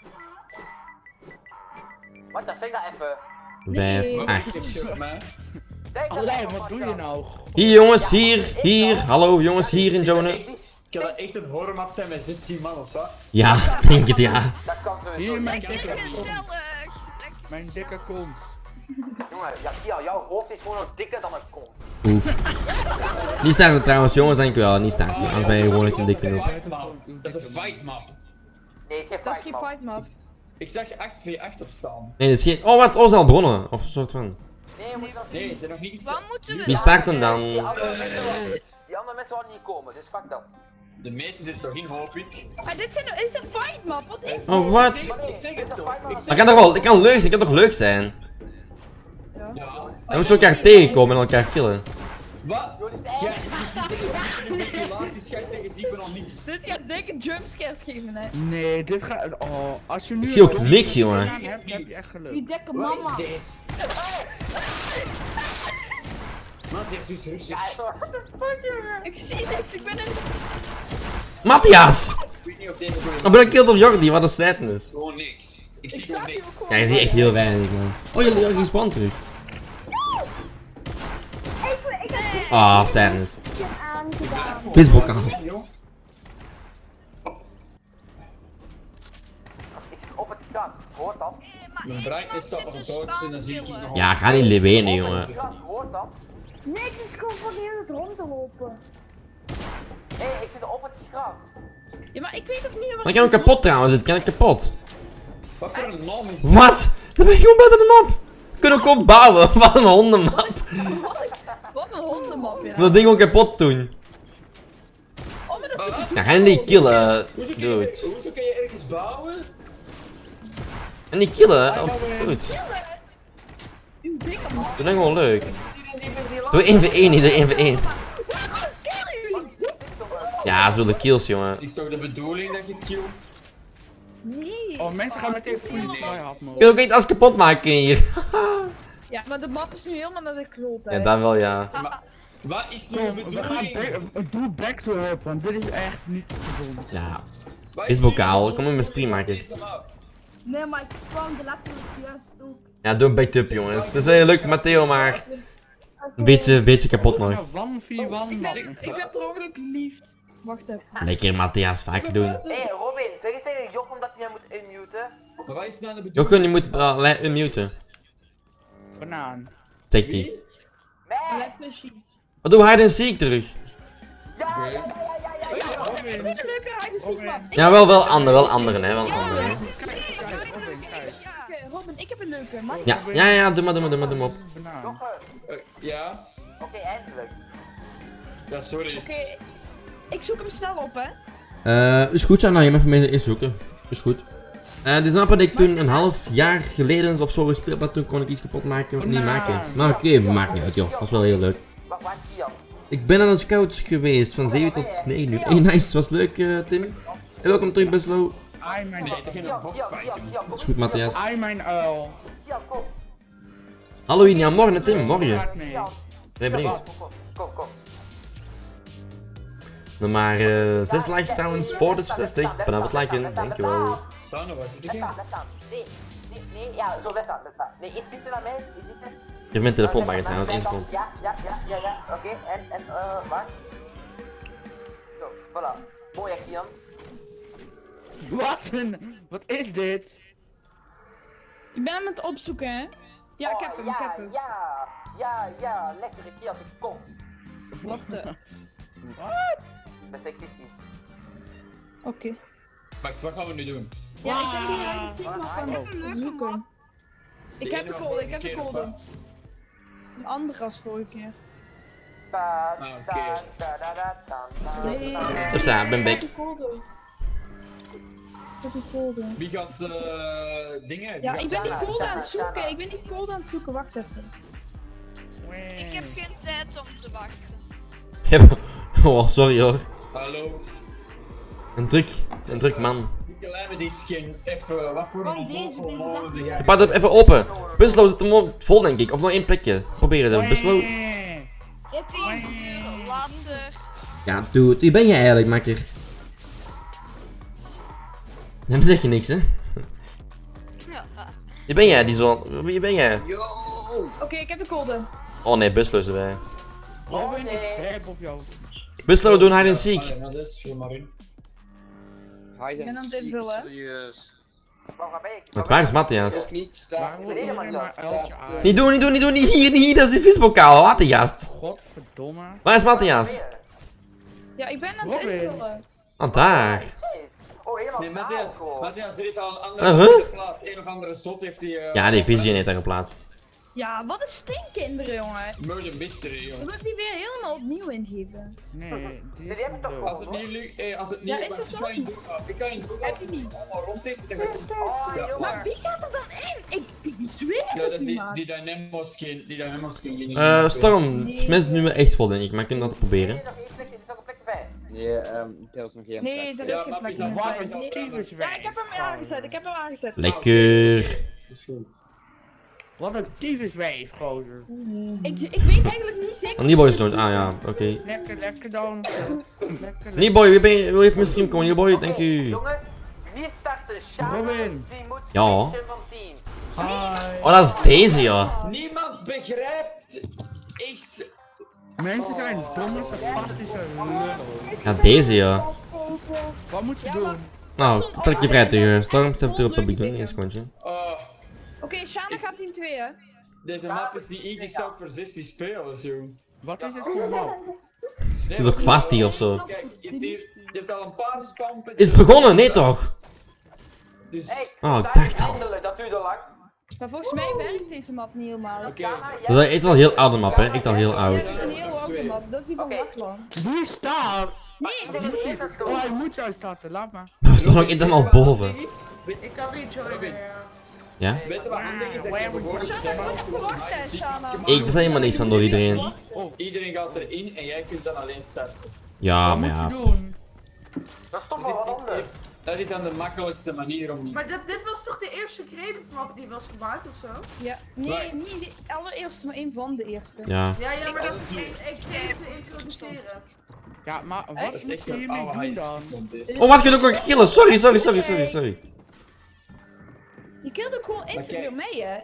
Wat, dan zeg dat even. vijf Nee. acht. Allee, wat doe je nou? Hier jongens, hier, hier. Hallo jongens, hier in Jonen. Kan dat echt een horrormap zijn met zestien man of zo? Ja, ik denk het ja. Dat kan sowieso. Hier, mijn Lekker dikke kont. gezellig. Mijn dikke kont. Jongen, ja, Kia, jouw hoofd is gewoon nog dikker dan een kont. Oef. Die staat er trouwens jongens, dankjewel. Die staat er. Anders ben je gewoon echt een dikke noob. Dat is een fight map. Nee, het is geen Dat is geen fight, fight map. Ik zag acht v acht op staan. Nee, dit is geen... Oh wat, oh, is al begonnen. Of een soort van. Nee, je moet nog Nee, ze zijn nog niet. Wat moeten we Wie start hem dan? Die andere mensen wel- die andere mensen willen niet komen, dus fuck dat. De meeste zitten toch in, hoop ik. Maar dit zijn, is een fight map, wat is dit? Oh wat? Ik zeg het toch. Ik Dat kan toch wel, dat kan leuk zijn, dat kan toch leuk zijn? Ja. Dan moeten we elkaar tegenkomen en elkaar killen. Wat? Ja, een beetje laat is schijnt tegen Zieken nog niks. Dit gaat dikke jumpscares geven, hè. Nee, dit gaat... Oh, als je nu... Ik zie ook niks, jongen. Hebt, heb je echt geluk. Die dikke Wat mama. is dit? Matthias, dus rustig. Ik zie niks, ik ben een... Matthias! Ik weet niet of deze gewoon... Oh, ben ik killed of Jordi? Wat een sadness. Gewoon niks. Ik zie Ik gewoon zag je ook niks. gewoon. Ja, je ziet echt heel weinig, man. Oh, jullie Jordi spant terug. Ah, sadness. Pisbokkaan. Ik zit op het gras, hoort dat? Mijn brightness staat op het hoogste en dan zie ik nog... Ja, ga niet lewenen, jongen. Op het gras, hoort dat? Nee, ik zit gewoon van heel het rond te lopen. Hé, hey, ik zit op het gras. Ja, maar ik weet nog niet waar... Maar ik kan ook kapot trouwens, het kan ik kapot. Wat voor een naam is Wat? Dan ben ik gewoon buiten de map. We kunnen ook opbouwen. Wat een hondenmap. Wat een hondenmap, ja. Dat ding gewoon kapot doen. Oh, maar dat is... Ja, ga je niet killen, Hoezo kun dude. je, hoezo kun je ergens bouwen? En niet killen? Oh, goed. Uw dikke man. Doe dan gewoon leuk. Doe één voor één, niet doe één voor één. Ja, zo de kills, jongen. Is toch de bedoeling dat je killt? Nee. Oh, mensen gaan meteen fully tryhard Ik mode. wil ook niet alles kapot maken hier. Ja, maar de map is nu helemaal naar de kloot, hè. Ja, dat wel, ja. Maar, wat is nu Kom, de we gaan bedoeling? back, doe back to earth, want dit is echt niet gezond. Ja. Wat Is nu de bokaal, bedoeling kom maar mijn stream van maken. deze map? Nee, maar ik spawnde letterlijk juist ook. Ja, doe een back-up, jongens. Dat is wel heel leuk voor Matteo, maar een beetje, een beetje kapot nog. One v one Ik ben, ik ben per ongeluk liefd. Wacht even. Lekker Matthias, vaker doen. Hé, hey, Robin, zeg eens tegen Jochem dat hij mij moet unmuten. Maar wat is nou de bedoeling? Jochem, je moet uh, unmuten, Banaan. zegt hij. Nee! Let machine. Wat doe hide and seek terug? Ja, ja, ja, ja, ja, ja, ja. Dat is een leuke hide man. Ja, wel, wel andere, wel andere, hè, wel andere, hè. Oké, Robin, ik heb een leuke. Mag Ja, ja, ja, doe maar, doe maar, doe maar, doe maar op. Banaan. Jochem, Uh, ja? oké, eindelijk. Ja, sorry. Oké, ik zoek hem snel op, hè. Eh, is goed, ja, nou, je mag me eens zoeken. Is goed. Eh, dit is een map dat ik toen een half jaar geleden of zo gespeeld had, toen kon ik iets kapot maken of niet maken. Maar oké, maakt niet uit, joh. Dat was wel heel leuk. Wacht, wacht, Kian. Ik ben aan de scouts geweest, van zeven tot negen uur. Hey, nice, was leuk, uh, Tim. En welkom terug, Buslo. Ai mijn, Nee, tegen een boxfight. Dat is goed, Matthias. ai mijn uil. Kian, kom. Halloween, ja, morgen, Tim, morgen. Gaat mee. Nee, benieuwd. Kom, kom, kom, kom. Nog maar uh, zes likes trouwens, voor de zestig. Bedankt voor het liken, dankjewel. Staan er, waar zit ik Let in? staan, let staan. Nee, nee, nee, ja, zo, let staan, let staan. Nee, iets zitten naar mij, iets zitten. Ik heb mijn telefoon bij trouwens, één seconde. Ja, ja, ja, ja, ja, oké, en, en, eh, wacht. Zo, voilà. Mooi, hè, Kian. Wat een... Wat is dit? Ik ben hem aan het opzoeken, hè. Ja, ik heb Oh, hem, ik ja, heb hem. Ja, ja, ja, lekkere Kian, ik kom. Wacht, eh, Dat is seksistisch. oké. Wacht, wat gaan we nu doen? Ja, ik denk die hide seek map aan Dat het is een leuke zoeken. map. Ik De heb de ene was code, ik heb de vorige keer, code. of Een andere als vorige keer. Ta, Ah, oké. ta, ta, ta, ta, ta, ta, Nee. ta. Upsa, ik ben back. Ik heb de code. Ik heb de code. Wie gaat eh dingen? Wie Ja, gaat ik ben die Shana, code aan Shana, het zoeken. Shana. Ik ben die code aan het zoeken. Wacht even. Ik heb geen tijd om te wachten. Oh, sorry hoor. Hallo? Een druk, een druk man. Die kleine die skin, even, wat voor Van een deze, onnozel deze molen die jij... Pak het even open. Buslo zit er vol, denk ik. Of nog één plekje. Probeer eens even. Buslo. tien uur later. Ja, dude. Wie ben jij eigenlijk, makker? Hem zeg je niks, hè? Ja. Wie ben jij, die zo... Wie ben jij? Yo! Oké, ik heb de code. Oh nee, Buslo is erbij. Robin, ik heb op jou. Buslo, we doen hide and seek. Allee, maar dus, vul maar in. Hij ben aan het invullen, hè? serieus. Wacht, waar ben ik? Maar waar is Matthias? Ook niet staan. Waarom moet iedereen maar uiltje aan? Niet doen, niet doen, niet doen. Niet hier, niet hier. Dat is die visbokaal. Wat een gast. Godverdomme. Waar is Matthias? Ja, ik ben aan het Robin. invullen. Oh, daar. Oh, helemaal Nee, blauw Matthias, gewoon. Matthias, er is al een Uh, andere huh? plaats. Een of andere zot heeft die... eh, Ja, die visie heeft daar geplaatst. Ja, wat een stinkkinderen, jongen. Murder mystery, We joh. moeten die weer helemaal opnieuw ingeven. Nee, die Die heb ik toch dood. gewoon. Als het niet lukt, eh, als het niet Ja, lukt, is maar het ik zo? kan je doen. Ik kan je doen. Heb je niet? Allemaal rond is, dan ga ik zien. Oh, Ja. jongen. Maar wie gaat er dan in? Ik, ik zweer Ja, het dat is niet, die, man. die Dynamo skin, die Dynamo skin. die- Eh, Storm, smis het nu maar echt vol denk ik, maar kunnen dat proberen. Nee, nog één plekje, er is nog een plekje bij. Nee, ehm, telt nog geen Nee, plek. er is Ja, geen maar plek is dat meer waar? bij. Is dat Nee. tyfus Ja, ik heb hem aangezet, ik heb hem aangezet. Lekker. Dat is goed. Wat een tyfuswijf, gozer. Ik, ik weet eigenlijk niet zeker. Oh, Nieboy is dood. Ah ja, oké. Lekker, lekker dansen. Lekker, Nieboy, wie ben je, wil even mijn stream komen? Nieboy, dank Oké, u. jongens, wie starten? Shana, Robin. die moet Ja. switchen van team. Hi. Oh, dat is deze ja. Niemand begrijpt echt. Mensen zijn domme, sarcastische lullen. Ja, deze ja. Wat moet je Ja, doen? maar- Nou, stel ik je vrij tegen Storm, ik heb het erop publiek doen, één secondje. Oh, Oké, Shana gaat team twee, hè? deze map is niet easy self-resistie spelen, zo. Wat is het voor map? Nee, Zit ook vast hier of zo. Kijk, je hebt, hier, je hebt al een paar spampen. Is het begonnen? Nee toch? Dus, Hey, Oh, ik daar dacht is al. eindelijk, dat duurde lang. Maar volgens mij werkt deze map niet helemaal. oké. Dat is echt al heel oude map, hè? Echt al heel Dat oud. is een heel oude map, dat is die van Oké. Wachtland. Wie staat? Nee, Ik denk dat de eerste is Oh, goed. hij moet zo starten, laat maar. Maar we staan nog helemaal boven. Ik kan rejoinen, ja. Ja? Weet je wat handig is? Dat je bijvoorbeeld Shana, zeg moet maar, je verwachten, hè, Shana. Ik versta helemaal niks van door iedereen. iedereen gaat erin en jij kunt dan alleen starten. Ja, Wat maar moet je ja. doen? Dat is toch Dat wel is, wat anders. dat is dan de makkelijkste manier om. Maar dat, dit was toch de eerste Creative map die was gemaakt of zo? Ja, nee, Right. niet de allereerste, maar een van de eerste. Ja. Ja, ja, maar dat is ik, ik kreeg te introduceren. Ja, maar Dat wat is moet echt je een hiermee oude doen high dan? Oh, wat kun je ook nog killen? Sorry, sorry, sorry, sorry, sorry. Je killt ook gewoon instantly kijk. mee, hè?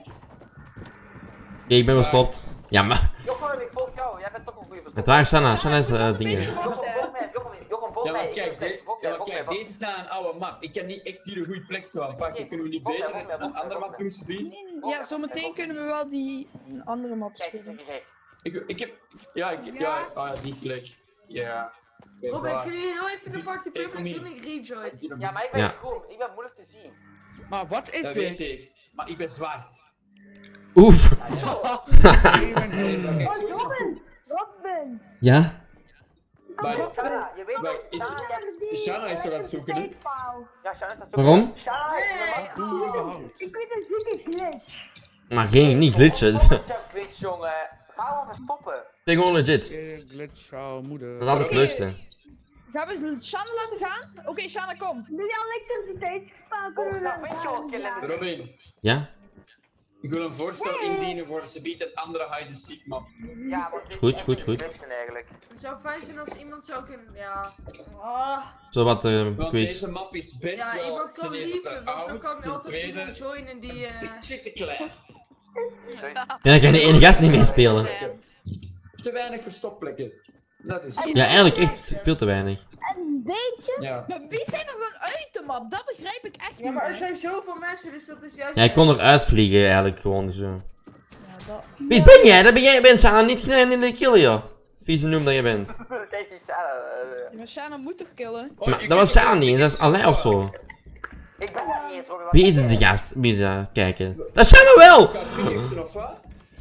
Oké, ik ben gestopt. Ja, maar. Jochem, ik volg jou. Jij bent toch een goede persoon. Het waren Shanna, Shanna is eh Een dingen. beetje Jochem, wachten. volg mij. Jochem, Jochem, volg Ja, maar mij. kijk, Ik ben- de- volg ja, mij, maar volg kijk, mij, deze staat een oude map. Ik kan niet echt hier een goede plek gaan pakken. Kunnen we niet Volg mij, beter volg mij, een volg mij, andere volg map mij. doen, subiet? Ja, zometeen kunnen we wel die een andere map Kijk, spelen. kijk, kijk. Ik, ik heb. Ja, ik, ja, ah, ja, die plek. Ja. Ik weet Robin, waar. kun je heel even de party Ik kom public hier. doen? Ik rejoin. Ja, maar ik ben Ja. niet groen. Ik ben moeilijk te zien. Maar wat is Dat dit? weet ik. Maar ik ben zwart. Oef. Ik ben Nee, maar kijk, Oh, zo is het goed. Robin! Robin! Ja? Maar, Shana, je weet maar toch, is, Shana, jij- Shana is toch aan het zoeken, hè? Ja, Shana is aan het zoeken. Waarom? Shana is Nee, een oh. überhaupt. Ik weet een zieke glitch. Maar geen, niet glitchen. man. Glitch, jongen. Ga gewoon stoppen. Ik ben gewoon legit. Glitch, jouw moeder. Dat is altijd het leukste. Gaan we Shana laten gaan? Oké, Shana, kom. Doe je elektriciteitsgevaar Oh, kunnen nou, we weet je wel, killen. Robin, Ja? ik wil een voorstel indienen voor subiet een andere hide and seek map. Ja, maar Is goed, is goed, goed. glitchen eigenlijk. Het zou fijn zijn als iemand zou kunnen. Ja. Oh. Zo wat eh Want quiz. deze map is best Ja, wel iemand kan ten eerste liever, want dan oud, kan ten altijd tweede iemand joinen die. eh shit te klein. Ja, dan kan je één gast niet meespelen. Te weinig verstopplekken. Dat is het. Ja, eigenlijk echt veel te weinig. En weet je? Ja. Maar wie zijn er dan uit de map? Dat begrijp ik echt Ja, niet. maar er hè. zijn zoveel mensen, dus dat is juist. Ja, ik kon eruit vliegen eigenlijk gewoon zo. Ja, dat... Wie ben jij? Dat ben jij, bent Shana niet gedaan in de kill, joh. Vieze noem dat je bent. Kijk die Shana. eh, Ja, maar Shana moet toch killen? Oh, Maar je dat was kunt- Shana niet eens, dat is Alain of zo. Ik ben daar niet eens, Robin. wat Wie is zeg het de jij? gast? Wie is dat? Kijken. Dat is Shana wel! Kan pickaxen of wat?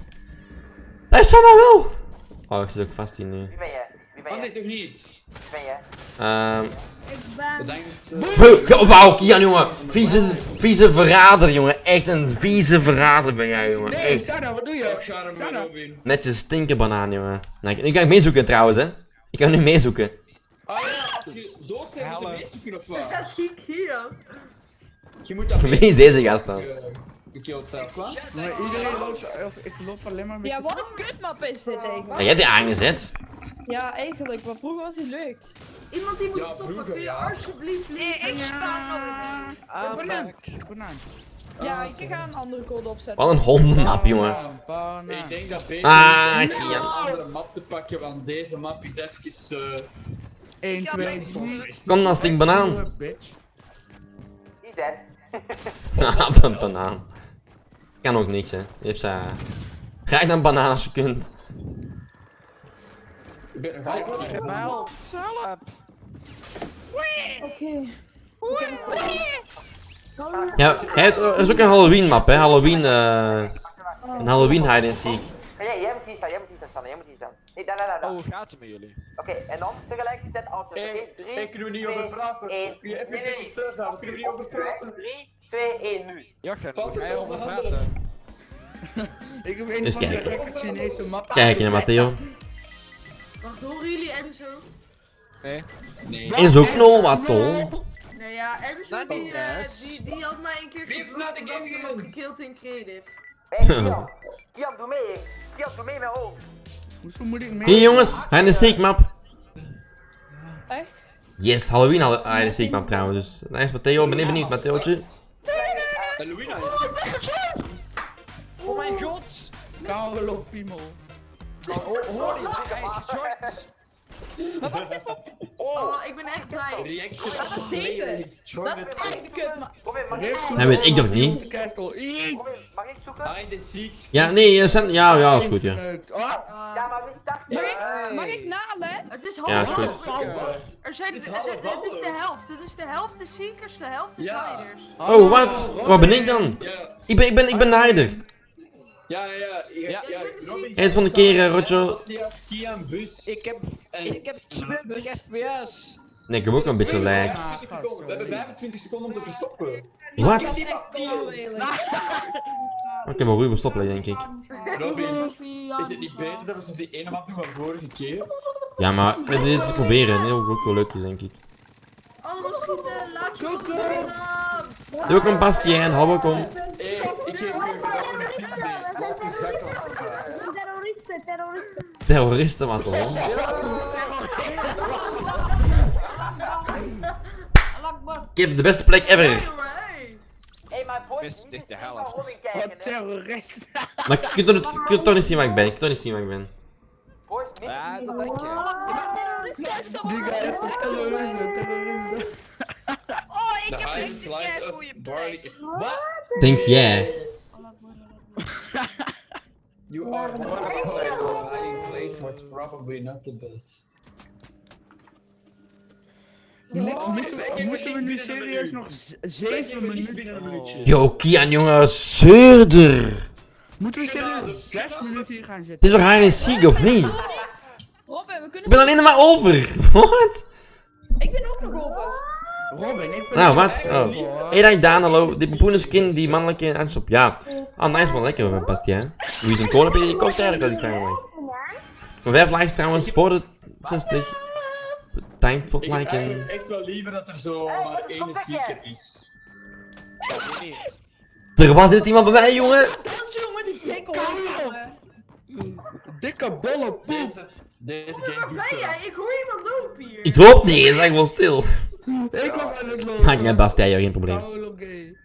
Dat is Shana wel! Oh, ik zit ook vast hier nu. Wie ben jij? Wie ben Oh nee, jij? toch niet? Wie ben jij? Ehm. Ik ben. Bedankt. Uh, Wauw, Kian, jongen. Vieze, vieze verrader, jongen. Echt een vieze verrader ben jij, jongen. Nee, Echt. Shana, wat doe Ja, je? Charme Shana. Robin. Net je stinkenbanaan, jongen. Nou, nu kan ik meezoeken trouwens, hè. Ik kan nu meezoeken. Ah ja, als je dood bent, moet je meezoeken of wat? Ja, zie ik hier. Je moet dat Wie is deze gast dan? Gekild zelf, wat? Maar iedereen loopt, of ik loop alleen maar met Ja, je- wat een kutmap is dit eigenlijk. Ja, jij hebt die aangezet. Ja, eigenlijk, maar vroeger was die leuk. Iemand die moet Ja, stoppen, vroeger, kun je ja. alsjeblieft Nee, ik liever. sta nog niet. Ah, banaan. Banaan. Ja, ik ga een andere code opzetten. Wat een hondenmap, jongen. Ik Banaan. denk dat beter Ah, is om Kian. een andere map te pakken, want deze map is even uh, één, Ja, twee, maar- drie. Kom dan, stinkbanaan. Bitch. Iedereen. Ah, een banaan. Kan ook niks, hè. Je hebt ze. Krijg dan een banaan als je kunt. Ik ben ga ik Ik heb mij al. Oké. Ja, hij heeft- er is ook een Halloween map, hè. Halloween, eh. Een Halloween hide and seek. Ja, jij moet hier staan, jij moet hier staan, jij moet hier staan. Nee, daar, daar, daar. daar. Oh, hoe gaat het met jullie? Oké, en dan tegelijkertijd als we Hey, drie, hey, kunnen we niet over praten? één. Kun je even een beetje stil staan? Kunnen we niet over praten? drie, twee, één, nu. Jochen, hoe ga je erover praten? Ik heb een Eens van de kijken. gekke Chinese map. Kijk naar Matteo. Wacht, horen jullie Enzo? Nee. Nee. En zo knol wat toont. Nee, ja, Enzo die, eh, Yes. die, die had mij een keer Wie heeft gevloekt nou de omdat ik hem game had gekild in creative. Hé, hey, Kian. Kian, doe mee. Kian, doe mee met ons. Hoezo moet ik mee? Hier jongens, hide and seek map. Echt? Yes, Halloween hide and seek map trouwens. Dus nice Matteo, ben ik benieuwd Matteootje. Halloween is. Oh mijn god! Koude piemel. Oh, hoor je, hij is gejoined. Oh, ik ben echt blij. Reaction Dat is of deze. player is joined. Dat is echt de kut, maar... Kom in, mag ik, Dat weet ik toch niet. De castle. Ii. kom in, mag ik zoeken? Hide and seek. Ja, nee, eh, zijn, ja, ja, is goed ja. Verneukt. Oh, Ja, maar wie start Mag je? ik, mag ik nalen? Het is Ja, is half. goed. Er zijn, Dit is het, half het, het is half. de helft. Het is de helft de seekers, de helft de Ja. sliders. Oh, wat? Wat ben ik dan? Ja, Ik ben, ik ben, ik ben de hider. ja, ja. Ja, Ja, ja. ik ben de Robin. Eind van de keer, eh, Roger. Matthias, Kian, Bus. Ik heb, ik heb twintig F P S. Nee, ik heb ook een beetje lag. vijfentwintig seconden. We hebben vijfentwintig seconden om te verstoppen. Wat? Die Ik heb een ruwe stoppelen denk ik. Robin, is het niet beter dat we zoals die ene map doen van vorige keer? Ja, maar dit dit is proberen. Heel goed wel leuk is denk ik. Allemaal schieten, laat je gaan. Welkom Bastien, hallo kom. Hé, ik geef je gewoon een tip mee. Laat je zak op de plaats. Terroristen, terroristen. Terroristen wat hoor. Ik heb de beste plek ever. Hey. Hé, maar boys, Best niet dicht de eens naar helft. Robin wat kijken, hè. terrorist. Maar je kunt, toch- je kunt toch niet zien waar ik ben. Je kunt toch niet zien waar ik ben. Boys, niet Ja, eens dat denk je. Die guy is een terrorist. Terrorist. Oh, ik De heb high echt een slide kei up goede Barley. plek. Wat? Denk jij? You are right. The hiding place was probably not the best. Moeten we, moeten we nu serieus nog z- zeven minuten? Yo, Kian jongen, zeurder. Moeten we serieus zes minuten hier gaan Het zitten? is toch hide and seek of niet? Robin, we kunnen... Ik ben alleen nog maar over. Wat? Ik ben ook nog over. Robin, ik ben... Nou, wat? Oh. Hey, dag Daan, hallo. Die poeneskin, die mannelijke aanstop. Ja. Ah, nice man, lekker, Bastien. Wie is een kool heb je gekocht eigenlijk? Dat ik vraag me. Mijn vijf likes trouwens voor de zestig. Bedankt voor het Ik heb liken. eigenlijk echt wel liever dat er zo maar één zieke is. Er was net iemand bij mij, jongen. Dat jongen, die dikke jongen. Dikke bolle poep. Deze, deze game Waar doet ben er. jij? Ik hoor iemand lopen hier. Ik loop niet, is echt wel stil. Ik was aan het lopen. Maakt niet uit, Bastien, joh, geen probleem. Koude gay.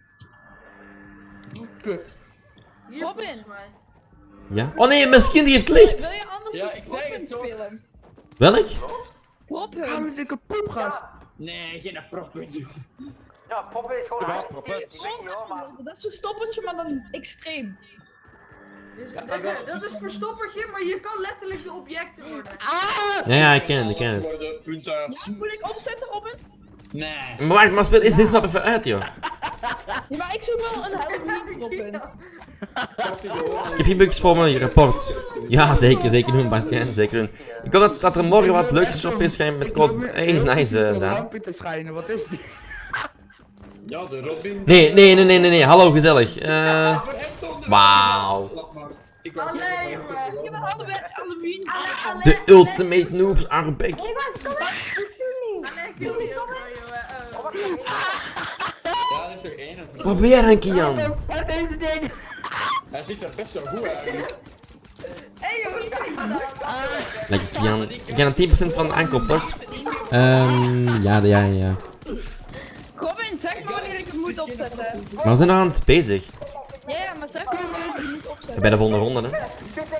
Kut. Hier Robin. volgens mij. Ja? Oh nee, mijn skin die heeft licht. Wil je anders Ja, eens ik zeg Robin het toch. spelen? Welk? Robin. Koude dikke poepgast. Nee, geen proppunt. Ja, poppen is gewoon Ja, hard. proppen. Die weet je hoor, maar... Dat is een stoppertje, maar dan extreem. Dus, dat, dat is verstoppertje, maar je kan letterlijk de objecten worden. Ja, ja, ik ken het, ik ken het. Worden punten uit. Ja, moet ik opzetten, Robin? Nee. Maar wacht, maar speel is dit map even uit, joh. Ja, maar ik zoek wel een Halloween Robin. Ik heb vier bucks voor mijn rapport. Ja, zeker, zeker doen, Bastien, zeker doen. Ik hoop dat, dat er morgen wat leuks op is, gaan met code. Hey, nice, uh, Daan. lampje te schijnen, wat is dit? Ja, de Robin. Nee, nee, nee, nee, nee, nee, hallo, gezellig. Eh. Wauw. Laat maar. Ik was Allee, jongen. Ik heb een andere Halloween. De ultimate noobs are back. Allee, kill die ook wel, jongen. Oh. Ja, er is er één. Wat ben jij dan, Kian? Wat is dit? Hij ziet er best wel goed uit. Hé jongens, kijk maar dan. Lekker, Kian. Ik ga een tien procent van de aankoop, toch? Ehm, ja, ja, ja. Robin, zeg maar wanneer ik het moet opzetten. Maar we zijn nog aan het bezig. Ja, ja, maar zeg maar wanneer ik het moet opzetten. Bij de volgende ronde, hè.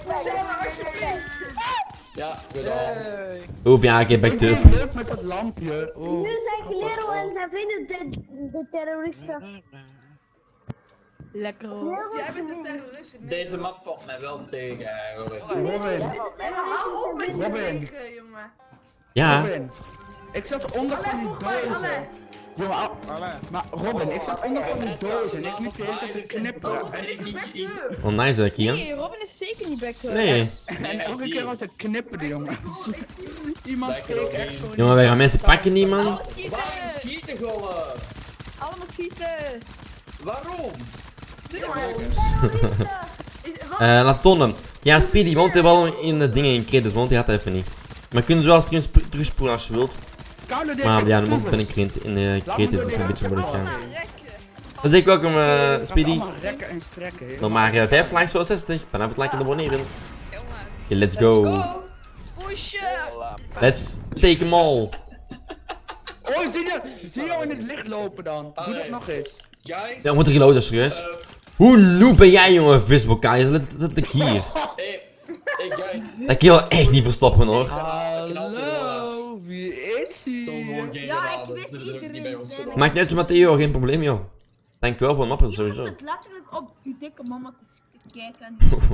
Ja, gedaan. Oef, ja, oké, back to Ik up. ben leuk met dat lampje. Oh. Nu zijn Guillermo en zijn vrienden de, de terroristen. Lekker hoor. Guillermo Jij en bent zijn een vrienden. terrorist. Nee. Deze map valt mij wel tegen eigenlijk. Robin, Nee, maar hou op met je Robin. tegen, jongen. Ja. Robin. Ik zat onder Allee, van die volg mij, allee. dozen. Jongen, al- maar Robin, ik zat onder van die doos en ik liep de hele tijd te knipperen. En, Oh, nice, uh, Kian. Nee, Robin is zeker niet back to Nee. en elke keer als ik knipperde, jongen. Iemand keek echt zo. Jongen, wij gaan mensen pakken niet, man. Waarom schieten gewoon? Allemaal schieten. Waarom? Eh, laat tonnen. Ja, Speedy woont er wel in de dingen in Kreet, dus woont hij had even niet. Maar kunnen ze wel eens terugspoelen als je wilt. Maar ja, dan ben ik Kreet in de Kreet, dus een beetje moeilijk gaan. Dus ik welkom uh, Speedy. Nog maar uh, vijf likes voor zestig. Bedankt voor het liken en abonneren. Okay, let's go. Pushen. Let's take them all. Oh, zie je, zie je jou in het licht lopen dan? Doe dat nog eens. Guys. Ja, moet er geloden, serieus. Hoe noob ben jij, jongen, visbokaal? Zet zet ik hier. Hey, hey guys. Dat kan je wel echt niet verstoppen, hoor. Hallo, wie is hier? Ja, ik weet iedereen. Maakt niet uit, Matteo, geen probleem, joh. Dankjewel voor de mappen, sowieso. Je zit letterlijk op uw dikke mama te kijken.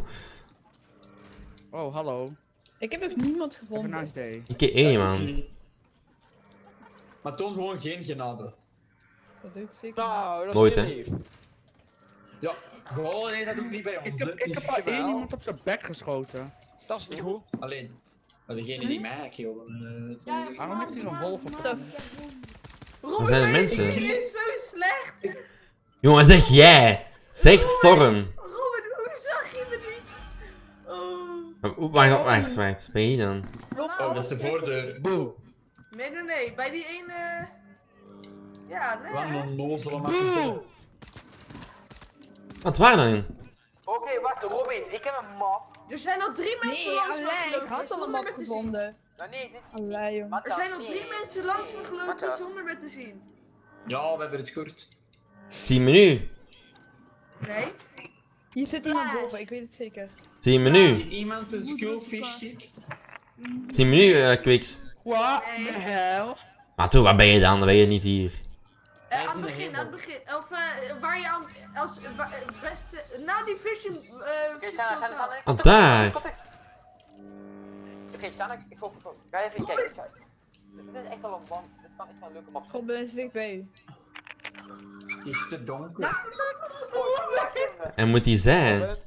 Oh, hallo. Ik heb nog niemand Have a gevonden. nice day. Ik ken één iemand. Maar toon gewoon geen genade. Dat doe ik zeker. Nou, dat is Nooit, heel hè? lief. Ja, gewoon, nee, dat doe ik niet bij Ik ons. heb, hè. ik heb al één iemand op zijn bek geschoten. Dat is niet goed. Alleen. Maar degene die mij kill. Uh, Waarom heeft hij zo'n wolf op? Waar zijn de mensen? Je is zo slecht. Jongen, zeg jij. Zeg Storm. Robin, hoe zag je me niet? Oh. Wacht, wacht, wacht. Ben je dan? Oh, dat is de voordeur. Boe. Nee, nee, nee. Bij die ene... Ja, nee. Wat een nozele maar. Wat waar dan? Oké, okay, wacht, Robin, ik heb een map. Er zijn al drie mensen Nee, langs me allee, ik gelopen had al een zonder map me te zien. gevonden. Nou, nee, dit is Allee, joh. Er zijn al drie mensen langs me gelopen Matthias. zonder me te zien. Ja, we hebben het gehoord. Zie me nu. Nee? Hier zit iemand boven, ik weet het zeker. Zie me nu. Iemand een skullfish chick? Zie me nu, uh, Quicks. What the hell? Maar toen, waar ben je dan? Dan ben je niet hier. Uh, aan het begin, aan het begin. Of uh, waar je aan... Als uh, wa- uh, beste... Na die vision... Uh, Oké, Shanna, Shanna, Shanna. Ah, daar. Oké, Shanna, ik hoop, ik hoop. Ga even kijken. Dit is echt wel een band. Dit kan echt wel een leuke map zijn. God, ben je dicht bij u. Het is te donker. En moet die zijn?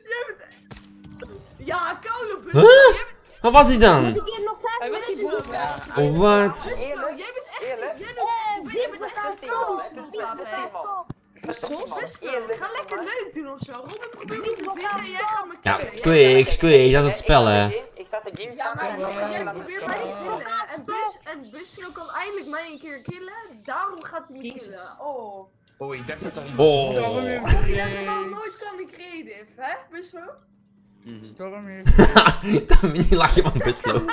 Ja, koude bus. Huh? Waar was hij dan? Moet ik hier nog vijf Hij was minuten hier zitten? Oh, wat? Jij bent echt... Eerlijk? Jij Eh, bent... dit Jij bent echt betaalt een stop. snoep, Dit betaalt stop. Ga lekker leuk doen of zo. Robin probeert me te vinden en jij gaat me Ja, killen. Quicks, Quicks, dat is het spel, hè. Ik sta de game Ja, maar staan. jij probeert mij te killen. En Bus, en Busflow kan eindelijk mij een keer killen. Daarom gaat hij me Jezus. killen. Oh. Oh, ik dacht dat dat niet Oh. Je bent wel nooit kan ik creative, hè, Busflow? Storm hier. Dat moet niet lachen van Buslo.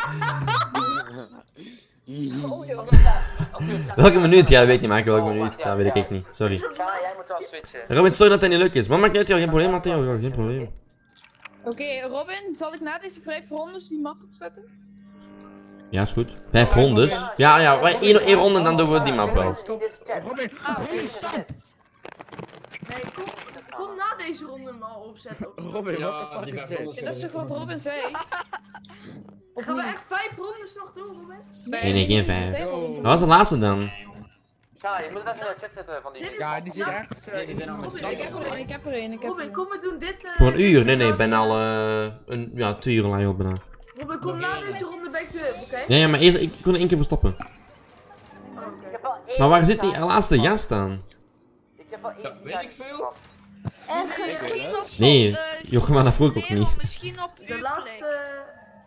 Welke minuut? Ja, dat weet ik niet, maar welke minuut? Dat weet ik echt niet. Sorry. Shanna, jij moet wel switchen. Robin, sorry dat hij niet leuk is. Maar maakt niet uit, joh. Geen probleem, Matteo. Geen probleem. Oké, Robin, zal ik na deze vijf rondes die map opzetten? Ja, is goed. Vijf rondes. Ja, ja. maar één, één ronde en dan doen we die map wel. Stop. Robin, Robin, stop. Nee, kom, kom na deze ronde maar opzetten. Robin, Ja, what the fuck die is vijf dit? rondes Ja, dat is toch wat Robin zei? Of Gaan we niet? echt vijf rondes nog doen, Robin? Nee, nee, geen vijf. Zei Robin. Wat was de laatste dan? Shanna, je moet het even in de chat zetten van die... Dit is- Ja, die zit nou, echt... Nee, die zijn al met Robin, twee. Ik heb er één, ik heb er één, ik heb er Robin, één. kom, we doen dit. eh, Voor een uur? dit Nee, nee, ik als, ben eh, al eh, een, ja, twee uur lang op bijna. Robin, kom na deze ronde back to up, oké? Ja, ja, maar eerst, ik kon er één keer verstoppen. Oh, oké. Ik heb wel één Maar waar zit die staan. laatste gast dan? Ik heb wel één Ja, weet ik veel. Ergens. Misschien op... Nee, eh, Jochem, maar dat vroeg ik ook Nero, niet. Misschien op De uw laatste... plek.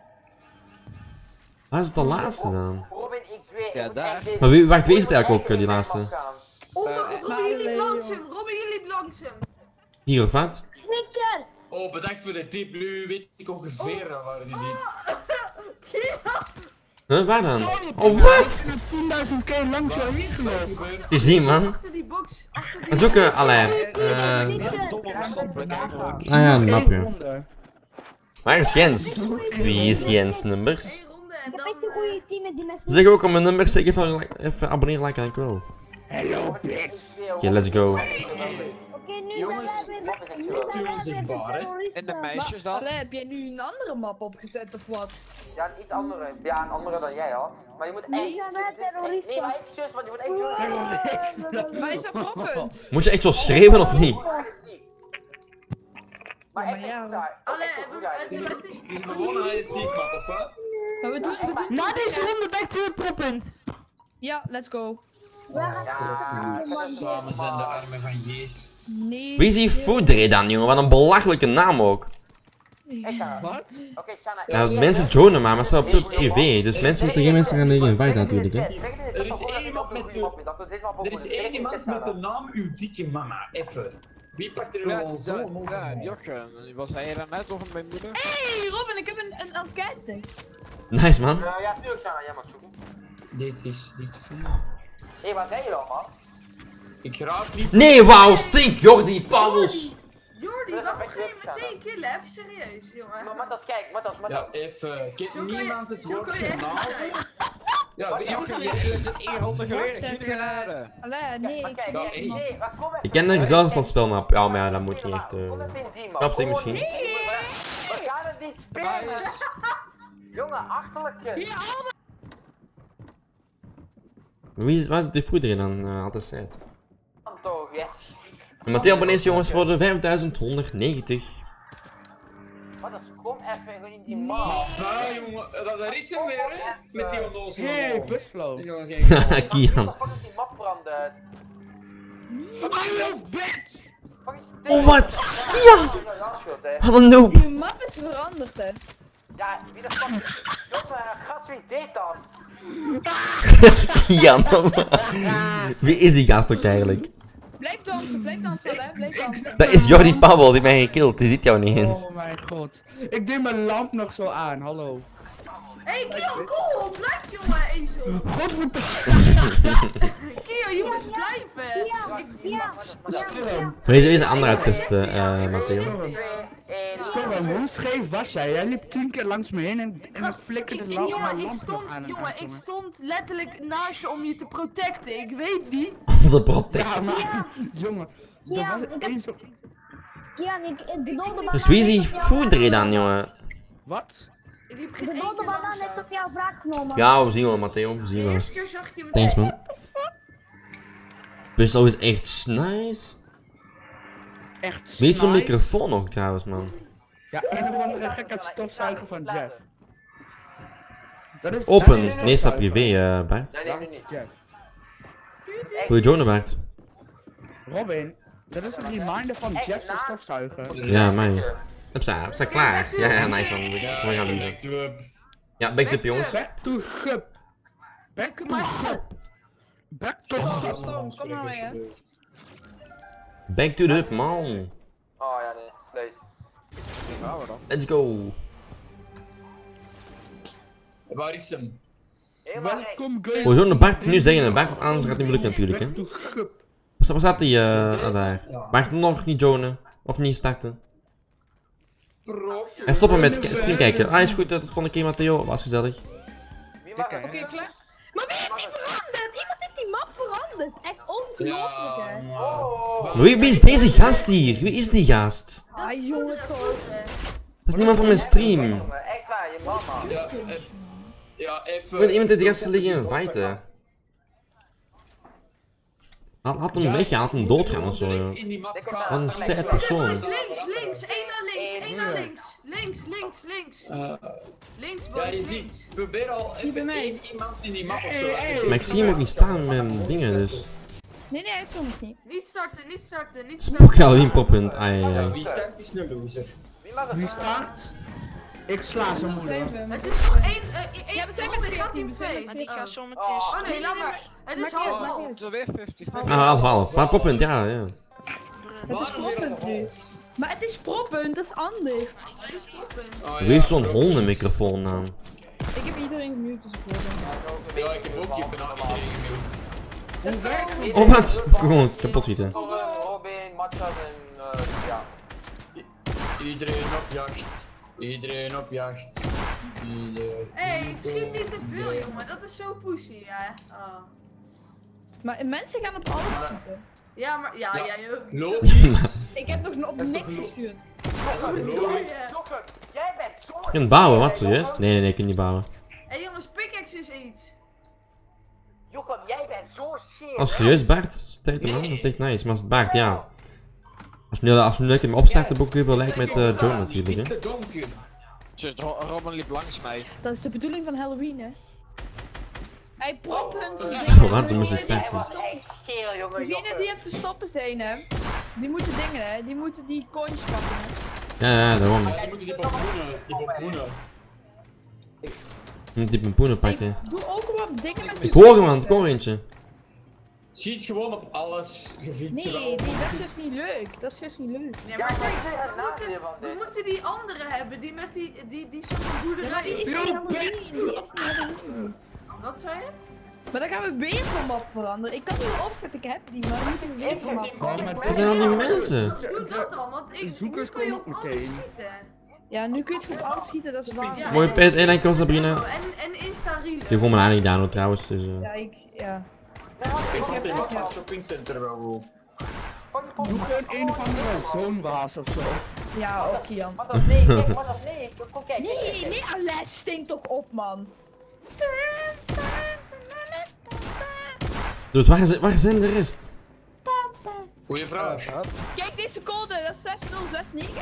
Waar is het de laatste dan? Robin, ik zweer. Ja, ik moet daar. echt deze- Maar wie, wacht, wie is het Robin, eigenlijk ook, echt die in laatste? mijn map gaan. Oh mijn god, Robin, nee, je liep joh. langs hem. Robin, je liep langs hem. Hier of wat? Snitcher. Oh, bedankt voor de tip. Nu weet ik ongeveer waar die zit. Huh, waar dan? Oh, wat? Ik ben tienduizend keer langs jou heen gelopen. Gezien, man. Achter die box. Achter die Dat is ook een... Allee. eh Snitcher. ah ja, een Eén mapje. ronde. Waar is Jens? Wie is Jens nummers? één ronde en Ik dan... heb echt een eh, goede team met die met Zeg ook op mijn nummers, zeg even, even abonneren, liken, dankjewel. Hello, bitch. Oké, let's go. Oké, Oké, nu Jongens, zijn wij wat weer... is Nu het zijn wij weer onzichtbaar, hè? terroristen. En de meisjes dan? Allee, heb jij nu een andere map opgezet of wat? Ja, een iets andere. Ja, een andere dan jij had. Maar je moet Nu één. zijn wij terroristen. Nee, maar even zus, want je moet één doen. Wij zijn proppunt. Moet je echt zo schreeuwen of niet? Maar Ja, echt ja. daar. Allee, het het is... Die gewonnen hij is ziek, maar of hè? Maar we doen, we doen... Na deze ronde back to het proppunt. Ja, let's go. Ja, Samen zijn de armen van geest. Nee. Wie is die Foodray dan, jongen? Wat een belachelijke naam ook. Wat? Oké, Shana. Ja, mensen joinen maar, maar het is wel privé, dus mensen moeten geen mensen gaan tegen invite natuurlijk, hè. Er is één iemand met de... Er is één iemand met de naam uw dikke mama. Even. Wie pakt er Ja, wel zo ja, een ja, Jochem, was hij er net toch mijn moeder? Hey Robin, ik heb een, een enquête. Nice, man. Ja, tuurlijk, Shana, jij mag zoeken. Dit is niet veel. Hé, wat zei je dan, man? Ik raak niet... Nee, wauw, stink Jordi, Pauwels. Jordi, waarom ga je meteen killen? Even serieus, jongen. Maar Matas, kijk, Matas, Ja, Matas. even. Kent Zo kan je- niemand het zo woord kan je echt genade? zijn. Ja, weet Jochem, je je... is het één ronde geleden, Wacht geen even. genade. Allee, nee, Maar ik kijk, Dat kijk, één. nee, maar kom even. Ik ken een gezelschapsspel, maar ja, maar ja, dat moet niet echt. Kom eh even in die, man. Knap zich Gewoon misschien. niet. We gaan het niet spelen. Jongen, achterlijke. Wie is, waar is die Foodray dan uh, altijd zei? Toch, yes. En Matteo abonnees jongens voor de vijfduizend honderdnegentig. Matas, kom even gewoon in die man. Ah, jongen, dat daar is hem weer, hè? Met die onnozele Hey, man. busflow. Ja, geen Kian. Pak eens die map branden. Oh wat? Kian! Wat een noob. Die map is veranderd, hè. Ja, wie de fuck? Jongen, gast, wie deed dat? Kian. Wie is die gast ook eigenlijk? Blijf dansen, blijf dansen, hè. Blijf dansen. Dat is Jordi Pauwels, die mij gekild, die ziet jou niet eens. Oh mijn god. Ik deed mijn lamp nog zo aan, hallo. Hé, hey, Kio, cool, blijf jongen, ezel. Godverdomme. Kio, je moet blijven. Ik- Ja, Storm. Deze is een andere uit testen, eh Matteo. Storm, hoe scheef was jij? Jij liep tien keer langs me heen en, en ik Gast, flikkerde ik- de ik- lamp, jongen, mijn ik lamp nog stond, aan en jongen, uit, ik jongen. stond letterlijk naast je om je te protecten. Ik weet niet. Onze protect. Ja, maar, jongen, er Ja, was ik heb- één zo... Kian, ik, de dode banaan Dus wie is die heeft op jou Foodray dan, wraak jongen? Wat? Ik liep genomen. geen De één dode keer banaan langs heeft jou. op jou wraak genomen. Ja, we zien wel, Matteo, we zien De wel. eerste keer zag je me Thanks, meteen. man. Busflow is echt nice. Echt Wie heeft zo'n snipe? microfoon nog trouwens, man? Ja, een of andere gekke stofzuiger van Jeff. Dat is... Open, dat is nee, staat stofzuiger. privé, eh Bart. Nee, Dat nee, is niet. Jeff. Wil je joinen, Bart? Robin, dat is een reminder van Jeff's stofzuiger. Ja, mij. Heb ze, heb ze klaar? Ja, ja, nice man. We gaan doen. Back to up. Ja, back up jongens. Back to Gup. Back to Gup. Back to Gup. Storm, kom maar mee, hè. Back to the hub, man. Oh ja, nee, leuk. Waar we dan? Let's go. Waar is hem? Helemaal rechts. Welkom guys. We zullen Bart nu zeggen, Bart, want anders gaat het niet lukken natuurlijk, hè. Back to Gup. Waar sta- waar staat die, eh, daar? Bart nog niet joinen. Of niet starten. En stoppen met ki- stream kijken. Ah, is goed, dat vond ik een Matteo. Was gezellig. Wie mag Dikke, het? hè? Oké, klaar. Maar wie heeft die veranderd? Iemand heeft die map veranderd. Echt ongelooflijk, hè. Oh. Wie, wie is deze gast hier? Wie is die gast? Ah, jongen, toch. Dat is niemand van mijn stream. Jongen, echt waar, je mama. Ja, eh, ja, even... Moet iemand dit gast liggen inviten? Had, had hem weg, had hem doodgaan of zo, joh. In die map Wat Wat een sad persoon. Boys, links, links, één naar links, één naar links. Links, links, links. Uh, Links, ja, boys, je ziet, links. probeer al even één iemand in die map of zo. Maar ik zie hem ook niet staan met mijn dingen, dus. Nee, nee, hij is er nog niet. Niet starten, niet starten, niet starten. Spook Halloween poppunt, ai ai Ja, ai. wie start is een loser. Wie mag het? Wie start? Ik sla zijn moeder. Het is nog één, eh, één, Ja, we zijn Robin met gaat veertien, in we zijn twee. met Maar die gaat Oh. zo met Oh, Oh nee, laat maar. Het is Maakt niet half uit. half. Het is weer vijftig. Ah, half half. Maar poppunt, ja, ja. Het is proppunt nu. Maar het is proppunt, dat is anders. Het is proppunt. Oh, Wie heeft zo'n hondenmicrofoon aan? Ik heb iedereen gemute, dus ik hoor hem. Ja, ik heb ook je kanaal iedereen gemute. Hoe werkt het? Oh wat? Ik kon gewoon kapot schieten. Robin, Matas en eh, ja. Iedereen op jacht. Iedereen op jacht. Iedereen. Hé, hey, schiet niet te veel jongen, dat is zo pussy, hè. Oh. Maar mensen gaan op alles schieten. Ja, maar ja, Ja. jij ook. Logisch. Ik heb nog op niks gestuurd. Logisch. Jij bent zo... Je kunt bouwen, wat serieus? Nee, nee, nee, ik kan niet bouwen. Hé jongens, pickaxe is iets. Jochem, jij bent zo scheef. Oh, serieus, Bart? Steek hem aan, dat is echt nice. Maar als het Bart, ja. Als je nu, als je nu lekker me opstart, dan boek je wel lijkt met uh, Joe natuurlijk, hè. Mister Donker. Shit, Ro- Robin liep langs mij. Dat is de bedoeling van Halloween, hè? Hij prop hun Oh, wat, ze moesten Hij starten. was echt scheel, jongen. Degenen die aan het verstoppen zijn, hè? Die moeten dingen, hè? Die moeten die coins pakken, hè? Ja, ja, daarom. Ja, die moeten die pompoenen. Die pompoenen. Je moet die pompoenen pakken. Doe ook wat dingen met die Ik hoor hem coins, aan, ik hè. hoor eentje. Schiet gewoon op alles. Gefietst Nee, nee, dat is dus niet leuk. Dat is dus niet leuk. Ja, maar kijk, we moeten, we moeten die andere hebben, die met die, die, die soort Ja, boerderij. maar die is niet Halloween. Die is niet Halloween. Wat zei je? Maar dan gaan we weer van map veranderen. Ik kan die wel opzetten, ik heb die, maar dan moet ik weer van map. Wat zijn al die mensen? Doe dat dan, want ik, nu kun je op alles schieten. Ja, nu kun je het goed uitschieten, dat is waar. Ja, Mooi en- pet, één enkel Sabrina. En, en Insta Reel. Die heeft gewoon mijn aandacht gedaan trouwens, dus uh. Ja, ik, ja. Ik zat in het shoppingcenter wel goed. Doe gewoon een of andere zoonwaas of zo. Ja, ook Jan. Wat dat nee, kijk, wat dat nee. Kom kijk. Nee, nee, Alès, sting toch op, man. Dude, waar, is, waar zijn de rest? Goeie vraag. Kijk deze code, dat is zes nul zes negen.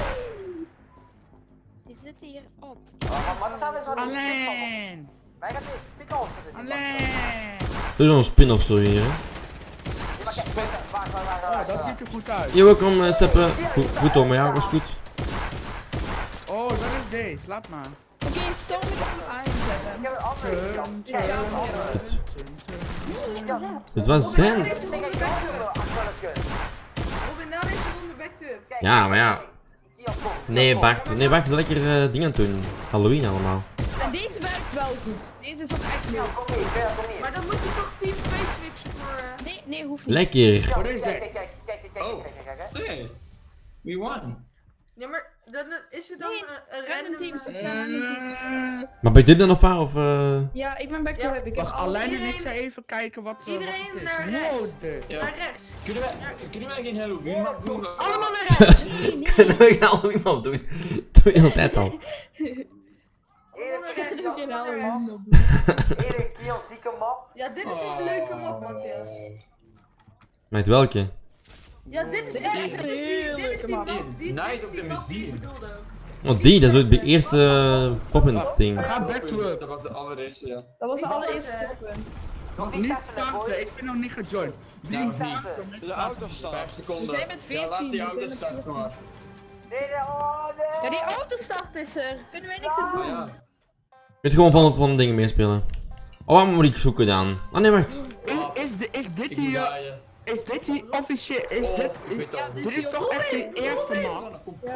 Die zit hier op. Maar dan zijn we zo... Alleen! Wij gaan deze pickles zitten. Alleen! Doe zo'n spin-off zo hier, hè. Maar kijk, kijk, waar, waar, waar, waar. Oh, dat ziet er goed uit. Yo, welkom uh, Seppe. Goed, goed om, ja, was goed. Oh, dat is deze, laat maar. Oké, storm ik hem aanzetten. Ik heb een andere kant. Ja, ja, een andere. Het was zijn. Deze ronde back-up. Robin, na deze ronde back-up. Ja, maar ja. Nee, Bart. Nee, Bart is lekker uh, dingen doen. Halloween allemaal. En deze werkt wel goed. Deze is ook echt leuk. Kom hier, Vera, kom hier. Maar dan moet je toch team twee switchen voor... eh, Nee, nee, hoeft niet. Lekker. Wat is Kijk, dit? kijk, kijk, kijk, kijk, Oh. kijk, kijk, kijk, hè. Nee. We won. Ja, maar dan eh, is er dan Nee, een, een random random... teams, het eh, zijn random teams. Maar ben je dit dan of waar? Of uh... Ja, ik ben back to Ja. heb ik heb Wacht, al- alleen en ik iedereen- zou even kijken wat, uh, wat iedereen het is. naar Wow, rechts. dit. Ja. Naar rechts. Kunnen wij, kunnen wij geen Halloween map doen? Allemaal naar rechts. Kunnen we gaan Halloween op doen? Doe je altijd al. Allemaal naar rechts. Doe je Allemaal nou naar een rechts. Erik, kill, zieke map. Ja, dit is een leuke map, Matthias. Met welke? Ja, dit is echt... Dit is die, dit is die map. Die, dit Night is of die the map die ik Museum. bedoelde ook. Oh, die, dat is ook de eerste uh, poppend ding. Ga back to up. Dat was de allereerste, ja. Dat was de Die allereerste starten. toppunt. Nog Niet niet starten, starten, boys. ik ben nog niet gejoined. Wie Nou, niet? niet. De auto staat. Vijf seconden. We zijn met Ja, laat veertien, die we auto zijn met starten veertien. maar. Nee, nee, oh nee. Ja, die autostart is er. Kunnen wij niks aan Oh doen? ja. Weet gewoon van, van dingen meespelen. Oh, waar moet ik zoeken dan? Oh nee, wacht. Is, is, de, is dit Ik moet hier, draaien. is dit hier officieel, is Oh, dit, ik weet al. dit dit is toch echt de eerste man? Ja,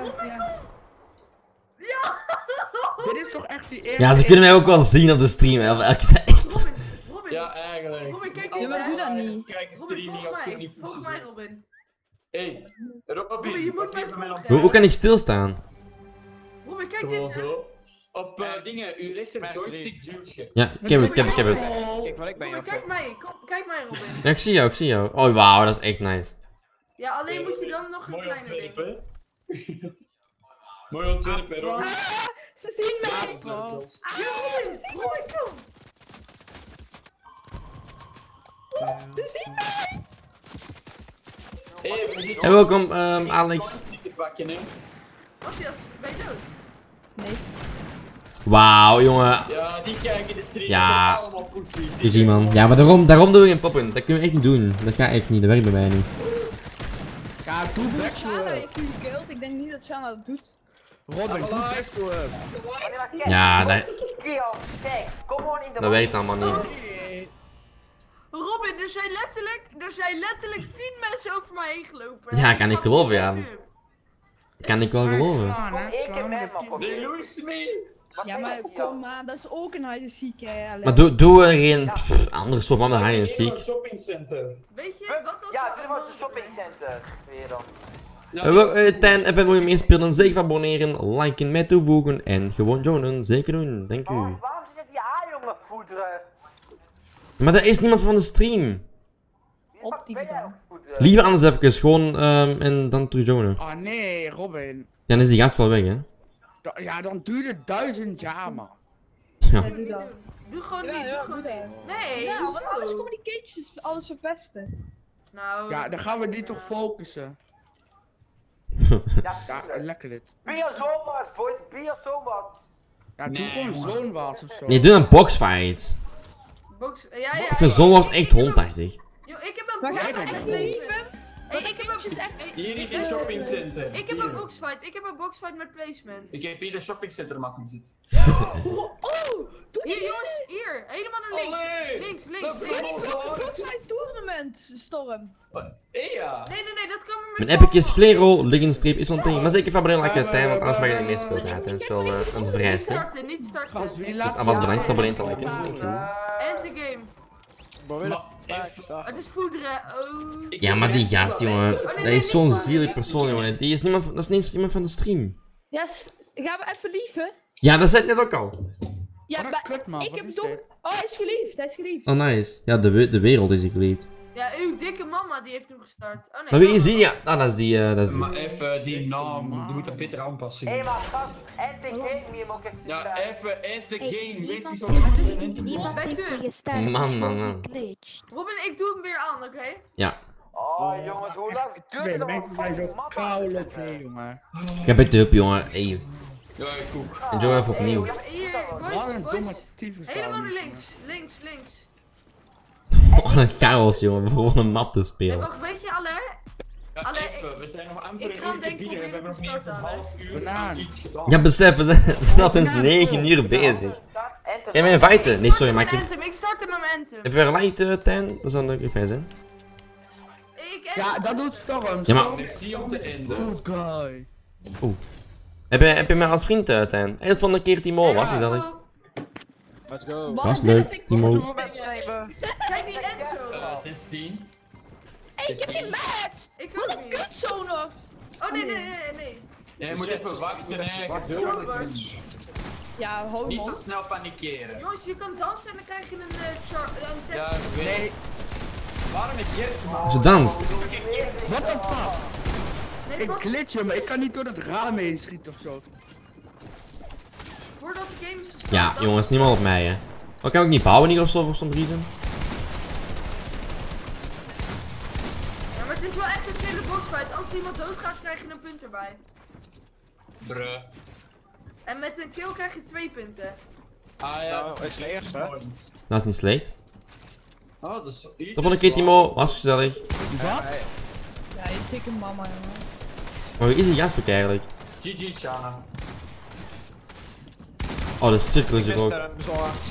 ja. Dit is toch echt die eerste? Ja, ze kunnen mij ook wel zien op de stream, hè. Ik zei echt. Robin, Robin. Ja, eigenlijk. Robin, kijk Ja, hier. maar doe dat Kijkers niet. kijken Robin, streaming volg als je mij. niet Volg precies mij, is. Robin. Hey, Robin, Robin, je moet wat mij geef mij nog volgen. Hoe, hoe kan ik stilstaan? Robin, kijk Gewoon dit. zo. Op uh, dingen, uw rechter Merk joystick duwt je. Ja, ik heb het, ik heb het, ik heb het. Kijk waar ik ben, Robin, Jochem. kijk mij. Kom, kijk mij, Robin. Ja, ik zie jou, ik zie jou. Oh, wauw, dat is echt nice. Ja, alleen moet je dan nog een Mooi kleiner ding. ontwerp, hè? Mooi ontwerp, hè, Robin? Ah, ze zien mij. Dat is wel los. Ja, Robin. Robin, kom. Ze zien mij. Hey, we moeten En welkom, um, Alex. sticker pakken, hè? Matthias, ben je dood? Nee. Wauw, jongen. Ja, die kijken de stream. Ja. Dat zijn allemaal poesies. Je ziet man. Ja, maar daarom, daarom doe je een poppen. Dat kunnen we echt niet doen. Dat gaat echt niet, dat werkt bij mij niet. Ja, doe back to Shana up. heeft jullie gekild. Ik denk niet dat Shana dat doet. Robin, doe back to up. Ja, dat, Kill, kijk, kom gewoon in de dat werkt allemaal niet. Robin, er zijn letterlijk, er zijn letterlijk tien mensen over mij heen gelopen. Ja, kan ik geloven, ja. back-up. Kan ik wel geloven. Slaan, hè, Ik heb slaan met hem de op. They lose me. Ja, maar kom maar, dat is ook een hide ziek, hè. Allee. Maar doe, doe er geen pff, andere soort van de high en ziek. shoppingcenter. Weet je, wat als Ja, we dit was allemaal- het shoppingcenter. Weer dan. En wel, eh, Tijn, even wil je meespelen, zeker abonneren, liken, mij toevoegen en gewoon joinen. Zeker doen, dank u. Oh, waarom zit die A-jongen voederen? Maar er is niemand van de stream. op die dan. Liever anders even gewoon um, en dan terug joinen. Oh nee, Robin. Ja, dan is die gast wel weg, hè? Da ja, dan duurt het duizend jaar, man. Ja. Nee, doe dat. Doe gewoon Ja, niet, ja, doe gewoon doe niet. Nee, Ja, want hoezo? anders komen die kindjes alles verpesten. Nou... Ja, dan gaan we die toch focussen. Ja, Ja, lekker dit. Bier zomaar, boys, bier zomaar. Ja, doe gewoon zo'n was of zo. Nee, doe een boxfight. Box... Ja, ja, Ik vind zo'n was echt hondachtig. Yo, ik heb een Maar boxfight jij met bent placement. Hey, ik heb kindjes een... echt- Hey, Hier is hey, een shoppingcenter. Ik heb een boxfight, ik heb een boxfight met placement. Ik heb hier de shoppingcenter makkelijk zit. Oh, doe Hier, jongens, hier. Helemaal naar links. Allee. Links, links, Dat is links. wel zo. Dat zijn tournament, Storm. Ja. Nee, nee, nee, dat kan maar Mijn epic is Sclero, liggenstreep is zo'n ding. Maar zeker van Bril lekker tijd, want anders mag je niet meer spelen. Ja, het is wel uh, een Niet vereiste. starten, niet starten. Gast, wie Dus laat Abbas bedankt voor Bril te liken. Thank you. End the game. Het is voederen. Oh. Ja, maar die gast, jongen. Dat is zo'n zielig persoon, jongen. Die is niemand van, dat is niet eens iemand van de stream. Ja, s- gaan we even lieven? Ja, dat zei ik net ook al. Ja, Wat een maar kut, man, ik wat heb is dom... dit? Oh, hij is geliefd, hij is geliefd. Oh, nice. Ja, de, we- de wereld is hier geliefd. Ja, uw dikke mama die heeft hem gestart. Oh nee. Maar wie is die? Ja, ah, dat is die. Uh, dat is die. Maar even die naam, die moet een beter aanpassen. Hé, maar gast, end the game hier, moet ik echt Ja, niet even end the game. Wees niet zo Niemand vast heeft- in te niemand Bent heeft u? die gestart. Man, Het is man, gewoon man. geglitcht. Robin, ik doe hem weer aan, oké? Ja. Oh jongens, hoe lang duurt Nee, het om mensen een zijn fucking zo map aan te koude zetten? play, jongen. Ik heb het up, jongen. Hey. Ja, ik ook. En Joe even opnieuw. Ja, hier, Wat boys, een domme boys. tyfus. Helemaal naar links, links, links. Oh, een chaos, jongen. Voor gewoon een map te Nee, spelen. wacht, weet je, alle? Ja, Allee, even, we zijn nog amper ik een ga hem uur denk ik gebieden. We hebben nog niet eens een proberen te half uur Banaan. aan iets gedaan. Ja, besef, we zijn, we zijn al sinds negen uur bezig. Jij mij inviten? Nee, sorry, maar ik mijn heb... anthem, ik start hem mijn anthem. Heb je weer een light, uh, Tijn? Dat zou een fijn zijn. Ik Ja, dat doet Storm. Ja, maar- Storm Merci om te enden. Good guy. Heb je, heb je mij als vriend, uh, Tijn? Hey, dat vond een keer Timo, was hij gezellig? Let's go. Was leuk, Timo. Kijk die Enzo. Uh, zestien. Hey, ik heb geen match! Ik Wat ook een niet. kut zo nog! Oh nee, nee, nee, nee. Jij moet even wachten, hè. George. Ja, hou Niet hem zo op. snel panikeren. Jongens, je kan dansen en dan krijg je een uh, char een tap. Ja, ik weet. Waarom het Jets, man? Ze danst. What the fuck? Nee, Ik pas glitch hem, maar ik kan niet door het raam heen schieten of zo. voordat de game is gestart. Ja, dan- jongens, niemand op mij, hè. Oh, kan ik niet bouwen hier of zo, voor some reason? Ja, maar het is wel echt een chille boxfight. Als er iemand doodgaat, krijg je een punt erbij. Bruh. En met een kill krijg je twee punten. Ah ja, Nou, dat het is de eerste, hè? points. Dat is niet slecht. Oh, dat is easy. Dat vond ik keer Timo, was gezellig. Wat? Ja, je dikke mama, jongen. Maar wie is die gast ook eigenlijk? G G, Shana. Oh, de cirkel is er ook. mister bezorgd.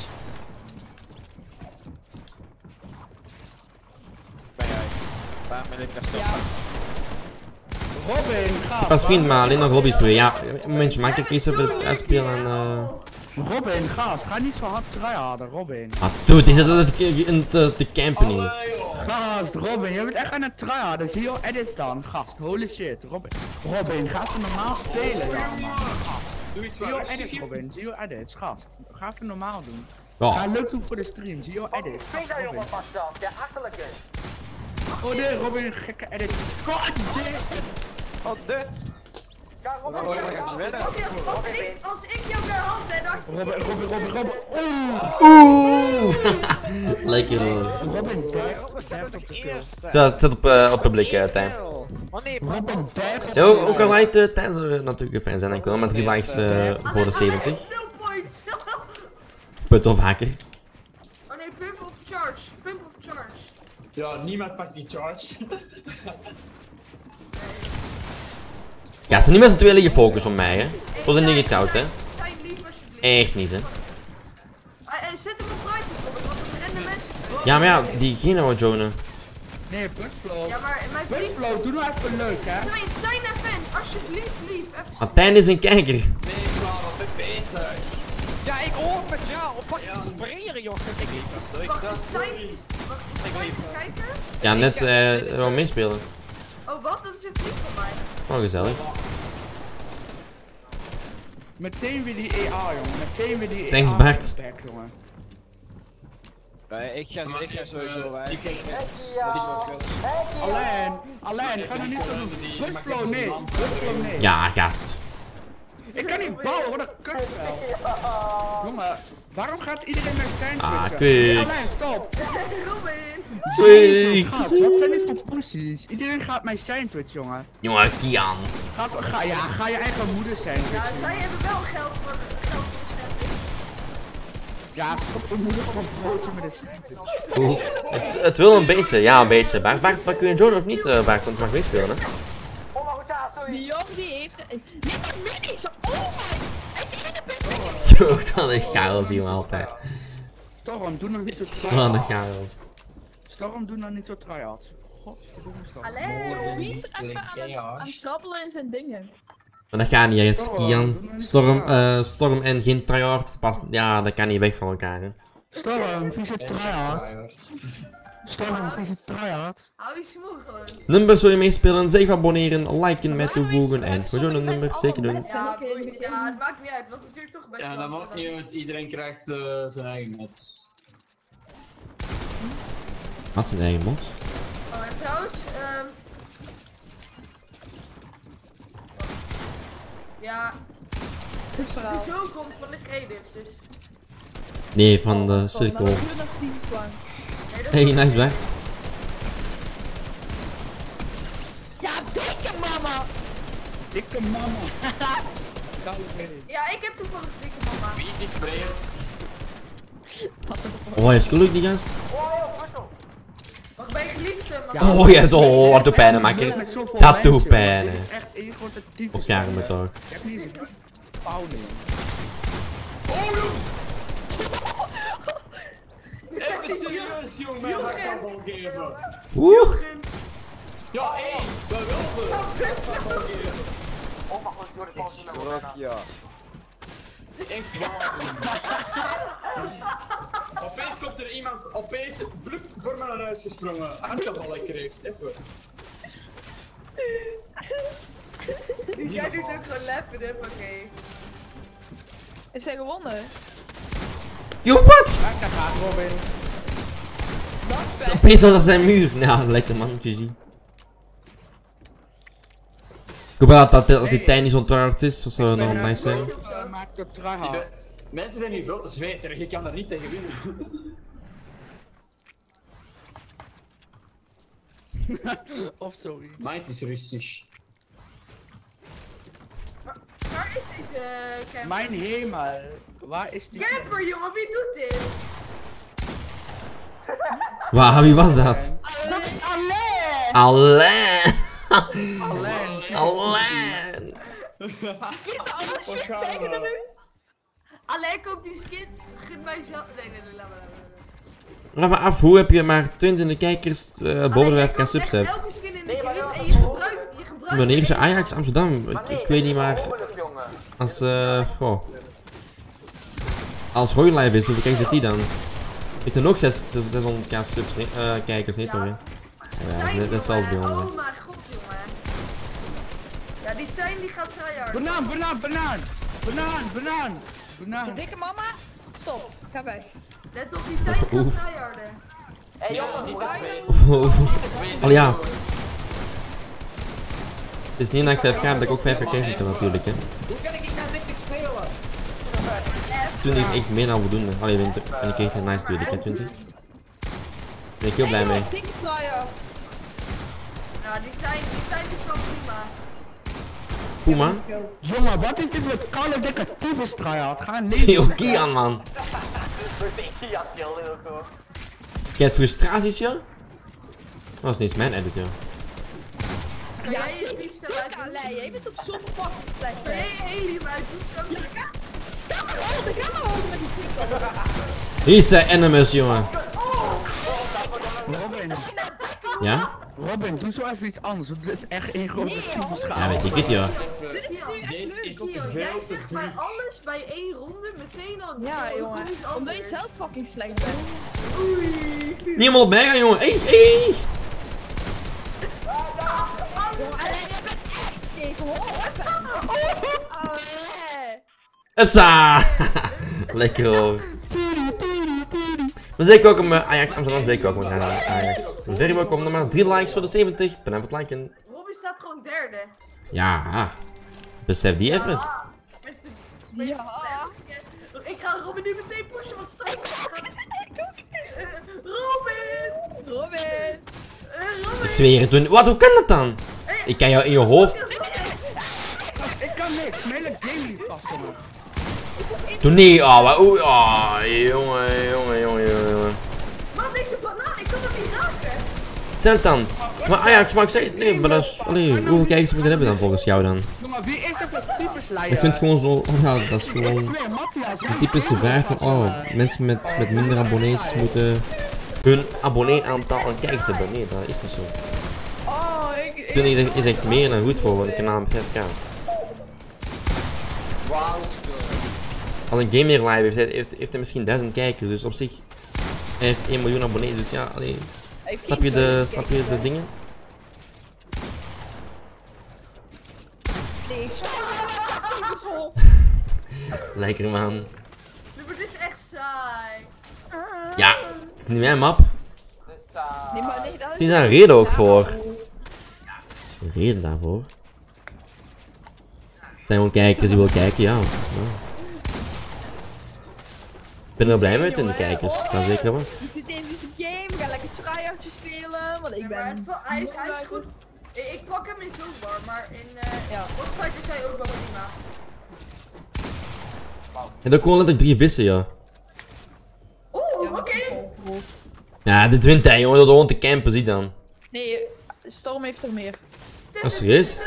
Ben jij? Waar ben ik naar stoppen? Robin, ga. Ik was vriend, maar alleen nog lobby's spelen. Ja, een momentje, maak ik eens even het uitspelen en eh... Robin, gast, ga niet zo hard tryharden, Robin. Ah, dude, die zit altijd te, te, te campen hier. Gast, Robin, je bent echt aan het tryharden. Zie je al edits dan? Gast, holy shit. Robin, Robin, ga even normaal spelen dan, man. Doe eens Zie je al waar. edits, Robin? Zie je al edits, gast. Ga even normaal doen. Ja. Ga leuk doen voor de stream, zie je al edits. Vind dat jongen vast dan, ja, achterlijke. Oh nee, Robin, gekke edits. God damn. Oh, de. Ja, Robin, Oh, ja, ik ga ja, winnen. Oké, als, als, ik, als ik jou weer hand en dan... Robin, Robin, Robin, Robin. Oeh! Lekker. eh. Robin, derde. We staan op de eerste. Dat zit op, uh, op publiek, uh, Tijn. Oh nee, Robin, derde. Ja, ook, ook al lijkt uh, Tijn zou natuurlijk een fan zijn, denk ik wel. Met drie likes uh, voor de zeventig. nul points. Punt of hacker. Oh nee, pump of charge. Pump of charge. Ja, niemand pakt die charge. Ja, ze niet met z'n tweeën liggen focus op mij, hè. We zijn niet getrouwd, hè. Zijn lief alsjeblieft. Echt niet, hè. Ah, en zet hem op private, Robin, want dan rennen mensen. Ja, maar ja, diegene wordt joinen. Nee, Busflow. Ja, maar mijn vriend... Busflow, doe nou even leuk, hè. Nee, zijn een fan. Alsjeblieft, lief. Even... Maar Tijn is een kijker. Nee, klaar, wat ben ik bezig? Ja, ik hoor met jou. Op wat je inspireren, joh. Ik niet. Wacht, is zijn... Is, wacht, is zijn een kijker? Ja, net eh wel meespelen. Oh, wat? Dat is een vriend van mij. Oh, gezellig. Meteen weer die A R, jongen. Meteen weer die Thanks, A R Bart. back, jongen. Nee, ik ga, ik ga sowieso weg. Die kreeg Alleen, alleen, ga nou niet zo doen. Buffalo nee, Buffalo nee. Ja, gast. Ik kan niet bouwen, wat een kutspel. Jongen, waarom gaat iedereen naar zijn Ah, twitchen? kut. Alleen, stop. Kut. Schat, wat zijn dit voor poesies? Iedereen gaat mij zijn twitch, jongen. Jongen, Kian. Ga, ga, ja, ga je eigen moeder zijn Ja, twitchen. zij hebben wel geld voor geld voor de stemming. Ja, stop de moeder van een broodje met een sandwich. Oef. Het, het wil een beetje, ja een beetje. Bart, Bart, Bart kun je Jordan of niet, uh, Bart? Want je mag meespelen, hè? Die jongen die heeft... Niet met minis! Oh my! Hij is in de Zo, wat een chaos, jongen, altijd. Storm, doe nog niet zo Wat tryhard. een chaos. Storm, doe nog niet zo tryhard. Godverdomme Storm. Allee, wie is er even aan het, aan het krabbelen in zijn dingen? Maar dat gaat niet, hè. Kian, Storm, uh, Storm en geen tryhard. Past, ja, dat kan niet weg van elkaar, hè. Storm, vieze tryhard. Storm, vieze tryhard. Hou je smoel gewoon. Numbers wil je meespelen, zeven abonneren, liken met toevoegen en voor zo'n nummer zeker doen. Ja, boeien. Ja, het maakt niet uit, want natuurlijk toch best Ja, wel dat maakt niet uit. Iedereen krijgt uh, zijn eigen match. Wat zijn eigen mods? Oh, en trouwens, ehm... ja... Dus de zoon komt van de credit, dus... Nee, van de cirkel. Nee, Hey, nice Bart. Ja, dikke mama! Dikke mama. Ja, ik heb toevallig dikke mama. Wie is die sprayer? Oh, hij heeft geluk, die gast. Mag bij geliefde, maar... Oh, yes, oh, wat doet pijn, makker. Dat doet pijn, hè. Echt één grote tyfus. Of jaren me toch. Ik heb niet eens een pauw meer. Even serieus, jongen, dat kan ik wel geven. Woe! Ja, hé, we wilden. Oh mijn god, Jordi, pas in Rok, ja. Echt waar. Opeens komt er iemand, opeens, blup, voor me naar huis gesprongen. Aangevallen lekker heeft, even. Jij doet ook gewoon leffen, hè, oké. Is hij gewonnen? Yo, wat? Daar gaat Robin. Opeens was dat zijn muur. Nou, lekker man, G G. Ik hoop wel dat, dat, dat die tijd niet zo'n tryhard is, dat zou nog nice zijn. Maak het tryhard. Mensen zijn hier veel te zweterig, ik kan daar niet tegen winnen. Of sorry. Mind is rustig. Waar is deze uh, camper? Mijn hemel. Waar is die Camper, jongen, wie doet dit? Wauw, wie was dat? Dat is Alain! Alain! Alain. Alain! Wat gaan we nou? Alain koopt die skin, gun mij zelf... Nee, nee, nee, laat maar, laat maar. Vraag me af, hoe heb je maar twintig kijkers uh, boven de vijf k subs hebt? elke skin in de game en je gebruikt, je gebruikt... Wanneer is je Ajax Amsterdam? Ik, ik weet niet maar... Als eh... goh. Als Roy live is, hoeveel kijkers heeft die dan? Heeft er nog zeshonderd k subs, nee, uh, kijkers, niet toch? Hè? Ja, dat is net hetzelfde bij ons. hè. Oh mijn god, jongen. Ja, die tuin die gaat tryhard. Banaan, banaan, banaan. Banaan, banaan. De Banaan. dikke mama? Stop, ga weg. Let op, die tuin gaat Oef. tryharden. Hé Ja, niet te zweten. Of, of, al ja. Het is niet dat ik vijf k heb, dat ik ook vijf k kijken kan natuurlijk, hè. Hoe kan ik niet naar dertig spelen? twintig is echt meer dan voldoende. Allee, winter. En ik kreeg een nice natuurlijk, hè, twintig. Daar ben ik heel blij mee. Dikke tryhard. Nou, die tuin, die tuin is wel prima. Puma? Jongen, wat is dit voor koude dikke tyfus tryhard? Ga een leven. Yo, Kian, man. Ja, heel heel goed. Je hebt frustraties, joh? Dat was niet eens mijn edit, joh. Kan jij je piepstel uit doen? Allee, jij bent op zo'n fucking slecht. Kan jij je helium uit doen? Kan je... Ga maar houden, ga maar houden met die tiktok. Hier zijn enemies, jongen. Robin, Ja? Robin, doe zo even iets anders, want dit is echt één grote tyfus Ja, schaal. weet ik het, joh. Dit is nu echt Deze leuk, is Kian. veel Jij te zegt bij alles bij één ronde meteen al... Ja, oh, jongen. kom eens Omdat je anders. zelf fucking slecht bent. Oei. Niemand op mij gaan, jongen. Hey, hey. Jongen, allee, jij bent echt scheef. Hoor even. Allee. Hupsa! Lekker hoor. Maar zeker welkom uh, Ajax Amsterdam, zeker welkom uh, Ajax. Very welkom, nog maar drie likes voor de zeventig. Bedankt voor het liken. Robbie staat gewoon derde. Ja, besef die even. Ja. Ja. Ik ga Robin nu meteen pushen, want straks gaat... Robin! Robin! Ik zweer het, toen... Wat, hoe kan dat dan? Ik kan jou in je hoofd... Ik kan niks, mijn hele game niet vast, jongen. Toen nee, oh, wat, oh, oh, jongen, jongen, jongen, jongen. Maar deze banaan, ik kan hem niet raken. Zet het dan. Maar Ajax, maar ik zeg, nee, maar dat is, allee, hoeveel kijkers moeten hebben dan volgens jou dan? Jongen, wie is er voor typesleier? Ik vind het gewoon zo, oh ja, dat is gewoon een typische vraag van, oh, mensen met, met minder abonnees moeten hun abonnee-aantal aan kijkers hebben. Nee, dat is niet zo. Oh, ik... ik... twintig is, is echt meer dan goed voor een kanaal met vijf k. Als een game hier live heeft, heeft, heeft hij misschien duizend kijkers, dus op zich hij heeft één miljoen abonnees, dus ja, alleen. Snap je de, snap je de dingen? Nee, Lekker man. Dit is echt saai. Ja, het is niet mijn map. Nee, maar nee, dat Er is een reden ook voor. Een reden daarvoor. Zijn gewoon kijkers die wil kijken, ja. ja. Ik ben er blij mee in de kijkers, dat is zeker wel. Je zit in deze game, we gaan lekker tryhardje spelen, want ik ben... Ja, maar hij, is, hij is goed. Ik, ik pak hem in Zoombar, maar in uh, ja. Boxfight is hij ook wel prima. En dan gewoon letterlijk drie vissen, ja. Oeh, oké. Okay. Ja, dit wint hij, jongen, door gewoon te campen, zie dan. Nee, Storm heeft er meer. Oh, serieus?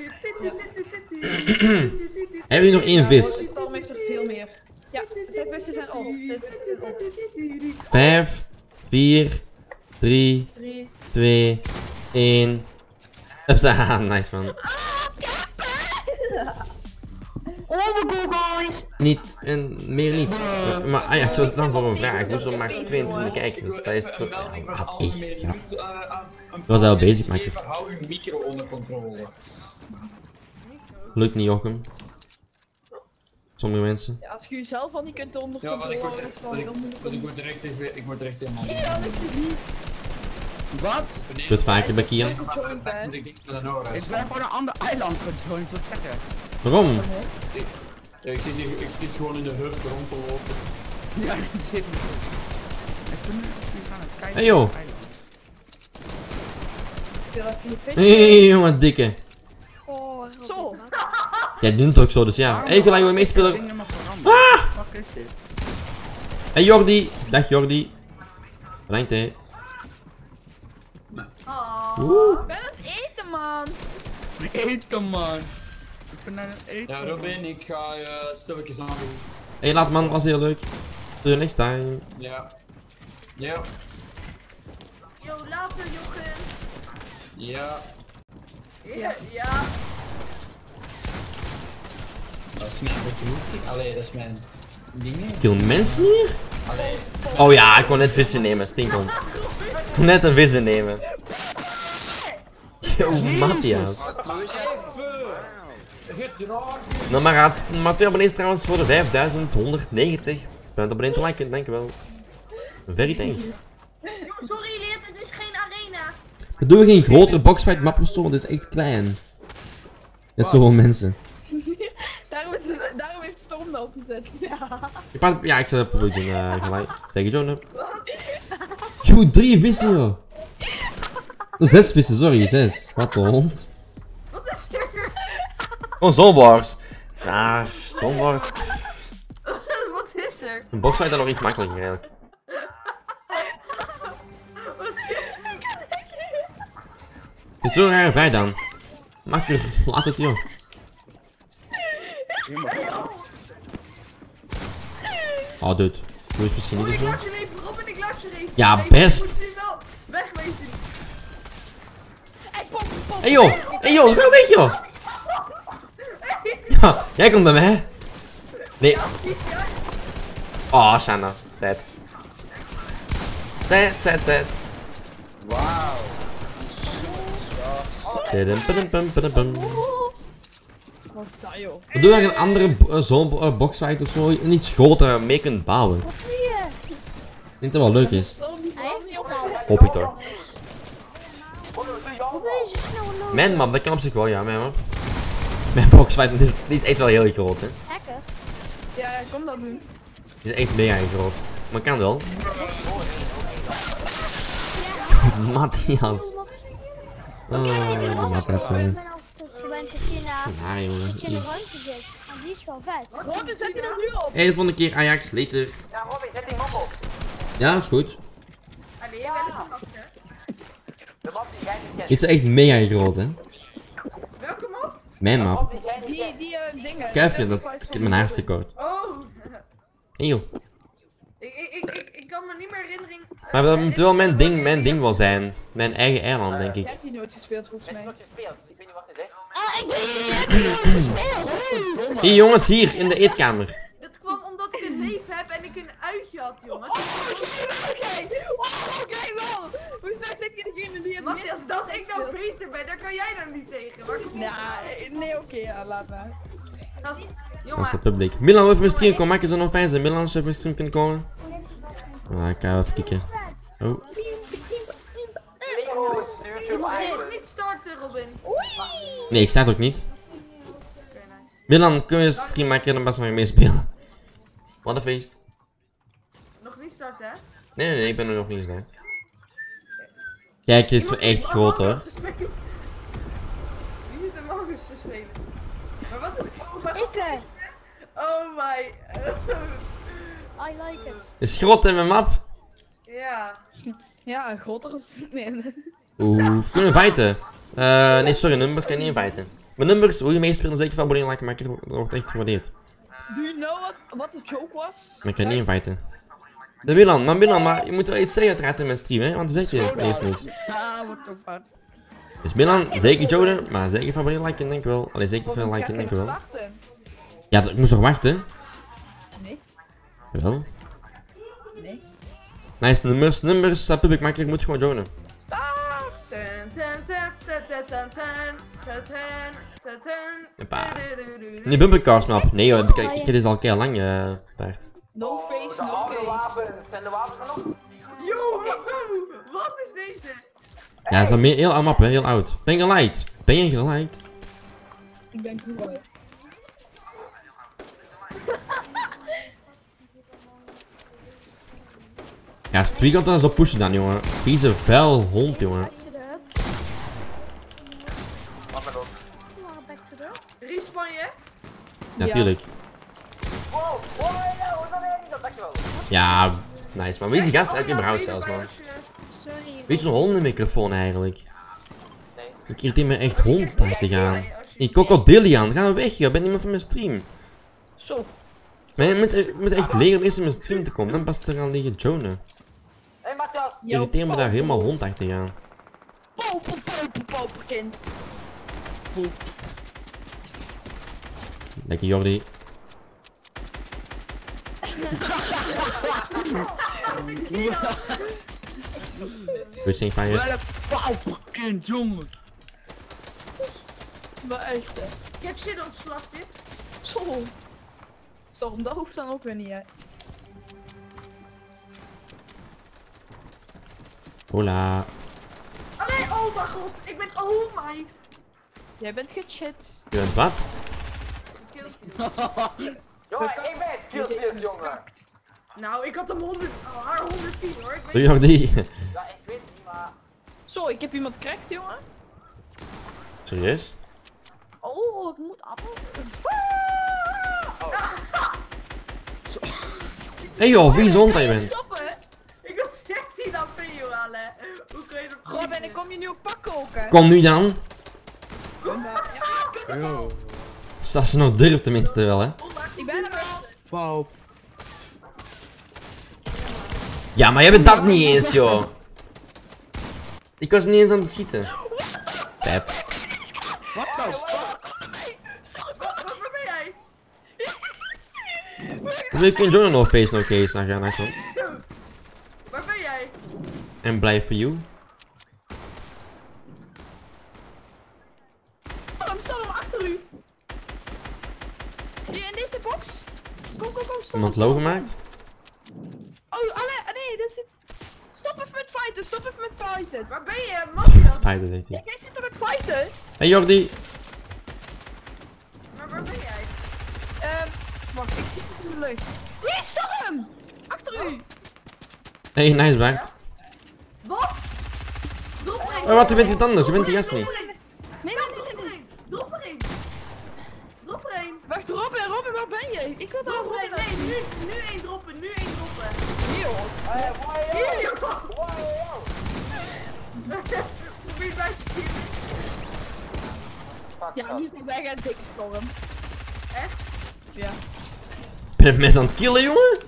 Heb je nog één vis? Storm heeft er veel meer. Ja, zijn vissen zijn op. Zijn vissen zijn op. Vijf, vier, drie, twee, één. Hupsa, nice man. Oh my god, guys! Niet, en meer niet. Uh, maar ah ja, zoals het dan voor een vraag. Hoezo maar tweeëntwintig kijkers? Dat is toch... Ja, wat ik? Ja. Ik was al bezig, maar ik... Hou uw micro onder controle. Lukt niet, Jochem. Sommige mensen. Ja, als je jezelf al niet kunt onder ja, want ik word is het wel heel moeilijk. Ik word direct even, ik word direct helemaal... Ja, alsjeblieft. Wat? Doe het vaker bij Kian. Ik ben gewoon een ander eiland gejoind, wat zeggen. Waarom? Ik, ik, zit, ik zit gewoon in de hub rond te lopen. Ja, ik zit niet. Ik ben nu gaan het kijken. Hey joh. Hé hey, jongen, dikke. Oh, zo. Jij doet het ook zo, dus ja. Hey, gelijk wil meespelen. Ah! Hey Jordi. Dag Jordi. Bedankt hè. Oeh. Ik ben aan het eten, man. Eten, man. Ik ben aan het eten. Ja, Robin, ik ga uh, stilletjes aan doen. Hey, laat man, was heel leuk. Tot de next time. Ja. Ja. Yo, later, Jochen. Ja. Ja. Ja. Dat is mijn bedoeling. Allee, dat is mijn ding. Kill mensen hier? Allee. Oh ja, ik kon net vissen nemen, stinkond. Ik kon net een vissen nemen. Yo, Matthias. Nou, maar gaat Matthias abonnees trouwens voor de vijfduizend honderdnegentig. Bedankt abonnee te liken, dankjewel. Very thanks. Sorry, Leert, het is geen arena. We doen geen grotere boxfight mappen storen, het is echt klein. Net zoveel mensen. daarom, is het, daarom heeft Storm dat opgezet. Ja. Ik ja, ik zal het proberen doen, uh, gelijk. Zeg je John. Yo, drie vissen joh. Zes vissen, sorry, zes. Wat de hond. Wat is er? Oh, zonwars. Ja, zonwars. Wat is er? Een boxfight dan nog iets makkelijker eigenlijk. Het is zo'n rare vrij dan. Makker, laat het joh. Oh, dude. Doe het misschien niet Ik zo. laat je leven, Robin, ik laat je leven. Ja, Nee, best. je moet nu wel wegwezen. Hé joh, hé joh, ga weg joh. Ja, jij komt bij mij. Nee. Oh, Shanna. Zet. Zet, zet, zet. Wauw. Wat is dat, joh? We doen nog een andere uh, zo'n uh, boxfight of zo. Een iets groter mee kunt bouwen. Wat zie je? Ik denk dat het wel leuk is. Hij heeft niet opgelet. Hoop ik toch. Hoe doe je zo snel lopen? Mijn map, dat kan op zich wel, ja, mijn map. Mijn boxfight, die is echt wel heel groot, hè. Hacker. Ja, kom dat doen. Die is echt mega groot. Maar kan wel. Matthias. Oh, die Matthias Ik gewoon. ben altijd gewend dat je in Ja, een- jongen. dat je in een ruimte zit. En die is wel vet. Robin, zet je dat nu op? Hey, de volgende keer Ajax, later. Ja, Robin, zet die map op. Ja, is goed. Allee, jij bent een mapje. De map die jij niet kent. Dit is echt mega groot, hè. Welke map? Mijn De map. map die jij niet Die, kent. die uh, dingen. Kevin, dat ik heb mijn haarste kort. Oh. Hey joh. Ik, ik, ik, ik, ik kan me niet meer herinneren. Maar dat moet wel mijn ding, mijn ding wel zijn. Mijn eigen eiland, denk Ik ik. heb die nooit gespeeld volgens mij. Wat gespeeld? Ik weet niet wat het is. Ah, ik weet niet, ik heb je nooit gespeeld. Hier jongens, hier, in de eetkamer. Dat kwam omdat ik een neef heb en ik een uitje had, jongen. Oké, oh, oké, wel. Hoe zeg ik degene die het Matthias, dat ik nou beter ben, daar kan jij nou niet tegen. Maar kom op. Nou, nee, oké, ja, laat maar. Gast, Dat is jongen. het publiek. Milan, wil even mijn stream komen? Maak je zo nog fijn zijn. Milan, als je even mijn stream kunnen komen. Ah, ik ga even kijken. Oh. Leo stuurt je Je mag eigenlijk. niet starten, Robin. Nee, ik sta het ook niet. Oké, nice. Milan, kun je een stream maken en dan best maar meespelen? Wat een feest. Nog niet starten, hè? Nee, nee, nee, ik ben er nog niet eens. Kijk, dit is wel echt groot hoor. Wie zit er morgens te spelen? Maar wat is het? Ik, eh, Oh my. I like it. Is groot in mijn map. Ja. Ja, groter is nee. Oeh, we kunnen fighten. Eh, nee, sorry, numbers kan je niet fighten. Mijn numbers, hoe je meespelen, zeker van abonneren, liken, maken, dat wordt echt gewaardeerd. Do you know what, what the joke was? Maar ik kan niet fighten. De Milan, maar Milan, maar je moet wel iets zeggen uiteraard in mijn stream, hè, want dan zeg je eerst niks. Ah, what the fuck. Dus Milan, zeker Joden, maar zeker van abonneren, liken, denk ik wel. Allee, zeker veel liken, denk ik wel. Ja, ik moest nog wachten. Nee. Wel. Nee. Nice, numbers, numbers, uh, public maker, moet gewoon joinen. Ten, ten, ten, ten, ten, ten, ten, ten, ten, ten. Hoppa. Die bumpercars map. Nee hoor, ik, ik, ik heb dit al keer lang, eh, paard. No face, De no oude face. wapens. Zijn de wapens er nog? Yo, wat is deze? Ja, dat is dan meer, heel oud map, hè, heel oud. Ben je gelight? Ben je gelight? Ik ben cool. Ja, Streak gaat dan zo pushen dan, jongen. Die is een vuil hond, jongen. Back to the hub. Wat met ons? Maar back to the hub. Respawn je? Natuurlijk. Wow, wow, ja, hoe dan heb je dat? Dankjewel. Ja, nice. Maar wie is die gast eigenlijk überhaupt zelfs, man? Sorry. Wie is zo'n hondenmicrofoon eigenlijk? Ik irriteer me echt hond daar te gaan. Die Crocodilian, gaan we weg, joh. Ik ben niet meer van mijn stream. Zo. Maar je moet, je moet echt leren om eerst in mijn stream te komen. Dan past er aan liggen Jonen. Hé, Matthias. Ik irriteer me daar helemaal hond achter te gaan. Poper, poper, poperkind. Lekker Jordi. Goed zijn van je. Welk pauperkind, jongen. Maar echt, hè. Get shit ontslag dit. Zo. Storm, dat hoeft dan ook weer niet, hè. Hola. Allee, oh mijn god. Ik ben, oh my. Jij bent gechit. Je bent wat? Killstreak. Jongen, ik ben het killstreak, jongen. Nou, ik had hem honderd, oh, haar honderdtien hoor. Ik Doe weet Jordi. Ja, ik weet het niet, maar... Zo, ik heb iemand cracked, jongen. Serieus? Oh, het moet appel. Hé joh, wie zond dat je bent? Stoppen. Ik was zestien A P, joh, Ale. Hoe kun je dat Robin, ik kom je nu ook pakken ook, hè. Kom nu dan. Yo. Als ze nog durft tenminste wel, hè. Ik ben er wel. Paup. Ja, maar jij bent dat niet eens, joh. Ik was niet eens aan het schieten. Vet. What the fuck? Wat, wat, waar ben jij? Wil ik een journal face no case dan gaan, nice man. Waar ben jij? En blijf voor you. Storm, storm, achter u. Hier in deze box. Kom, kom, kom, storm. Iemand low gemaakt? Oh, alle, nee, dat zit... Stop even met fighten, stop even met fighten. Waar ben je, Matthias? Fighten, zegt hij. Jij zit er met fighten? Hey Jordi. Maar waar ben jij? Ehm, um, wacht, ik zie iets in de lucht. Hier, stop hem! Achter u! Hey, nice Bart. Wat? Drop er Oh, wat, je bent iets anders, je bent die gast niet. Nee, nee, nee, nee. Drop er een. Drop er een. Wacht, Robin, Robin, waar ben je? Ik wil daar Drop er Robin. een. Nee, nu, nu één droppen, nu één droppen. Hier hoor. Hier, joh. Probeer bij te killen. Ja, nu is het weg en dikke storm. Echt? Ja. Ben je even mensen aan het killen, jongen?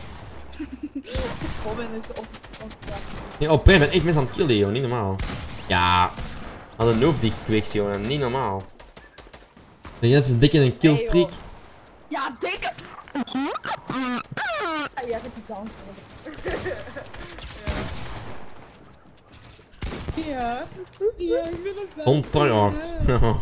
Robin is op Nee, oprecht, ben echt mensen aan het killen, joh. Niet normaal. Ja. Had een noob die gekwikt, jongen. Niet normaal. Ben je even dik in een killstreak? Hey, ja, dikke. Ja, dat is dan. Ja. Ja, ik wil het wel. Ontrouwd. Ja.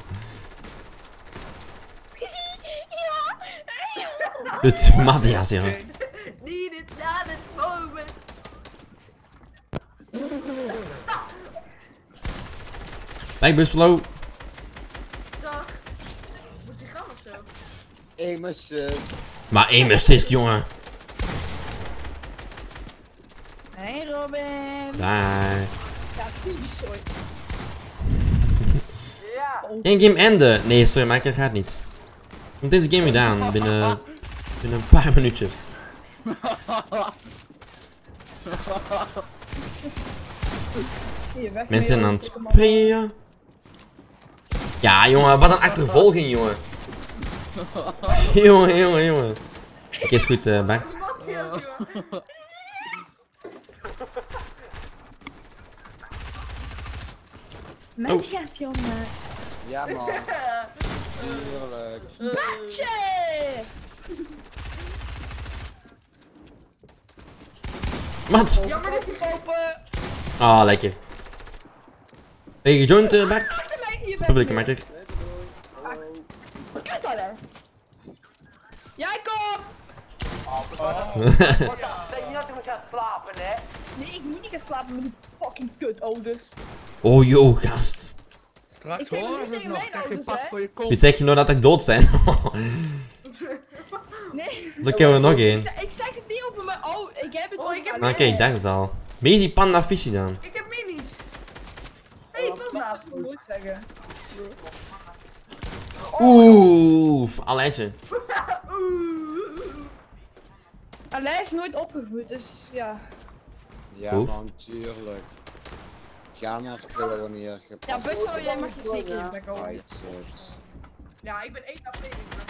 Het Matthias, ja. Need it, not it, moment. Backbus flow. Dag. Moet je gaan of zo? Aim assist. Maar aim assist, jongen. Hey Robin. Daar. Ja, die soort. Ja. Geen game enden. Nee, sorry, maar ik gaat niet. Want deze game gedaan binnen, binnen een paar minuutjes. Hier, weg Mensen zijn mee, aan het dikke man. sprayen. Ja, jongen, wat een achtervolging, jongen. Jongen, jongen, jongen. Oké, is goed, uh, Bart. Matthias, joh. Mensen gaat jongen. Ja man. Tuurlijk. Batje! Wat? Jammer dat je Open. Ah, oh, lekker. Ben je gejoind, uh, Bart? Achter mij, hier Het ben publieke je. makker. Kijk daar dan. Jij kom! Oh. Zeg je dat je moet gaan slapen, hè? Nee, ik moet niet gaan slapen met die fucking kut-ouders. Oh, yo, gast. Straks Ik zeg horen niet ze het tegen nog. mijn Krijg je ouders, pak hè? voor je kop. Wie zeg je nou dat ik dood zijn? Nee. Zo kunnen we nog Ik één. zeg- Ik zeg het niet over mijn... Oh, ik heb het Oh, over ik heb- Maar oké, ik dacht het al. Ben je die panda visje dan? Ik heb minis. Hé, hey, panda. Dat moet ik zeggen. Oeh, alleintje. Alain is nooit opgegroeid, dus ja. Ja Oef. man, tuurlijk. Ga maar killen wanneer je Ja, Buffalo, jij mag je zeker Ja. in bek houden. Right, zit. Ja, ik ben één A P.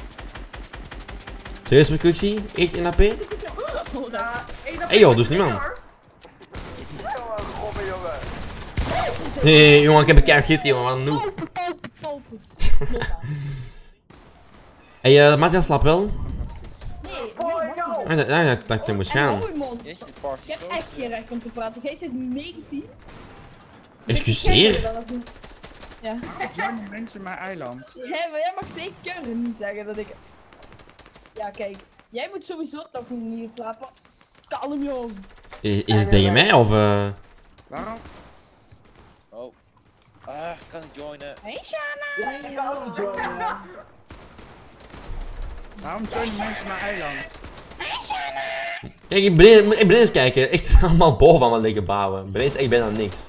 Serieus met Quixie? Echt in A P? Ja, één A P. Hey joh, dus niemand. Robben, jongen. Hé, hey, jongen, ik heb een keihard hit, jongen, wat een noob. Hé, hey, uh, Matthias slaap wel? Nee, Ah, dat- ah, ik dacht dat je moest gaan. Je hebt echt geen recht om te praten. Jij zit negentien. Excuseer? Ja. Join mensen mijn eiland. Ja, maar jij mag zeker niet zeggen dat ik... Ja, kijk. Jij moet sowieso toch niet slapen. Kalm joh. Is, is het tegen mij of eh? Waarom? Oh. Ah, kan ik joinen? Hey Shana! Ja, ik kan ook niet joinen. Waarom joinen mensen mijn eiland? Kijk, ik ben, ik ben eens kijken. Echt allemaal boven allemaal liggen bouwen. Ben eens echt bijna niks.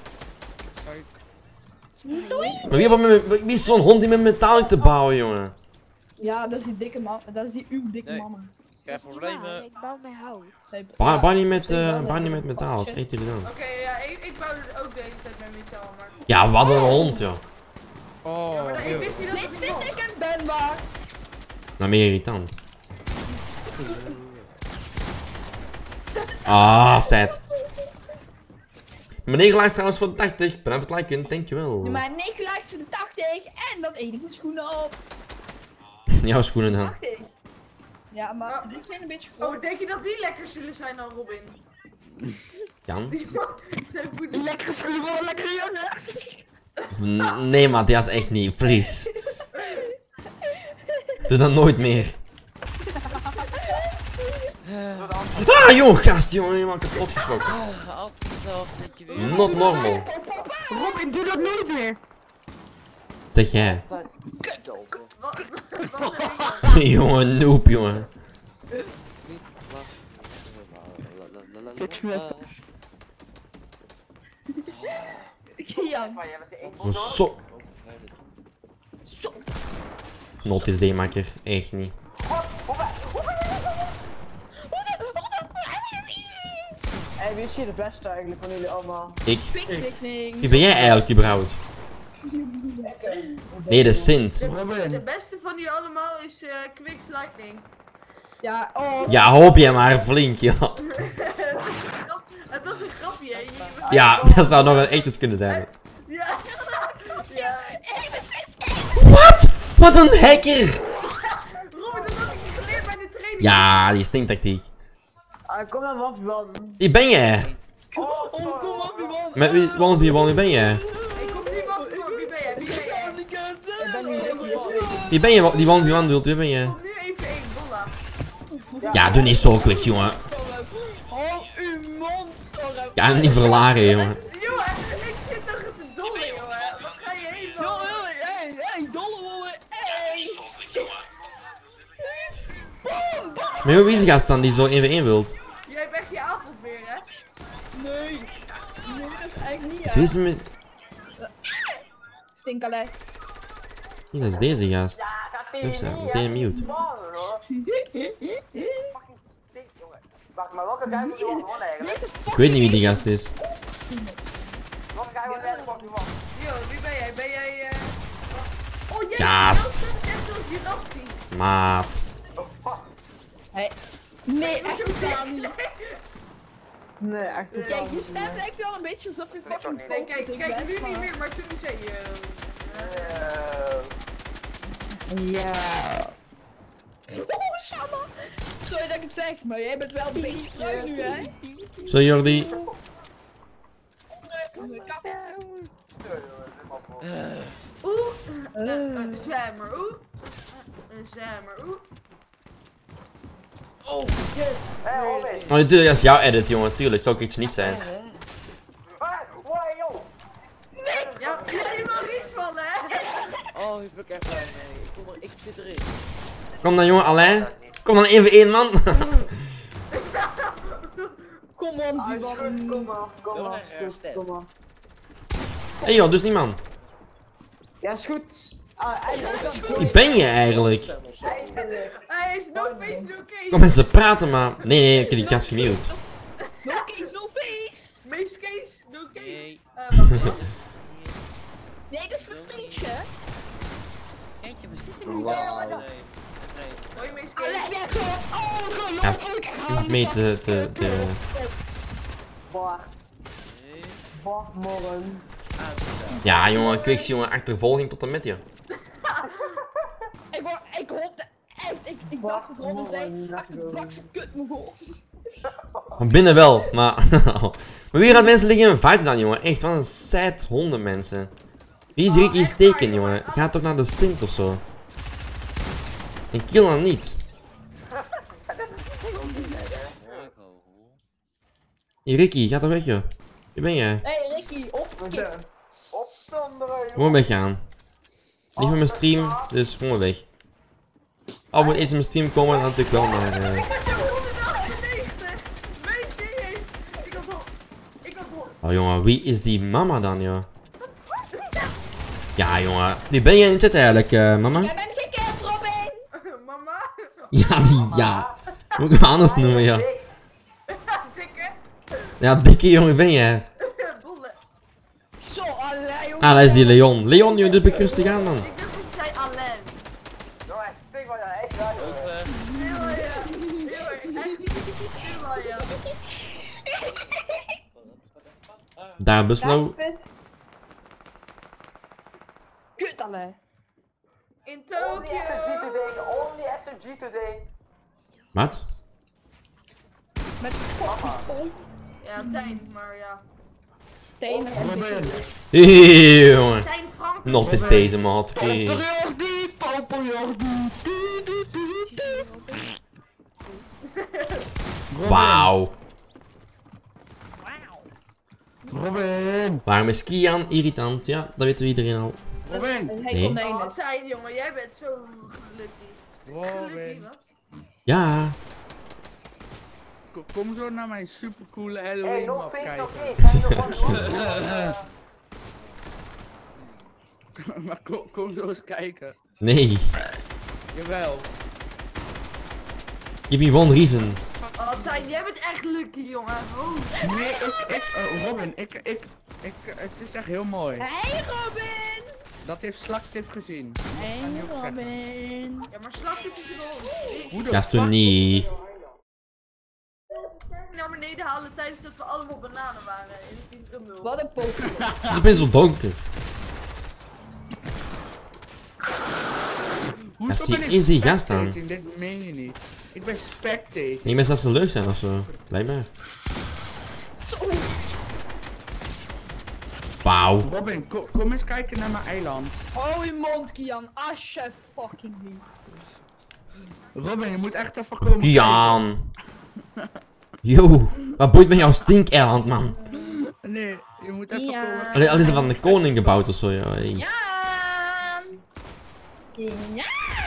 Doei! Maar wie, heeft met, wie is zo'n hond die met metaal te bouwen, jongen? Ja, dat is die dikke man. Dat is die uw dikke Nee. mama. Geen problemen. Ik bouw mijn hout. Bouw bouw niet met, eh bouw niet met metaal, dat is echt irritant. Oké, ja, ik, ik bouwde het ook de hele tijd met metaal, maar... Ja, wat een hond, joh. Oh, Ja, maar dat- ik eeuw. wist niet dat Dit het vind mocht. ik een ben waard. Nou, meer irritant. Ah, sad. Meneer likes trouwens voor tachtig. Bedankt voor het liken, dankjewel. Ja, maar negen likes voor de tachtig en dan eet ik mijn schoenen op. Jouw schoenen dan. tachtig. Ja, maar die zijn een beetje groot. Oh, denk je dat die lekker zullen zijn dan, Robin? Kan. Die zijn voeders. Lekkere schoenen voor een lekkere jongen. N- Nee, Matthias, echt niet. Please. Doe dat nooit meer. Ah, jongen, gast, jongen, helemaal kapot geschoten. Ah, altijd hetzelfde, weet je weer. Not normal. Robin, doe dat nooit meer. Zeg jij. Altijd hetzelfde. Wat? Wat? Jongen, noob, jongen. Ja. Oh, zo. Not is D-maker, echt niet. Hey, wie is hier de beste eigenlijk van jullie allemaal? Ik. Piknikning. Wie ben jij eigenlijk überhaupt? Nee, de Sint. De, de beste van jullie allemaal is uh, Quicks Lightning. Ja, oh. Ja, hoop je maar flink, ja. Het was een grapje, hè? Ja, dat zou nog een etens kunnen zijn. Ja. Ja. Wat? Wat een hacker! Robin, dat heb ik je geleerd bij de training. Ja, die stinktactiek. Ah, kom dan wat van. Wie ben jij? Oh, kom op, man. Met wie, one v one, wie ben jij? Ik kom nu van, wie ben jij? Wie ben jij? Ik ben niet Wie ben je die one v one doet? Wie ben je? Kom nu even één, Bolla. Ja, doe niet zo quick, jongen. Oh, uw monster. Ja, niet verlagen, jongen. Jongen, ik zit toch te dollen, jongen. Wat ga je heen, man? Jongen, hey, hey, dolle jongen. Hey. Maar hoe is die gast dan die zo één v één wilt? Jij hebt echt je avond weer, hè? Nee. Nee, dat is eigenlijk niet, hè. Deze met... Stinkalé. Ja, dat is deze gast. Upsa, meteen mute. Wacht, maar welke guy is gewoon gewonnen eigenlijk? Ik weet niet wie die gast is. Welke guy was echt gewoon gewonnen? Yo, wie ben jij? Ben jij, eh... Oh, jij Gast. bent echt zoals Jirasti. Maat. Hey. Nee, echt totaal niet. Nee, echt Kijk, totaal je niet. stemt lijkt wel een beetje alsof je fucking Nee, kijk, fout kijk, bent, nu maar- niet meer, maar toen zei je... Ja. Oh, Shanna. Sorry dat ik het zeg, maar jij bent wel een beetje trui nu, hè? Zo, Jordi. Oeh, een zwemmer, oeh. Een zwemmer, oeh. Oh, yes. Hé, Robin. Oh, natuurlijk, dat is jouw edit, jongen. Tuurlijk, zou ik iets niet zijn. Hey, wow, joh. Ja, jij mag iets van, hè? Oh, ik ben echt blij mee. Kom maar, ik zit erin. Kom dan, jongen, Alain. Kom dan één v één, man. Kom op, die man. Kom maar, kom maar, kom maar. Hé hey, joh, dus niet, man. Ja, is goed. Ah, eindelijk. Wie ben je eigenlijk? Eindelijk. Hij is no face, no case. Kom mensen praten, maar... Nee, nee, ik heb die gast gemute. No case, no face. Meest case, no case. Nee. Eh, wacht, wat? Nee, dat is mijn vriendje. Eentje, we zitten niet. Wow. Nee. Nee. Hoi, meest Allee, case. jij toch? Oh, Gast, geloof je hoeft mee te... te, te... Bart. Nee. Bart, morgen. Ja, jongen, quick, jongen, achtervolging tot en met je. Ik, hoor, ik hoopte echt, ik, ik dacht dat Robin zei, ach, de brakse kut me gewoon. Van binnen wel, maar... maar wie gaat mensen liggen in een fight dan, jongen? Echt, wat een sad honden, mensen. Wie is Ricky steken, jongen? Ga toch naar de Sint of zo. En kill dan niet. Hier, Ricky, ga toch weg, joh. Wie ben jij? Hé, hey, Ricky, op, kip. Opstanderen, joh. Gewoon weggaan. Niet van mijn stream, dus gewoon weg. Al moet eens in mijn stream komen, dan natuurlijk wel, maar... Uh... Ik had jou honderdachtennegentig. Nee, serieus. Ik had vol. Ik had vol. Oh jongen, wie is die mama dan, joh? Ja, jongen. Wie ben jij in de chat eigenlijk, uh, mama? Jij bent gekend, Robin. Mama. Ja, die, ja. Moet ik hem anders noemen, ja. Dikke. Ja, dikke jongen, wie ben jij? Bolle. Zo, allee, jongen. Ah, dat is die Leon. Leon, joh, doe ik rustig aan dan. Ik dacht dat je zei Alain. Jongen, ik vind wel ja, echt waar, joh. Open. Heel erg, heel erg. Echt heel erg, ja. Daar, Buslo. Kut, allee. In Only S M G Tokyo. today, only S M G today. Wat? Met Ja, Tijn, maar ja. tenen. Hey, jongen. Tijn Frank. Not is deze, maat. Hey. Jordi, Papa Jordi. Wauw. Robin! Waarom is Kian irritant? Ja, dat weten we iedereen al. Robin! Nee. Oh, Tijn, jongen, jij bent zo gelukkig. Robin! Ja. Kom, kom zo naar mijn supercoole Halloween map kijken. Maar kom, kom zo eens kijken. Nee. Jawel. Give me one reason. Oh, Tijn, jij bent echt lucky, jongen. Oh. Nee, ik, ik, uh, Robin, ik, ik, ik, uh, het is echt heel mooi. Hey Robin! Dat heeft Slaktif gezien. Hey Robin! Ja, maar Slaktif is er Hoe de Ja, is toen niet. naar beneden halen tijdens dat we allemaal bananen waren in het team Rumble. Wat een Pokémon. Ik ben zo donker. Hoezo die- ben ik is die gast dan? spectating? Dit meen je niet. Ik ben spectating. Ik ben dat ze leuk zijn of zo. Blijkbaar. Zo. Wauw. Robin, kom, kom eens kijken naar mijn eiland. Hou je mond, Kian. Alsje fucking lief. Robin, je moet echt even komen Kian. Yo, wat boeit met jouw stinkeiland, man? kijken. Nee, je moet even Ja. komen. Allee, al is er van de koning gebouwd of zo, ja. Hey. Ja. Ja.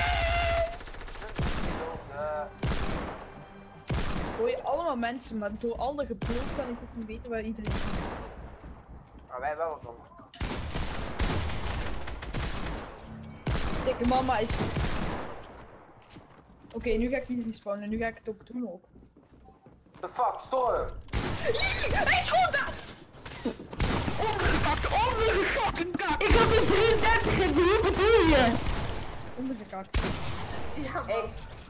Hoor je allemaal mensen, maar door al de gebeurd kan ik ook niet weten waar iedereen is. Maar wij wel wat dan. Dikke mama is. Oké, nu ga ik niet respawnen, nu ga ik het ook doen ook. The fuck, storm! Hij is gewoon daar! Ondergekakt, ondergekakt! Ik had een drieëndertig en hoe bedoel je? Ondergekakt. Ja, Hey,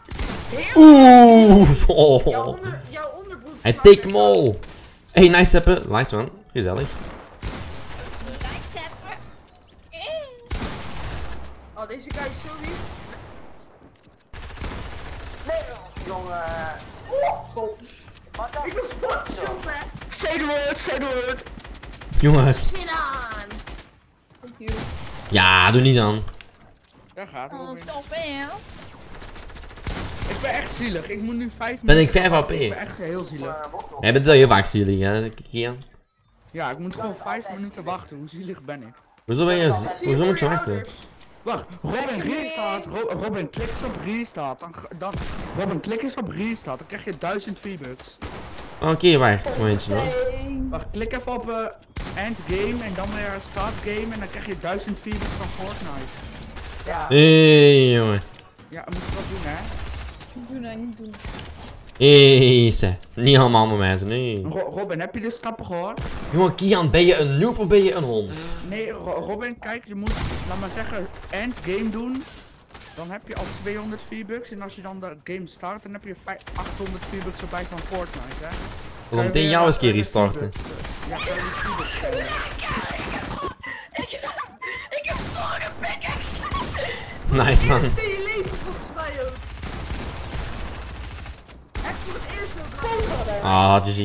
Oeh. Oh. jouw, onder, jouw onderbroek. Hij take hem all. Hey, nice zeppen. Nice man. Gezellig. Oh, deze guy is zo lief. nee, jongen. Oh, Wat dan? ik was spotshop, hè. Say the word, say the word. Jongens. Shit aan. Thank you. Ja, doe niet dan. Daar gaat Oh, Robin. stop hè. Ik ben echt zielig. Ik moet nu vijf Ben ik minuten vijf wachten. H P? Ik ben echt heel zielig. Jij bent wel heel vaak zielig, hè, Kian. Ja, ik moet gewoon vijf minuten wachten. Hoe zielig ben ik? Hoezo ben je... Hoezo moet je wachten? Wacht, Robin, restart. Ro Robin, klik eens op restart. Dan, dan, Robin, klik eens op restart. Dan krijg je duizend V-bucks. Oké, okay, wacht. Momentje hoor. Wacht, klik even op uh, end game en dan weer start game en dan krijg je duizend V-bucks van Fortnite. Ja. Hey, jongen. Ja, moet je dat doen, hè? Niet doen en niet doen. Hey, ze. Niet allemaal met mij, nee. Ro Robin, heb je de stappen gehoord? Jongen, Kian, ben je een noob of ben je een hond? Nee, Ro Robin, kijk, je moet, laat maar zeggen, end game doen. Dan heb je al tweehonderd V-bucks en als je dan de game start, dan heb je achthonderd V-bucks erbij van Fortnite, hè? We gaan meteen jou eens keer restarten. Ja, kan je V-bucks krijgen. Ik heb zo'n pickaxe! Nice man. Eerst in je leven volgens mij ook. Echt voor het eerst ook. Ah, G G.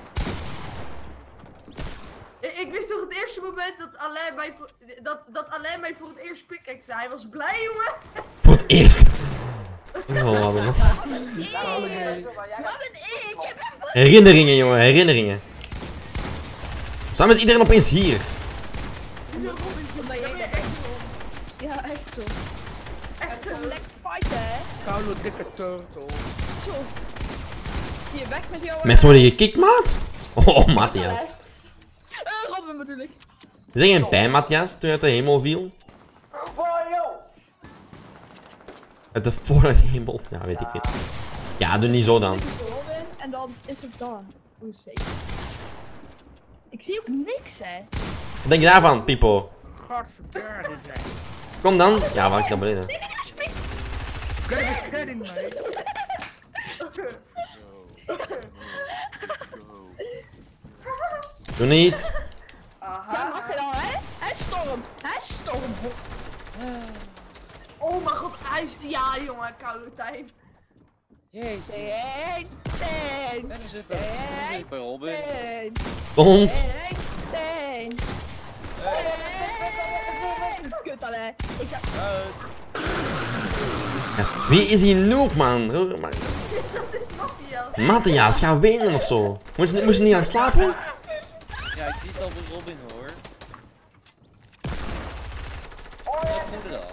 Ik, ik wist toch het eerste moment dat Alain mij voor, dat, dat Alain mij voor het eerst pickaxe. Hij was blij, jongen. Voor het eerst. Oh, wat een- Wat ben ik? Ik heb hem Herinneringen, jongen, herinneringen. Samen is iedereen opeens hier. Hoezo Robin zo ben jij echt Ja, echt zo. echt zo Zo lekker fighten, hè? Koude dikke turtle. Zo. Hier, weg met jou. Mensen worden gekikt, maat? Oh, Matthias. Uh, Robin bedoel ik. Is er geen pijn, Matthias, toen je uit de hemel viel? Wow, yo! Uit de Fortnite hemel? Ja, weet ik niet. Ja, doe niet zo dan. Dit is Robin en dan is het dan. Hoe safe. Ik zie ook niks, hè? Wat denk je daarvan, Pipo? Godverdomme, dit zijn. Kom dan. Ja, wacht, ik naar beneden. Nee, nee, alsjeblieft. Get it, kidding me. Doe niet. Ja, mag je dan, hè? Hij stormt. Hij stormt. Oh mijn god, hij is... Ja, jongen, koude tijd. Jeetje. Tien. Tien. En dan zit bij, dan zit bij Robin. Tien. Hond. Tien. Tien. Tien. Kut, Alain. Ik ga... Uit. Gast, wie is die noob, man? Dat is Matthias. Matthias, ga wenen of zo. Moest je, moest je niet aan slapen? Ja, ik zie het al voor Robin hoor. Wat moet dat?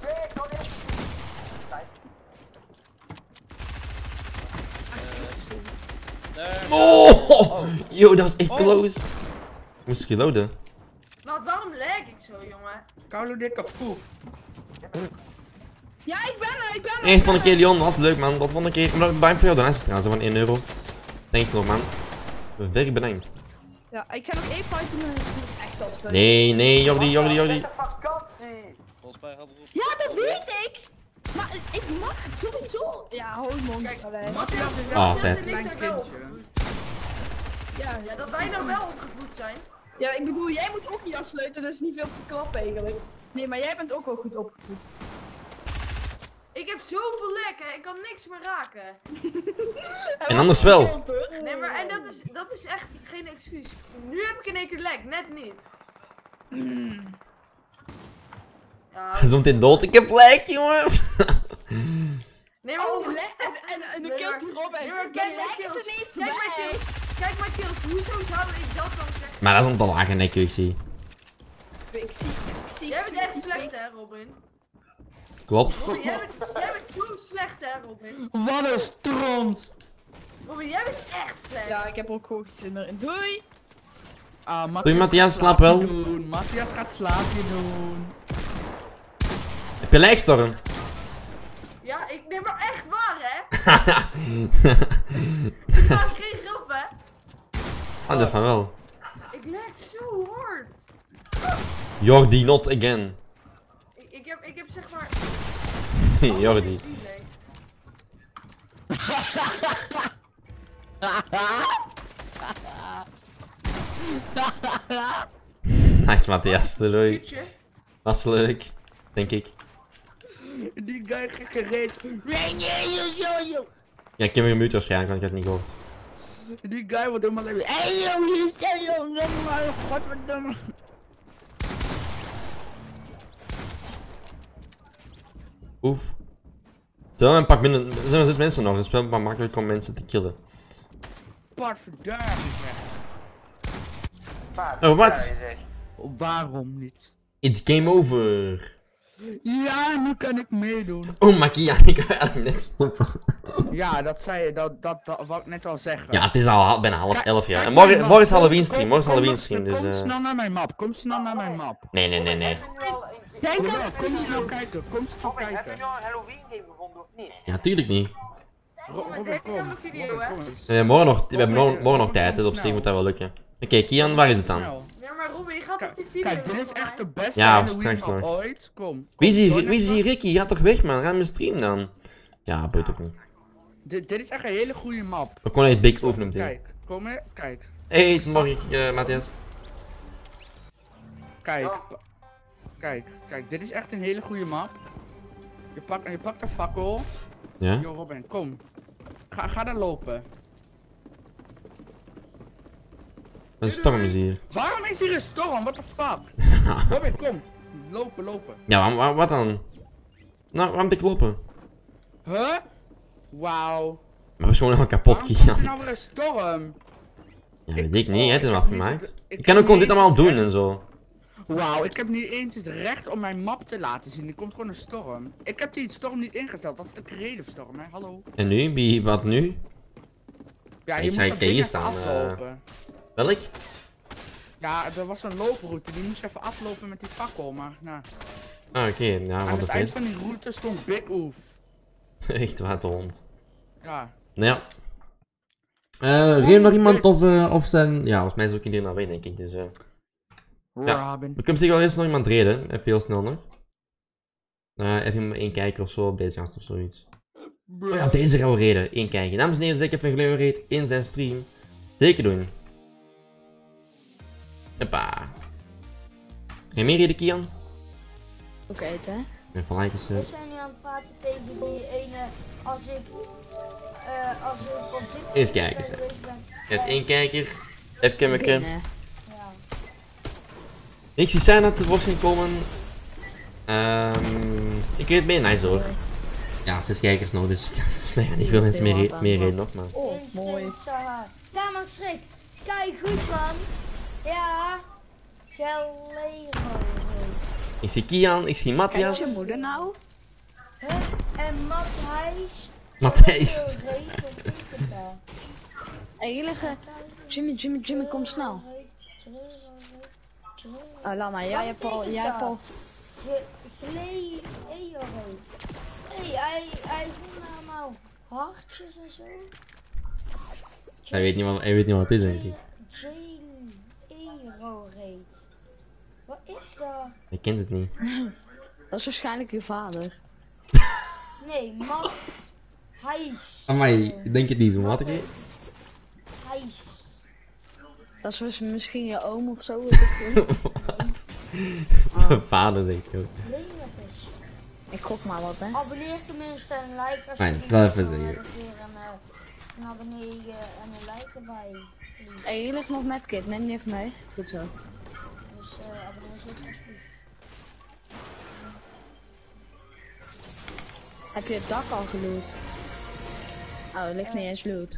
Oh! Yo, dat was echt close. Moest ik reloaden. Nou, waarom lag ik zo, jongen? Carlo dit kapot. Ja, ik ben er, ik ben er. Echt van een keer Leon, was leuk man. Dat vond ik keer. Maar bij voor jou donatie trouwens van één euro. Thanks nog man. Very bedankt. Ja, ik ga nog één fight doen en dan moet ik echt opstaan. Nee, nee, Jordi, Jordi, Jordi. Volgens mij gaat het op. Ja, dat weet ik. Maar ik mag sowieso. Ja, hoi mond. Matthias is Ah, wel zet. een klein kindje. Ja, ja, dat wij nou wel opgevoed zijn. Ja, ik bedoel, jij moet ook niet afsluiten, dus niet veel te klappen eigenlijk. Nee, maar jij bent ook wel goed opgevoed. Ik heb zoveel lekken, ik kan niks meer raken. En anders wel. Nee, maar en dat is, dat is echt geen excuus. Nu heb ik in één keer lek, net niet. Mm. Ja. Zometeen dood. Ik heb lek, jongen. Nee, maar op... En, en, en de kill die Robin. Nee, maar kijk mijn kills. Kijk mijn kills. Kijk mijn kills. Hoezo zou ik dat dan zeggen? Maar dat is om te lage nek, ik zie. Ik zie, ik zie. Jij bent echt slecht, hè, Robin? Klopt. Robin, jij bent, jij bent zo slecht, hè, Robin? Wat een stront! Robin, jij bent echt slecht. Ja, ik heb ook gewoon zin erin. Doei! Ah, Matthias Doei Matthias, gaat slaap wel. Doen. Matthias gaat slaapje doen. Heb je lijkstorm? Ja, ik neem maar echt waar, hè? Ik maak geen grap, hè? Oh, dat van wel. Ik leg zo hard. Jordi, not again. Ik, ik, heb, ik heb zeg maar... Jordi. Nice Matthias, doei. Was leuk, denk ik. Die guy gekke reet. Ja, ik heb hem gemute waarschijnlijk, want ik heb het niet gehoord. Die guy wordt helemaal lekker. Hey yo, hier zijn joh, godverdomme. Oef. Zo, een pak minder. Er zijn nog zes mensen nog, dus het is wel maar makkelijk om mensen te killen. Potverdomme zeg. Oh, wat? Waarom niet? It's game over. Ja, nu kan ik meedoen. Oh, Makia, ik kan eigenlijk net stoppen. Ja, dat zei je, dat, dat, dat wou ik net al zeggen. Ja, het is al bijna half Kijk- elf, ja. kijk En morgen, mijn morgen is map. Halloween stream, Kom- morgen is kom- Halloween kom- stream, dus Kom eh... snel naar mijn map, kom snel naar mijn map. Nee, nee, nee, nee. Kijk dan, kom snel kijken, kom snel Robin, heb je kijken. nou een Halloween game gevonden of niet? Ja, tuurlijk niet. Ro- Robin, kom. Robin, kom eens. Eh, morgen nog, we hebben morgen, Robin, morgen nog Robin, tijd, dus kom op zich snel. moet dat wel lukken. Oké, Kian, waar is het dan? Snel. Ja, maar Robin, je gaat op die video. Kijk, dit is volgens echt mij. de beste Ja, Halloween straks map nog. ooit. Kom. Wie is Kom, hier, door wie is net hier maar. Ricky? Ga toch weg, man. Ga mijn stream dan. Ja, boeit ook niet. Dit, dit is echt een hele goede map. We kunnen het Big Oef meteen. Kijk, kom maar, kijk. Hey, morgen, uh, Matthias. Kijk. Kijk, kijk, dit is echt een hele goede map. Je pakt, je pakt een fakkel. Ja? Yo Robin, kom. Ga, ga daar lopen. Een storm is hier. Waarom is hier een storm? What the fuck? Robin, kom. Lopen, lopen. Ja, wa- wa- wat dan? Nou, waarom te kloppen? Huh? Wauw. Maar we zijn gewoon helemaal kapot, Waarom komt er Kian. nou weer een storm? Ja, weet ik niet, oh, hij heeft ik een heb map niet gemaakt. het- ik Ik heb kan ook gewoon niet dit allemaal eens het doen en zo. Wauw, ik heb niet eens het recht om mijn map te laten zien. Er komt gewoon een storm. Ik heb die storm niet ingesteld. Dat is de creative storm, hè? Hallo. En nu? Wie, wat nu? Ja, Ik je zei moet dat ding hier even staan, eh. aflopen. Welk? Ja, er was een looproute. Die moest even aflopen met die fakkel, maar nou. Ah, oké, ja, Aan wat het het eind is. van die route stond Big Oef. Echt waterhond. Ja. Nou ja. Eh, reed nog iemand of, uh, of zijn... Ja, volgens mij is ook iedereen alweer, denk ik. Dus, uh... ja. Robin. We kunnen zich wel eerst nog iemand reden. Even heel snel nog. Uh, even één kijker of zo op deze gast of zoiets. Oh ja, deze gaan we reden. Eén kijker. Dames en heren, zeker even een geleden reed in zijn stream. Zeker doen. Hoppa. Ga je meer reden, Kian? Oké, het hè? Even like eens. We zijn nu aan het praten tegen die ene. Als ik. eh als ik op dit. Eens kijken, zeg. Je hebt één kijker. Webcammeke. Binnen. Ik zie Sana tevoorschijn komen. Ehm ik weet het mee, nice hoor. Ja, zes kijkers nog, dus ik ga niet veel mensen meer, meer reden nog, maar... Oh, mooi. Ja, maar schrik. Kijk goed, man. Ja. Galero. Ik zie Kian, ik zie Matthias. Wat is je moeder nou? Huh? En Matthijs. Matthijs. Hé, hier liggen. Jimmy, Jimmy, Jimmy, kom snel. Oh, laat maar, jij hebt al, jij hebt al... Glee, Hé, hij, hij vindt allemaal hartjes en zo. Hij weet niet wat, hij weet niet wat het is, denk ik. Jero reed. Wat is dat? Hij kent het niet. Dat is waarschijnlijk je vader. Nee, Mat... Hijs. Amai, ik denk het niet zo, wat ik Hijs. Dat is dus misschien je oom of zo. Wat? Oh. Vader zegt ook. Ik gok maar wat, hè. Abonneer tenminste en like als je Fijn, het zal even zeggen. een, een abonnee en een like erbij. Hé, hey, hier ligt nog medkit, neem die even mee. Goed zo. Dus uh, abonneer zeker alsjeblieft. Heb je het dak al geloot? Oh, het ligt uh, niet eens loot.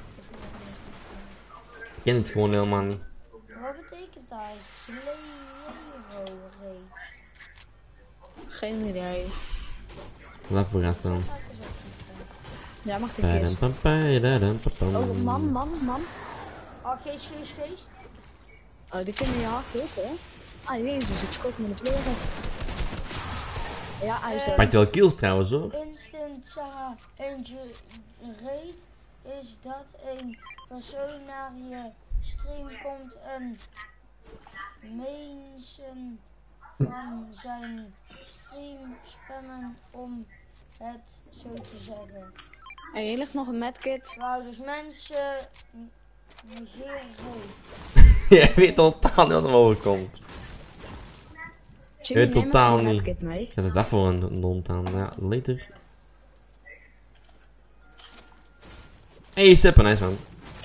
Ik ken het gewoon helemaal niet. Wat betekent dat? Glero reed. Geen idee. Laat voor gaan staan. Ja, mag ik een keer. Oh, man, man, man. Oh, geest, geest, geest. Oh, die kunnen je hard op, hè? Ah, jezus, ik schok met de pleuris. Ja, hij is er. Maakt je wel kills trouwens, hoor. Instant Saha Angel Raid is dat een persoon naar je stream komt en mensen van zijn stream spammen om het zo te zeggen. En hier ligt nog een medkit. Wauw, dus mensen negeren. Jij weet totaal niet wat er overkomt. Je weet totaal niet. Ja, is dat voor een hond aan? Ja, later. Hey, Seppen, nice man.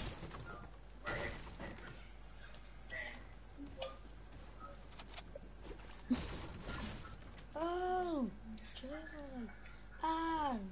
Oh, aan.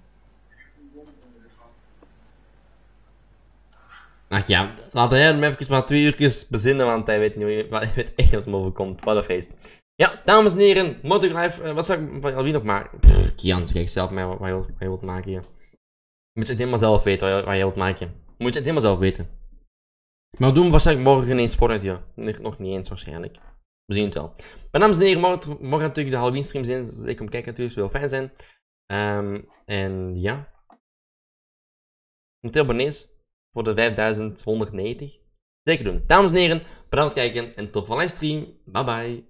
Ach ja, laten wij hem even maar twee uurtjes bezinnen, want hij weet, niet, hij weet echt niet wat hem overkomt. Wat een feest. Ja, dames en heren, Motor Live, uh, wat zou ik van Alwin nog maken? Pff, Kian, kijk zelf mij wat, wat, je, wat je wilt maken, ja. Moet je het helemaal zelf weten wat je, wat je wilt maken. Moet je het helemaal zelf weten. Maar we doen waarschijnlijk morgen ineens Fortnite, ja. Nog niet eens waarschijnlijk. We zien het wel. Maar dames en heren, morgen, morgen natuurlijk de Halloween stream zijn. Dus ik kom kijken natuurlijk, het zou wel fijn zijn. Um, en ja. Meteen abonnees voor de vijfduizend honderdnegentig. Zeker doen. Dames en heren, bedankt voor het kijken en tot de volgende stream. Bye bye.